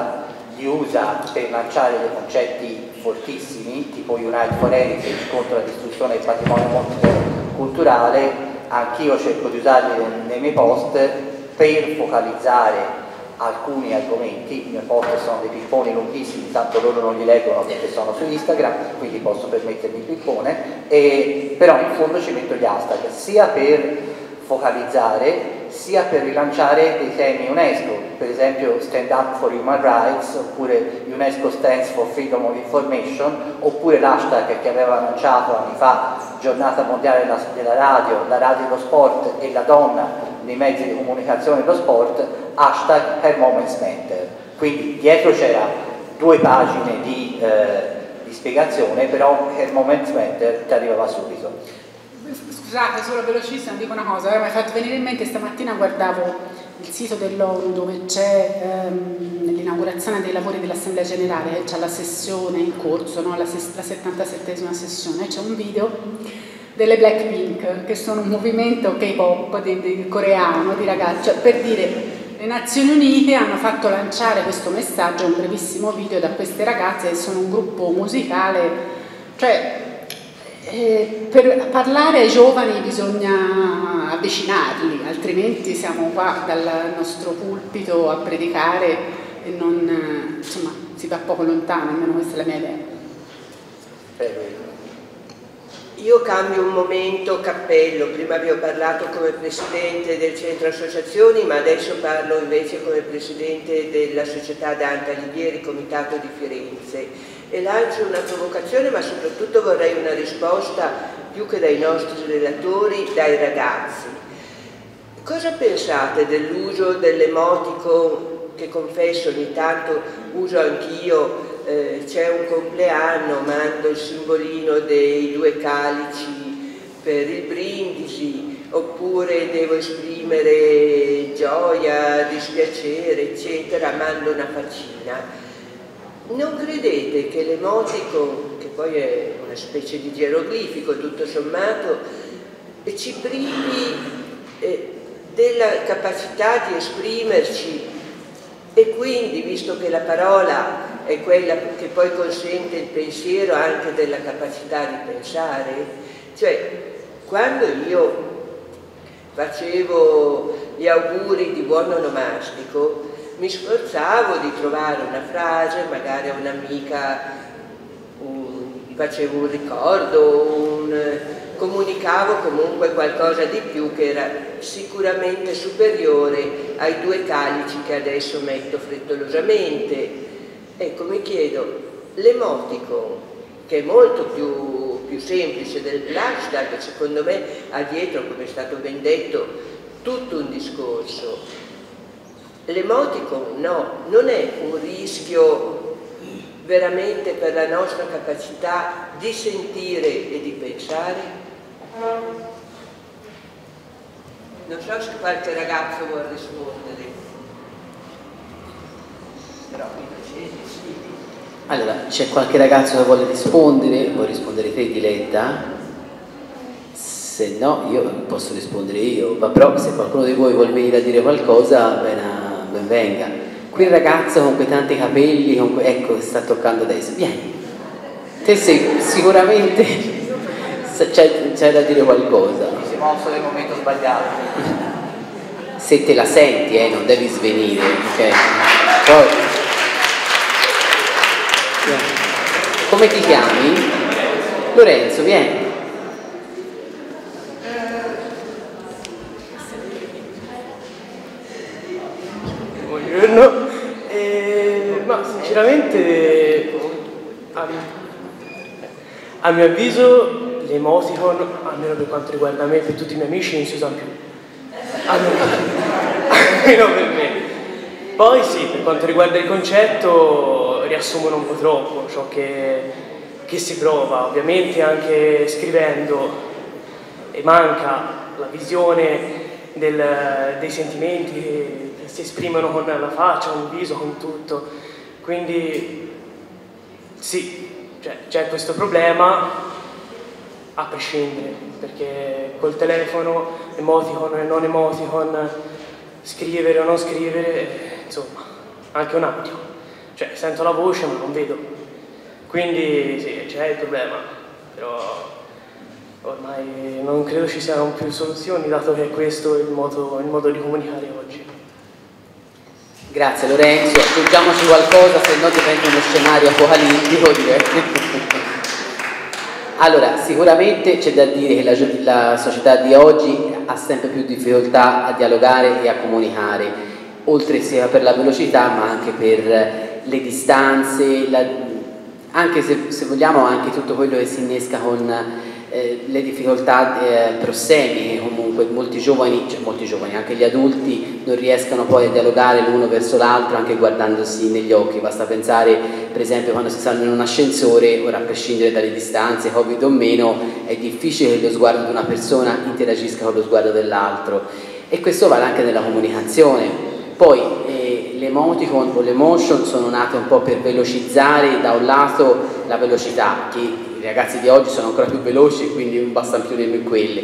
usa per lanciare dei concetti fortissimi, tipo Unite for Heritage contro la distruzione del patrimonio culturale. Anch'io cerco di usarli nei miei post per focalizzare alcuni argomenti. I miei post sono dei pipponi lunghissimi, tanto loro non li leggono perché sono su Instagram, quindi posso permettermi il pippone, però in fondo ci metto gli hashtag, sia per focalizzare sia per rilanciare dei temi UNESCO, per esempio Stand Up for Human Rights, oppure UNESCO Stands for Freedom of Information, oppure l'hashtag che aveva lanciato anni fa, Giornata Mondiale della Radio, la radio e lo sport e la donna nei mezzi di comunicazione e lo sport, hashtag Her Moments Matter. Quindi dietro c'era 2 pagine di spiegazione, però Her Moments Matter ti arrivava subito. Scusate, solo velocissima, dico una cosa, mi ha fatto venire in mente, stamattina guardavo il sito dell'ONU dove c'è l'inaugurazione dei lavori dell'Assemblea Generale, c'è la sessione in corso, no? la 77esima sessione, c'è un video delle Blackpink, che sono un movimento K-pop coreano di ragazzi, cioè, per dire, le Nazioni Unite hanno fatto lanciare questo messaggio, un brevissimo video da queste ragazze che sono un gruppo musicale, cioè per parlare ai giovani bisogna avvicinarli, altrimenti siamo qua dal nostro pulpito a predicare e non, insomma, si va poco lontano, almeno questa è la mia idea. Io cambio un momento cappello, prima vi ho parlato come presidente del centro associazioni, ma adesso parlo invece come presidente della società Dante Alighieri, Comitato di Firenze, e lancio una provocazione, ma soprattutto vorrei una risposta più che dai nostri relatori, dai ragazzi. Cosa pensate dell'uso dell'emoticon, che confesso ogni tanto uso anch'io? C'è un compleanno, mando il simbolino dei 2 calici per il brindisi, oppure devo esprimere gioia, dispiacere, eccetera, mando una faccina. Non credete che l'emoticon, che poi è una specie di geroglifico tutto sommato, ci privi della capacità di esprimerci, e quindi, visto che la parola è quella che poi consente il pensiero, anche della capacità di pensare? Cioè, quando io facevo gli auguri di buon onomastico, mi sforzavo di trovare una frase, magari a un'amica facevo un ricordo, comunicavo comunque qualcosa di più che era sicuramente superiore ai 2 calici che adesso metto frettolosamente. Ecco, mi chiedo, l'emoticon, che è molto più semplice dell'hashtag, secondo me ha dietro, come è stato ben detto, tutto un discorso. L'emoticon no, non è un rischio veramente per la nostra capacità di sentire e di pensare? Non so se qualche ragazzo vuole rispondere, però mi piace, sì. Allora, c'è qualche ragazzo che vuole rispondere? Vuoi rispondere te, Diletta? Se no, io posso rispondere io, ma però se qualcuno di voi vuole venire a dire qualcosa, ben venga. Quel ragazzo con quei tanti capelli, ecco, sta toccando adesso, vieni. Te sei sicuramente c'è da dire qualcosa. Mi si è mosso nel momento sbagliato. Se te la senti, non devi svenire, ok? Poi, come ti chiami? Lorenzo, vieni. Buongiorno, ma sinceramente a mio avviso l'emoticon, almeno per quanto riguarda me e per tutti i miei amici, non si usa più, almeno per me. Poi sì, per quanto riguarda il concetto riassumono un po' troppo ciò che si prova, ovviamente anche scrivendo, e manca la visione dei sentimenti che si esprimono con la faccia, con il viso, con tutto. Quindi sì, c'è questo problema a prescindere, perché col telefono, emoticon e non emoticon, scrivere o non scrivere, insomma, anche un audio, sento la voce ma non vedo, quindi sì, c'è il problema, però ormai non credo ci siano più soluzioni, dato che questo è il modo di comunicare oggi. Grazie Lorenzo, aggiungiamoci qualcosa, se no diventa uno scenario apocalittico, direi. Allora, sicuramente c'è da dire che la società di oggi ha sempre più difficoltà a dialogare e a comunicare, oltre sia per la velocità ma anche per le distanze, anche se vogliamo anche tutto quello che si innesca con le difficoltà prossemiche. Comunque molti giovani, anche gli adulti non riescono poi a dialogare l'uno verso l'altro anche guardandosi negli occhi. Basta pensare per esempio quando si sale in un ascensore, ora a prescindere dalle distanze, Covid o meno, è difficile che lo sguardo di una persona interagisca con lo sguardo dell'altro, e questo vale anche nella comunicazione. Poi l'emoticon o l'emotion sono nate un po' per velocizzare da un lato la velocità, che i ragazzi di oggi sono ancora più veloci e quindi non bastano più nemmeno quelle,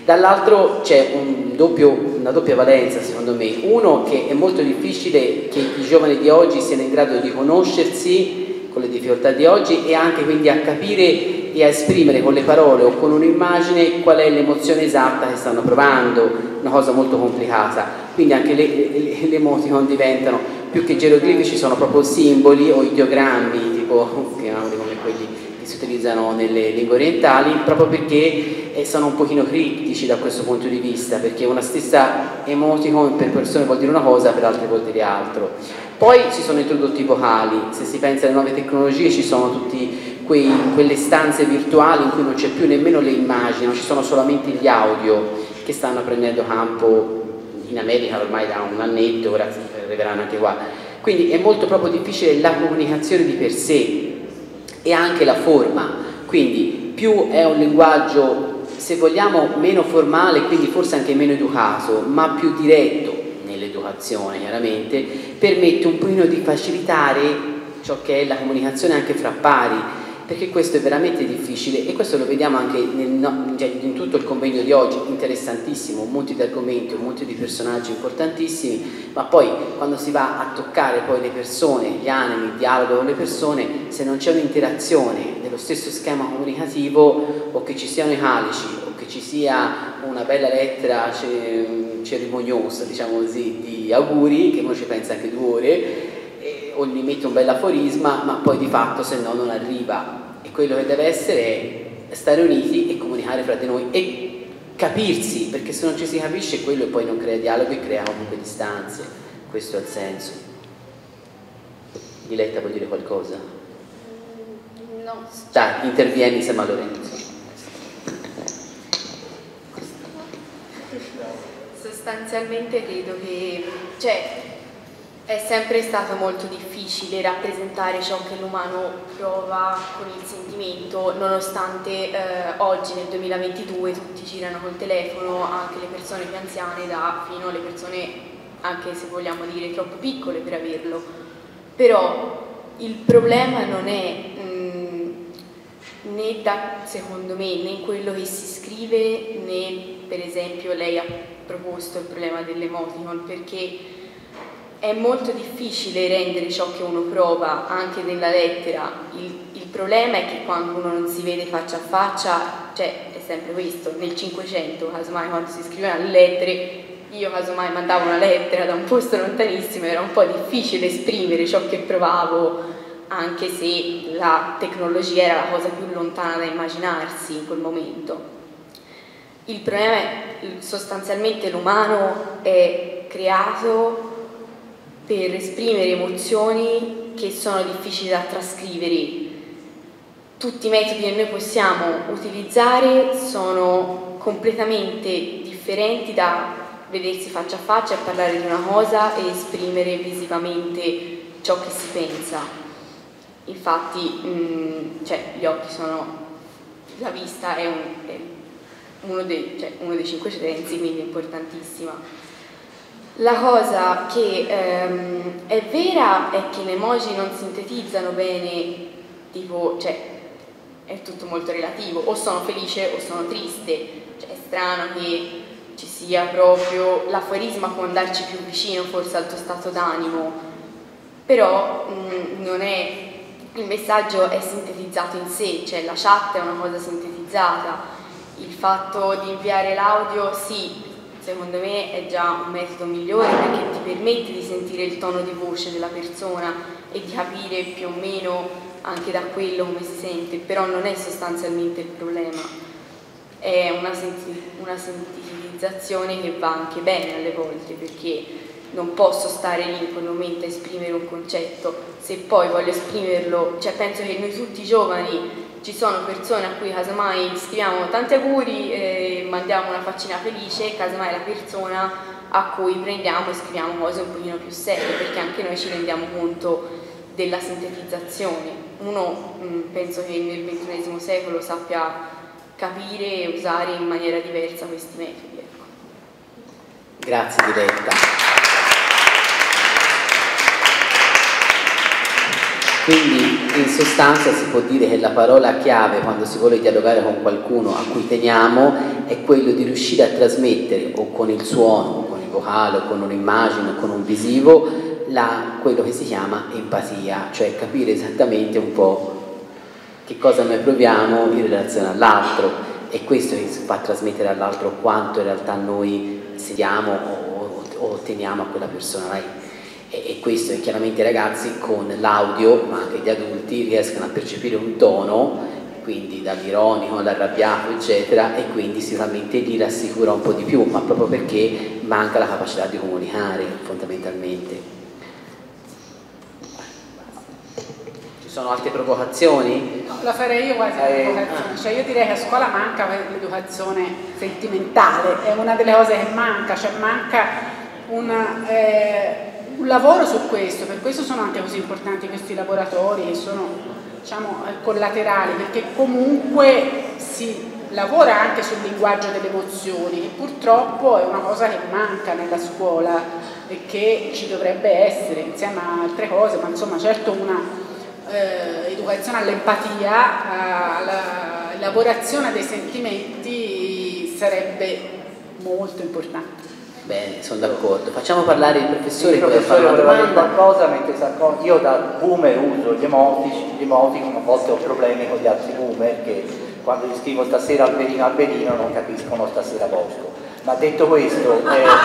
Dall'altro c'è una doppia valenza secondo me, uno che è molto difficile che i giovani di oggi siano in grado di conoscersi con le difficoltà di oggi e anche quindi a capire e a esprimere con le parole o con un'immagine qual è l'emozione esatta che stanno provando, una cosa molto complicata, quindi anche le emoticon diventano più che geroglifici, sono proprio simboli o ideogrammi tipo come quelli che si utilizzano nelle lingue orientali, proprio perché sono un pochino criptici da questo punto di vista, perché una stessa emoticon per persone vuol dire una cosa, per altre vuol dire altro. Poi si sono introdotti i vocali, se si pensa alle nuove tecnologie ci sono tutte quelle stanze virtuali in cui non c'è più nemmeno le immagini, non ci sono solamente gli audio che stanno prendendo campo in America ormai da un annetto, ora arriveranno anche qua. Quindi è molto proprio difficile la comunicazione di per sé e anche la forma, quindi più è un linguaggio, se vogliamo, meno formale, quindi forse anche meno educato, ma più diretto nell'educazione chiaramente, permette un pochino di facilitare ciò che è la comunicazione anche fra pari, perché questo è veramente difficile e questo lo vediamo anche in tutto il convegno di oggi, interessantissimo, un monte di argomenti, un monte di personaggi importantissimi, ma poi quando si va a toccare poi le persone, gli animi, il dialogo con le persone, se non c'è un'interazione dello stesso schema comunicativo, o che ci siano i calici o che ci sia una bella lettera cerimoniosa, diciamo così, di auguri, che uno ci pensa anche 2 ore, o gli mette un bel aforisma, ma poi di fatto se no non arriva. E quello che deve essere è stare uniti e comunicare fra di noi e capirsi, perché se non ci si capisce quello poi non crea dialogo e crea comunque distanze. Questo è il senso. Diletta, vuol dire qualcosa? No. Dai, intervieni insieme a Lorenzo. Sostanzialmente credo che è sempre stato molto difficile rappresentare ciò che l'umano prova con il sentimento, nonostante oggi nel 2022 tutti girano col telefono, anche le persone più anziane fino alle persone, anche se vogliamo dire troppo piccole per averlo. Però il problema non è secondo me, né in quello che si scrive, né per esempio lei ha proposto il problema dell'emoticon, perché è molto difficile rendere ciò che uno prova anche nella lettera. Il problema è che quando uno non si vede faccia a faccia, è sempre questo. Nel 500, casomai quando si scrivevano le lettere, io casomai mandavo una lettera da un posto lontanissimo, era un po' difficile esprimere ciò che provavo, anche se la tecnologia era la cosa più lontana da immaginarsi in quel momento. Il problema è sostanzialmente l'umano è creato per esprimere emozioni che sono difficili da trascrivere. Tutti i metodi che noi possiamo utilizzare sono completamente differenti da vedersi faccia a faccia e parlare di una cosa e esprimere visivamente ciò che si pensa. Infatti gli occhi sono, la vista è uno dei 5 sensi, quindi è importantissima. La cosa che è vera è che le emoji non sintetizzano bene, tipo, è tutto molto relativo, o sono felice o sono triste, è strano che ci sia proprio, l'aforisma può andarci più vicino forse al tuo stato d'animo, però non è, il messaggio è sintetizzato in sé, la chat è una cosa sintetizzata, il fatto di inviare l'audio, sì, secondo me è già un metodo migliore perché ti permette di sentire il tono di voce della persona e di capire più o meno anche da quello come si sente, però non è sostanzialmente il problema, è una sensibilizzazione che va anche bene alle volte, perché non posso stare lì in quel momento a esprimere un concetto, se poi voglio esprimerlo, penso che noi tutti giovani ci sono persone a cui casomai scriviamo tanti auguri e mandiamo una faccina felice, casomai la persona a cui prendiamo e scriviamo cose un pochino più serie, perché anche noi ci rendiamo conto della sintetizzazione. Uno penso che nel XXI secolo sappia capire e usare in maniera diversa questi metodi. Ecco. Grazie Diletta. Quindi in sostanza si può dire che la parola chiave quando si vuole dialogare con qualcuno a cui teniamo è quello di riuscire a trasmettere o con il suono, o con il vocale, o con un'immagine, o con un visivo, quello che si chiama empatia, cioè capire esattamente un po' che cosa noi proviamo in relazione all'altro, e questo che fa trasmettere all'altro quanto in realtà noi sediamo o teniamo a quella persona là. E questo è chiaramente i ragazzi con l'audio, ma anche gli adulti, riescono a percepire un tono, quindi dall'ironico, all'arrabbiato, eccetera, e quindi sicuramente li rassicura un po' di più, ma proprio perché manca la capacità di comunicare fondamentalmente. Ci sono altre provocazioni? No, lo farei io quasi provocazione, cioè io direi che a scuola manca l'educazione sentimentale, è una delle cose che manca, cioè manca un lavoro su questo, per questo sono anche così importanti questi laboratori che sono, diciamo, collaterali, perché comunque si lavora anche sul linguaggio delle emozioni e purtroppo è una cosa che manca nella scuola e che ci dovrebbe essere insieme a altre cose, ma insomma certo una educazione all'empatia, alla elaborazione dei sentimenti sarebbe molto importante. Bene, sono d'accordo. Facciamo parlare il professore. Il professore voleva dire qualcosa, mentre io da boomer uso gli emoticon, a volte ho problemi con gli altri boomer che quando gli scrivo stasera Alberino non capiscono stasera Bosco. Ma detto questo,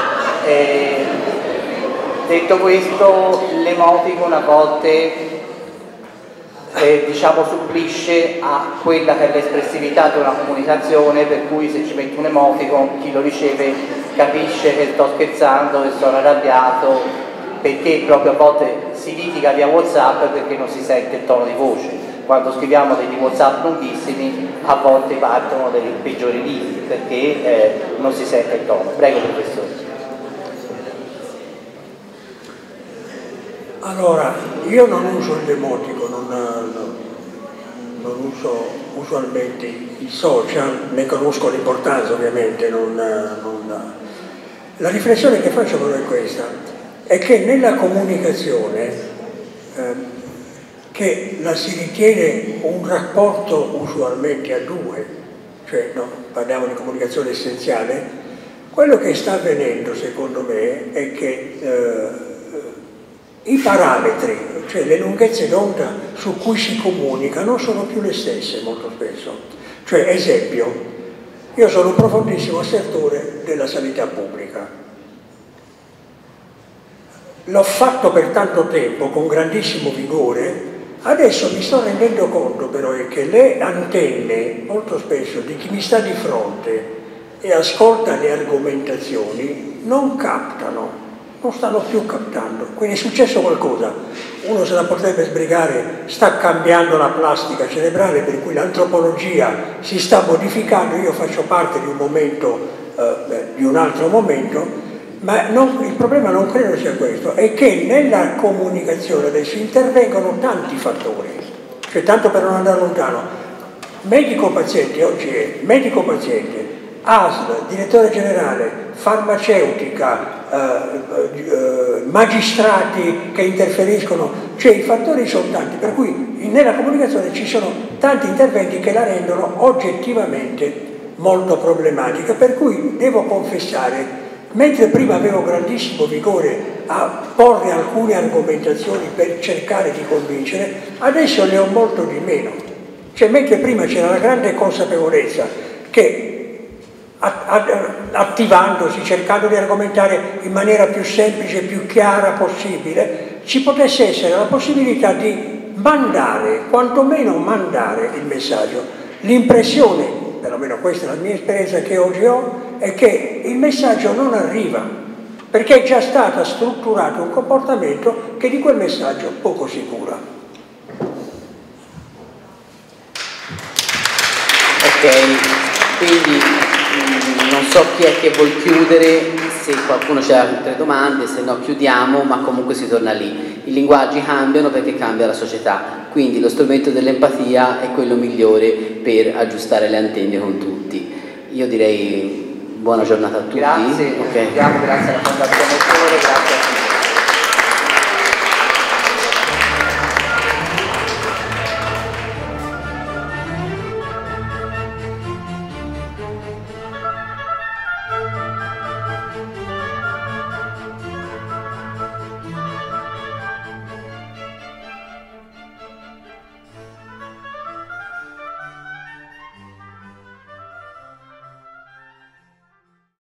l'emoticon a volte diciamo supplisce a quella che è l'espressività di una comunicazione, per cui se ci metto un emoticon chi lo riceve capisce che sto scherzando, che sono arrabbiato, perché proprio a volte si litiga via WhatsApp perché non si sente il tono di voce. Quando scriviamo degli WhatsApp lunghissimi a volte partono dei peggiori liti perché non si sente il tono. Prego professore. Allora, io non uso l'emotico, non uso usualmente i social, ne conosco l'importanza ovviamente, la riflessione che faccio però è questa, è che nella comunicazione, che la si ritiene un rapporto usualmente a due, cioè no, parliamo di comunicazione essenziale, quello che sta avvenendo secondo me è che i parametri, cioè le lunghezze d'onda su cui si comunica non sono più le stesse molto spesso. Cioè, esempio, io sono un profondissimo osservatore della sanità pubblica. L'ho fatto per tanto tempo, con grandissimo vigore, adesso mi sto rendendo conto però che le antenne, molto spesso, di chi mi sta di fronte e ascolta le argomentazioni, non captano. Non stanno più captando, quindi è successo qualcosa, uno se la potrebbe sbrigare, sta cambiando la plastica cerebrale per cui l'antropologia si sta modificando, io faccio parte di un momento, di un altro momento, ma il problema non credo sia questo, è che nella comunicazione adesso intervengono tanti fattori, cioè tanto per non andare lontano, medico-paziente oggi è medico-paziente, ASL, direttore generale, farmaceutica, magistrati che interferiscono, cioè i fattori sono tanti, per cui nella comunicazione ci sono tanti interventi che la rendono oggettivamente molto problematica, per cui devo confessare, mentre prima avevo grandissimo vigore a porre alcune argomentazioni per cercare di convincere, adesso ne ho molto di meno, cioè mentre prima c'era la grande consapevolezza che attivandosi, cercando di argomentare in maniera più semplice, più chiara possibile, ci potesse essere la possibilità di mandare, quantomeno mandare il messaggio. L'impressione, perlomeno questa è la mia esperienza che oggi ho, è che il messaggio non arriva, perché è già stato strutturato un comportamento che di quel messaggio poco si cura. Ok, quindi non so chi è che vuol chiudere, se qualcuno ha altre domande, se no chiudiamo, ma comunque si torna lì. I linguaggi cambiano perché cambia la società, quindi lo strumento dell'empatia è quello migliore per aggiustare le antenne con tutti. Io direi buona giornata a tutti. Grazie, okay. Grazie alla Fondazione Ettore, grazie a tutti.